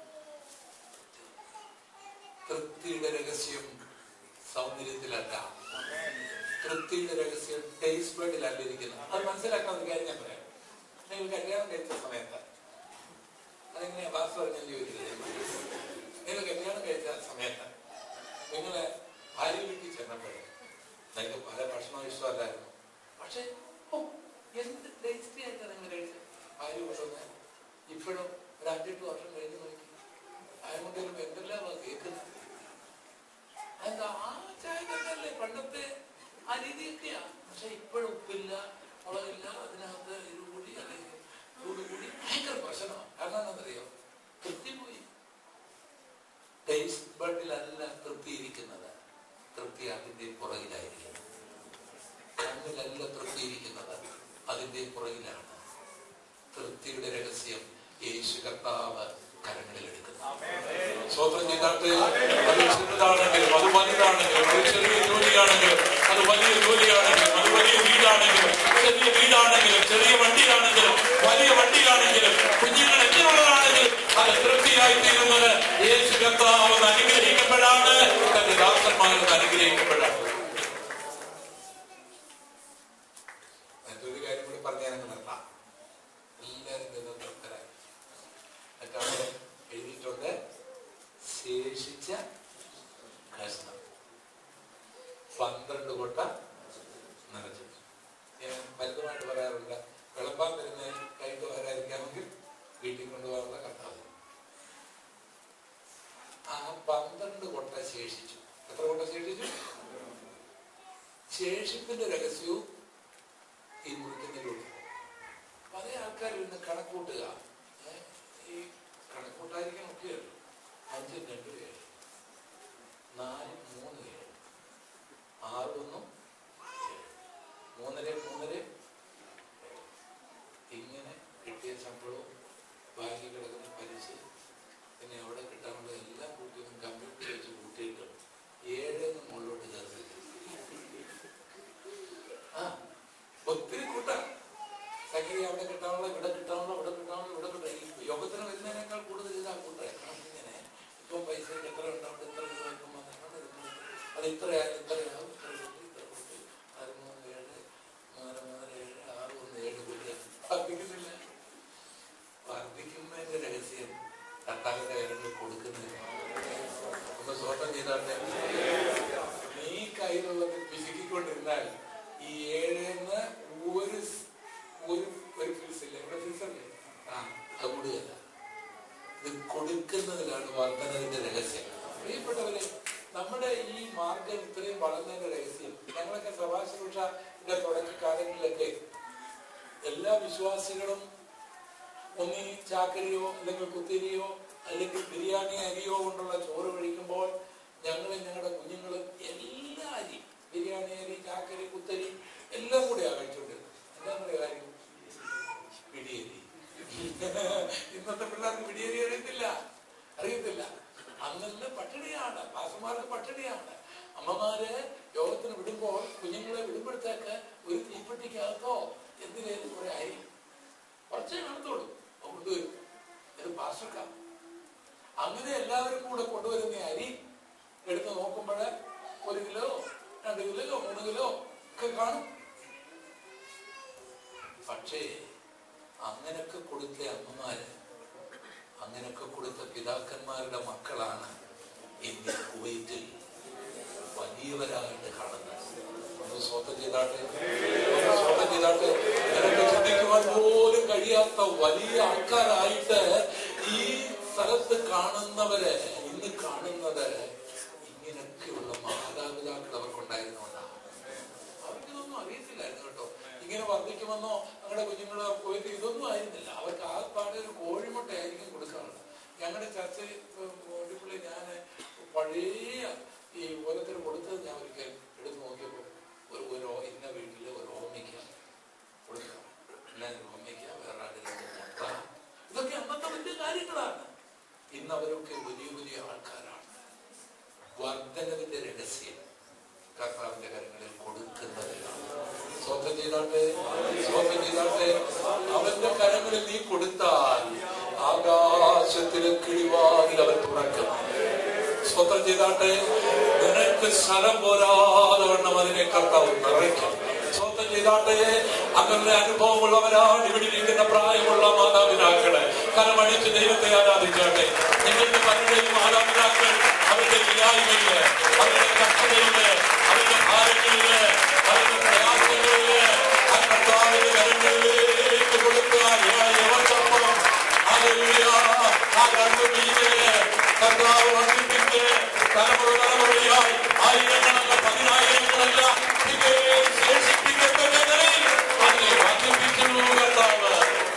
തൃപ്തിയുടെ രഹസ്യം സൗന്ദര്യത്തിലല്ല, തൃപ്തിയുടെ രഹസ്യം ടേസ്റ്റ് ബഡിലല്ല ഇരിക്കുന്നത്. അത് മനസ്സിലാക്കാൻ ഒരു കാര്യം ഞാൻ പറയാം. നിങ്ങൾ കല്യാണം കഴിച്ച സമയത്ത് അതെങ്ങനെയാ ബാസ് പറഞ്ഞാൽ ചോദിക്കുന്നത്? നിങ്ങൾ കല്യാണം കഴിച്ച സമയത്ത് നിങ്ങള് ഭാര്യ വീട്ടിൽ ചെന്നപ്പോഴേ നിങ്ങൾക്ക് പല ഭക്ഷണം ഇഷ്ടമല്ലായിരുന്നു, പക്ഷെ എന്ത് ടേസ്റ്റി ആയിട്ടാണ് നിങ്ങൾ കഴിച്ചത്. ഭാര്യ കൊണ്ടുവന്ന ഇപ്പോഴും ഒരു അഞ്ചെട്ട് വർഷം കഴിഞ്ഞ് നോക്കി അതുകൊണ്ടും എന്തെല്ലാം കേൾക്കുന്നത്. എന്താ ആ ചായ തന്നെയല്ലേ പണ്ടത്തെ ആ രീതിയൊക്കെയാ. പക്ഷെ ഇപ്പോഴും ഉപ്പില്ല, മുളകില്ല, അതിനകത്ത് ഇരുകൂടി അല്ലെങ്കിൽ ചൂടുകൂടി ഭയങ്കര പ്രശ്നമാണ്. കാരണം എന്താണെന്നറിയോ? തൃപ്തി പോയി. ടേസ്റ്റ് ബഡിലല്ല തൃപ്തി ഇരിക്കുന്നത്, തൃപ്തി അതിന്റെ പുറകിലായിരിക്കും. കണ്ണിലല്ല തൃപ്തി ഇരിക്കുന്നത്, അതിന്റെ പുറകിലാണ്. തൃപ്തിയുടെ രഹസ്യം യേശു കർത്താവ് കരങ്ങളിലെടുക്കുന്നു. സ്വന്തം ചെയ്താട്ട് അത് ചെറുതാണെങ്കിലും അത് വലുതാണെങ്കിലും അത് ചെറിയ ജോലിയാണെങ്കിലും അത് വലിയ ജോലിയാണെങ്കിലും അത് വലിയ വീടാണെങ്കിലും ചെറിയ വീടാണെങ്കിലും ചെറിയ വണ്ടിയാണെങ്കിലും വലിയ വണ്ടിയാണെങ്കിലും കുഞ്ഞുങ്ങൾ എങ്ങനെയുള്ളതാണെങ്കിലും അത് തൃപ്തിയായി തീരുന്നത് യേശു കർത്താവ് അനുഗ്രഹിക്കുമ്പോഴാണ്, തന്റെ ദാസന്മാരത് അനുഗ്രഹിക്കുമ്പോഴാണ്. മറ്റൊരു കാര്യം കൂടി പറഞ്ഞാൽ നിർത്താം. എല്ലാവരും നിന്ന് തൃപ്തരായി. മറ്റവിടെ എഴുതിയിട്ടുണ്ട് ശേഷിച്ച കഷ്ണം പന്ത്രണ്ട് കൊട്ട നിറച്ചു. ഞാൻ പലതുമായിട്ട് പറയാറുണ്ട്, വിളമ്പാൻ വരുന്ന കൈട്ട് വരാതിരിക്കാമെങ്കിൽ വീട്ടിൽ കൊണ്ടുപോകാനുള്ള കർത്താവ്. ആ പന്ത്രണ്ട് കൊട്ട ശേഷിച്ചു. എത്ര കൊട്ട ശേഷിച്ചു? ശേഷിപ്പിന്റെ രഹസ്യവും ഈ മുറിക്കുന്നതിലൂടെ പല ആൾക്കാരും ഇന്ന് കണക്കൂട്ടുക. ഈ കണക്കൂട്ടായിരിക്കാൻ ഒക്കെയുള്ളൂ. അഞ്ചും രണ്ടും ഏഴ്, നാല് മൂന്ന് ഏഴ്, ആറ് ഒന്നും ഏഴ്, മൂന്നര മൂന്നര ഇങ്ങനെ കിട്ടിയ ശമ്പളവും ബാക്കി കിടക്കുന്ന പലിശ പിന്നെ അവിടെ കിട്ടാനുള്ള എല്ലാ കൂട്ടിയും കമ്പ്യൂട്ടർ വെച്ച് കൂട്ടിയിട്ട് ഏഴെന്ന് മുകളിലോട്ട് ചേർത്ത് ആ ഒത്തിരി കൂട്ടാം. സംഗതി അവിടെ കിട്ടാനുള്ള ഇവിടെ കിട്ടാനുള്ള ഇവിടെ കിട്ടാനുള്ള ഇവിടെ കിട്ടാൻ ഈ യോഗത്തിന് വരുന്നതിനേക്കാൾ കൂടുതൽ ഇതാ കൂട്ടാൻ. ഇങ്ങനെ ഇപ്പം പൈസ എത്ര ഉണ്ടാവും, എത്ര രൂപ വെക്കുമ്പോൾ അത് ഇത്രയായാലും ഇത്രയാവും, ഇത്ര കൂട്ടി ഇത്ര കൂട്ടി ആറ് മൂന്ന് ഏഴ് മൂന്നര മൂന്നര ഏഴ് ആറ് ഒന്ന് ഏഴ് കൂട്ടി വർദ്ധിക്കുന്നില്ല. വർദ്ധിക്കുന്നതിന്റെ രഹസ്യം കർത്താവിന്റെ കയ്യിൽ കൊടുക്കുന്നില്ല. ഒന്ന് സ്വന്തം ചെയ്താട്ടെ. നീ കയ്യിലുള്ളത് പിശുക്കിക്കൊണ്ടിരുന്നാൽ ഈ ഏഴെന്ന് ഒരു ഒരു ഒരു ഫീസില്ല, ഇവിടെ ഫീസല്ലേ, ആ അത് കൂടുകയല്ല. ഇത് കൊടുക്കുന്നതിലാണ് വർധനതിന്റെ രഹസ്യം. പ്രിയപ്പെട്ടവരെ, നമ്മുടെ ഈ മാർഗം ഇത്രയും വളർന്നതിന്റെ രഹസ്യം, ഞങ്ങളൊക്കെ സഭാശുശ്രൂഷയുടെ തുടക്കകാലങ്ങളിലൊക്കെ എല്ലാ വിശ്വാസികളും ഒന്നീ ചാക്കരിയോ അല്ലെങ്കിൽ കുത്തിരിയോ അല്ലെങ്കിൽ ബിരിയാണി അരിയോ കൊണ്ടുള്ള ചോറ് കഴിക്കുമ്പോൾ ഞങ്ങളും ഞങ്ങളുടെ കുഞ്ഞുങ്ങളും എല്ലാ അരി, ബിരിയാണി അരി, ചാക്കരി, കുത്തരി എല്ലാം കൂടെയാണ് കഴിച്ചുകൊണ്ടിരുന്നത്. എന്താ പറയുക കാര്യം? പിടിയരി. ഇന്നത്തെ പിള്ളേർക്ക് പിടിയരി അറിയത്തില്ല, അറിയത്തില്ല. അന്നെല്ലാം പട്ടിണിയാണ്, പാസന്മാർക്ക് പട്ടിണിയാണ്. അമ്മമാര് യോഗത്തിന് വിടുമ്പോൾ കുഞ്ഞുങ്ങളെ വിടുമ്പോഴത്തേക്ക് ഒരു തീപ്പെട്ടിക്കകത്തോ എന്തിനേലും കുറെ അരി കുറച്ചേ കാണത്തോളൂ കൊണ്ടുവരും. ഇത് പാസ്റ്റർക്കാണ്. അങ്ങനെ എല്ലാവരും കൂടെ കൊണ്ടുവരുന്ന അരി എടുത്ത് നോക്കുമ്പോൾ ഒരു കിലോ രണ്ട് കിലോ മൂന്ന് കിലോ ഒക്കെ കാണും. പക്ഷേ അങ്ങനൊക്കെ കൊടുത്ത അമ്മമാര്, അങ്ങനൊക്കെ കൊടുത്ത പിതാക്കന്മാരുടെ മക്കളാണ് ഇന്ത്യ കുവൈറ്റിൽ വലിയവരായിട്ട് കാണുന്നത്. ഒന്ന് സ്വന്തം ചെയ്താട്ടെ, സ്വന്തം ചെയ്താട്ടെ. നിനക്ക് ചിന്തിക്കുവാൻ പോലും കഴിയാത്ത വലിയ ആൾക്കാരായിട്ട് ഈ സ്ഥലത്ത് കാണുന്നവര്, ഇന്ന് കാണുന്നത് ഇങ്ങനെയൊക്കെയുള്ള മാതാപിതാക്കൾ അവർക്കുണ്ടായിരുന്നുകൊണ്ടാണ്. അവർക്കിതൊന്നും അറിയത്തില്ലായിരുന്നു കേട്ടോ. ഇങ്ങനെ വർദ്ധിക്കുമെന്നോ ഞങ്ങളുടെ കുഞ്ഞുങ്ങളെ പോയിട്ട് ഇതൊന്നും ആയിരുന്നില്ല. അവർക്ക് ആ പാടെ ഒരു കോഴിമുട്ട ആയിരിക്കും കൊടുക്കാറുള്ളത്. ഞങ്ങളുടെ ചർച്ച ഓടിപ്പുള്ളി ഞാൻ പഴയ ഈ ഓരോരുത്തർ കൊടുത്തത് ഞാൻ ഒരിക്കൽ എടുത്ത് നോക്കിയപ്പോൾ ഒരു ഒരു ഇന്ന വീട്ടില് ഒരു ഓമയ്ക്ക കൊടുക്കാം, എല്ലാവരും ഓമയ്ക്ക, വേറെ ആരെങ്കിലും മുട്ട, ഇതൊക്കെ അന്നത്തെ വലിയ കാര്യങ്ങളാണ്. ഇന്ന് അവരൊക്കെ വലിയ വലിയ ആൾക്കാരാണ്. വർദ്ധനവിന്റെ രഹസ്യം കർത്താവിന്റെ കരങ്ങളിൽ കൊടുക്കുന്നതിലാണ്. സ്വന്തം ചെയ്താട്ടെ, സ്വന്തം ചെയ്താട്ടെ. അവന്റെ കരങ്ങളിൽ നീ കൊടുത്താൽ ആകാശത്തിലെ കിളിവാതിൽ അവൻ തുറക്കും. സ്വന്തം ചെയ്താട്ടെ. നിനക്ക് സ്ഥലം പോരാതെ വണ്ണം അതിനെ കർത്താവ് നിറയ്ക്കും. സ്വന്തം ചെയ്താട്ടെ. അങ്ങനെ അനുഭവമുള്ളവരാണ് ഇവിടെ ഇരിക്കുന്ന പ്രായമുള്ള മാതാപിതാക്കള്. കരമടിച്ച് ദൈവത്തെ ആരാധിച്ചാട്ടെ. നിങ്ങളുടെ പലരുടെയും മാതാപിതാക്കൾ അവരുടെ ഇല്ലായ്മയില്, അവരുടെ കഷ്ടതയില്, അവരുടെ ഭാരങ്ങളില്, അവരുടെ പ്രയാസങ്ങളില് ആ കർത്താവിന്റെ കരങ്ങളിലേക്ക് കൊടുക്കുക. ആ രണ്ടു മീനില് കർത്താവ് വർദ്ധിപ്പിച്ച് തലമുറ തലമുറയായി ആയിരങ്ങളല്ല പതിനായിരങ്ങളല്ല ശേഷിപ്പിക്കപ്പെട്ട നിലയിൽ അതിനെ വർദ്ധിപ്പിക്കുന്നു കർത്താവ്.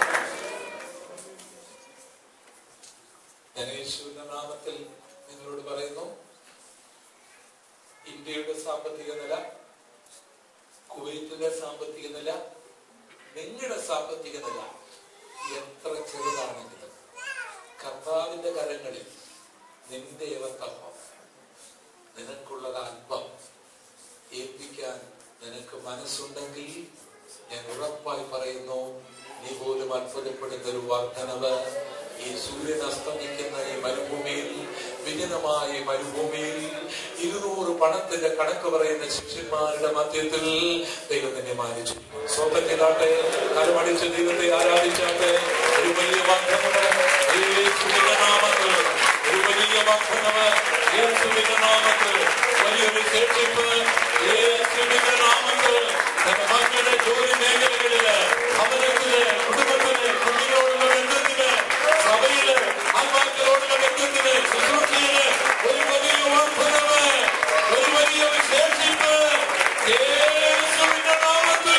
ഞാൻ യേശുവിന്റെ നാമത്തിൽ നിങ്ങളോട് പറയുന്നു, ഇന്ത്യയുടെ സാമ്പത്തിക നില, കുവൈറ്റിന്റെ സാമ്പത്തിക നില, നിങ്ങളുടെ സാമ്പത്തിക നില എത്ര ചെറുതാണെങ്കിലും കർത്താവിന്റെ കരങ്ങളിൽ നിന്റെ ഏവത്തപ്പം നിനക്കുള്ളത് അല്പം ഏൽപ്പിക്കാൻ നിനക്ക് മനസ്സുണ്ടെങ്കിൽ ഞാൻ ഉറപ്പായി പറയുന്നു, നീ പോലും അത്ഭുതപ്പെടുന്ന ഒരു വർധനവ് ഈ സൂര്യൻ അസ്തമിക്കുന്ന ഈ മരുഭൂമിയിൽ, വിജനമായ മരുഭൂമിയിൽ ഇരുന്നൂറ് പണത്തിന്റെ കണക്ക് പറയുന്ന ശിഷ്യന്മാരുടെ മധ്യത്തിൽ ദൈവം തന്നെ മാനിച്ചു. സ്വന്തത്തിലാട്ടെ, കരമടിച്ച് ദൈവത്തെ ആരാധിച്ചാട്ടെ. ഒരു വലിയ വർധനവ് യേശുവിന്റെ നാമത്തിൽ, ഒരു വലിയ വർധനവ് യേശുവിന്റെ നാമത്തിൽ, വലിയൊരു ശേഷിപ്പ് യേശുവിന്റെ നാമത്തിൽ. തന്റെ മക്കളുടെ ജോലി മേഖലകളില്, ഭവനത്തില്, കുടുംബത്തില്, കുട്ടികളോടുള്ള ബന്ധത്തില്, സഭയില്, ആത്മാക്കളോടുള്ള ബന്ധത്തില്, ശുശ്രൂഷയില് ഒരു വലിയ വർധനവ്, ഒരു വലിയ വിശേഷിപ്പ് യേശുവിന്റെ നാമത്തിൽ.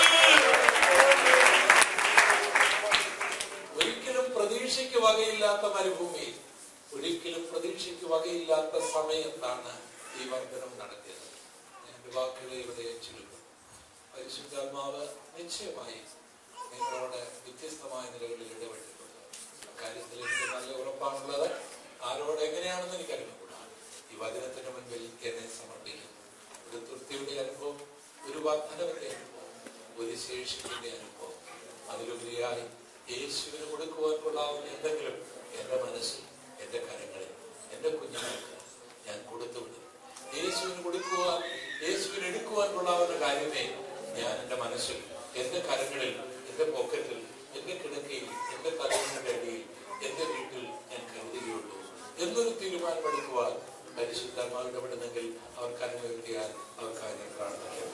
ഒരിക്കലും പ്രതീക്ഷയ്ക്ക് വകയില്ലാത്ത മരുഭൂമിയിൽ, ഒരിക്കലും പ്രതീക്ഷയ്ക്ക് വകയില്ലാത്ത സമയത്താണ് ഈ വർധനം നടത്തിയത്. ഞാൻ വാക്കുകളെ ഇവിടെ ചുരുക്കും. പരിശുദ്ധാത്മാവ് നിശ്ചയമായി നിങ്ങളോട് വ്യത്യസ്തമായ നിലകളിൽ ഇടപെട്ടിട്ടുണ്ട്. അക്കാര്യത്തിൽ എനിക്ക് നല്ല ഉറപ്പാണുള്ളത്. ആരോട് എങ്ങനെയാണെന്ന് എനിക്കറിഞ്ഞുകൂടാ. ഈ വചനത്തിന് മുൻപിൽ എന്നെ സമർപ്പിക്കുന്നു. ഒരു തൃപ്തിയുടെ അനുഭവം, ഒരു വർധനവിന്റെ അനുഭവം, ഒരു ശേഷിപ്പിന്റെ അനുഭവം, അതിലുപരിയായി യേശുവിന് കൊടുക്കുവാൻ കൊള്ളാവുന്ന എന്തെങ്കിലും എന്റെ മനസ്സിൽ, എന്റെ കരങ്ങളിൽ, എന്റെ കുഞ്ഞുങ്ങൾക്ക് ഞാൻ കൊടുത്തുവിടും. യേശുവിന് കൊടുക്കുവാൻ, യേശുവിന് എടുക്കുവാൻ കൊള്ളാവുന്ന കാര്യമേ ഞാൻ എന്റെ മനസ്സിൽ, എന്റെ കരങ്ങളിൽ, എന്റെ പോക്കറ്റിൽ, എന്റെ കിടക്കയിൽ, എന്റെ തലമുറയുടെ അടിയിൽ, എന്റെ വീട്ടിൽ ഞാൻ കരുതുകയുള്ളൂ എന്നൊരു തീരുമാനമെടുക്കുവാൻ പരിശുദ്ധാത്മാവ് ഇടപെടുന്നെങ്കിൽ അവർക്ക് അനുഭവിക്കാൻ അവർക്കായി ഞാൻ പ്രാർത്ഥിക്കാൻ.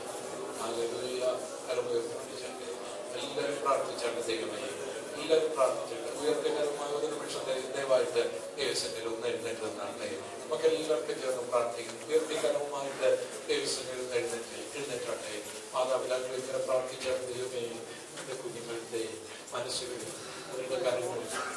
കരമുയർത്തിച്ചാട്ടെ, എല്ലാവരും പ്രാർത്ഥിച്ചാട്ടെ. ദൈവമേ, എല്ലാവരും പ്രാർത്ഥിച്ചാട്ടെ. ഉയർത്തികരമായ ഒരു നിമിഷം ദയവായിട്ട് ദേവസങ്ങളിൽ ഒന്ന് എഴുന്നേറ്റ് നിന്നാട്ടെ. നമുക്ക് എല്ലാവർക്കും ചേർന്ന് പ്രാർത്ഥിക്കും. ഉയർത്തികരവുമായിട്ട് ദേവസങ്ങളിൽ ഒന്ന് എഴുന്നേറ്റ് എഴുന്നേറ്റാട്ടെ. മാതാപിതാക്കൾ ഇങ്ങനെ പ്രാർത്ഥിച്ചാൽ ദൈവമേ, എന്റെ കുഞ്ഞുങ്ങളുടെ മനസ്സുകളിൽ, അവരുടെ കാര്യങ്ങളിൽ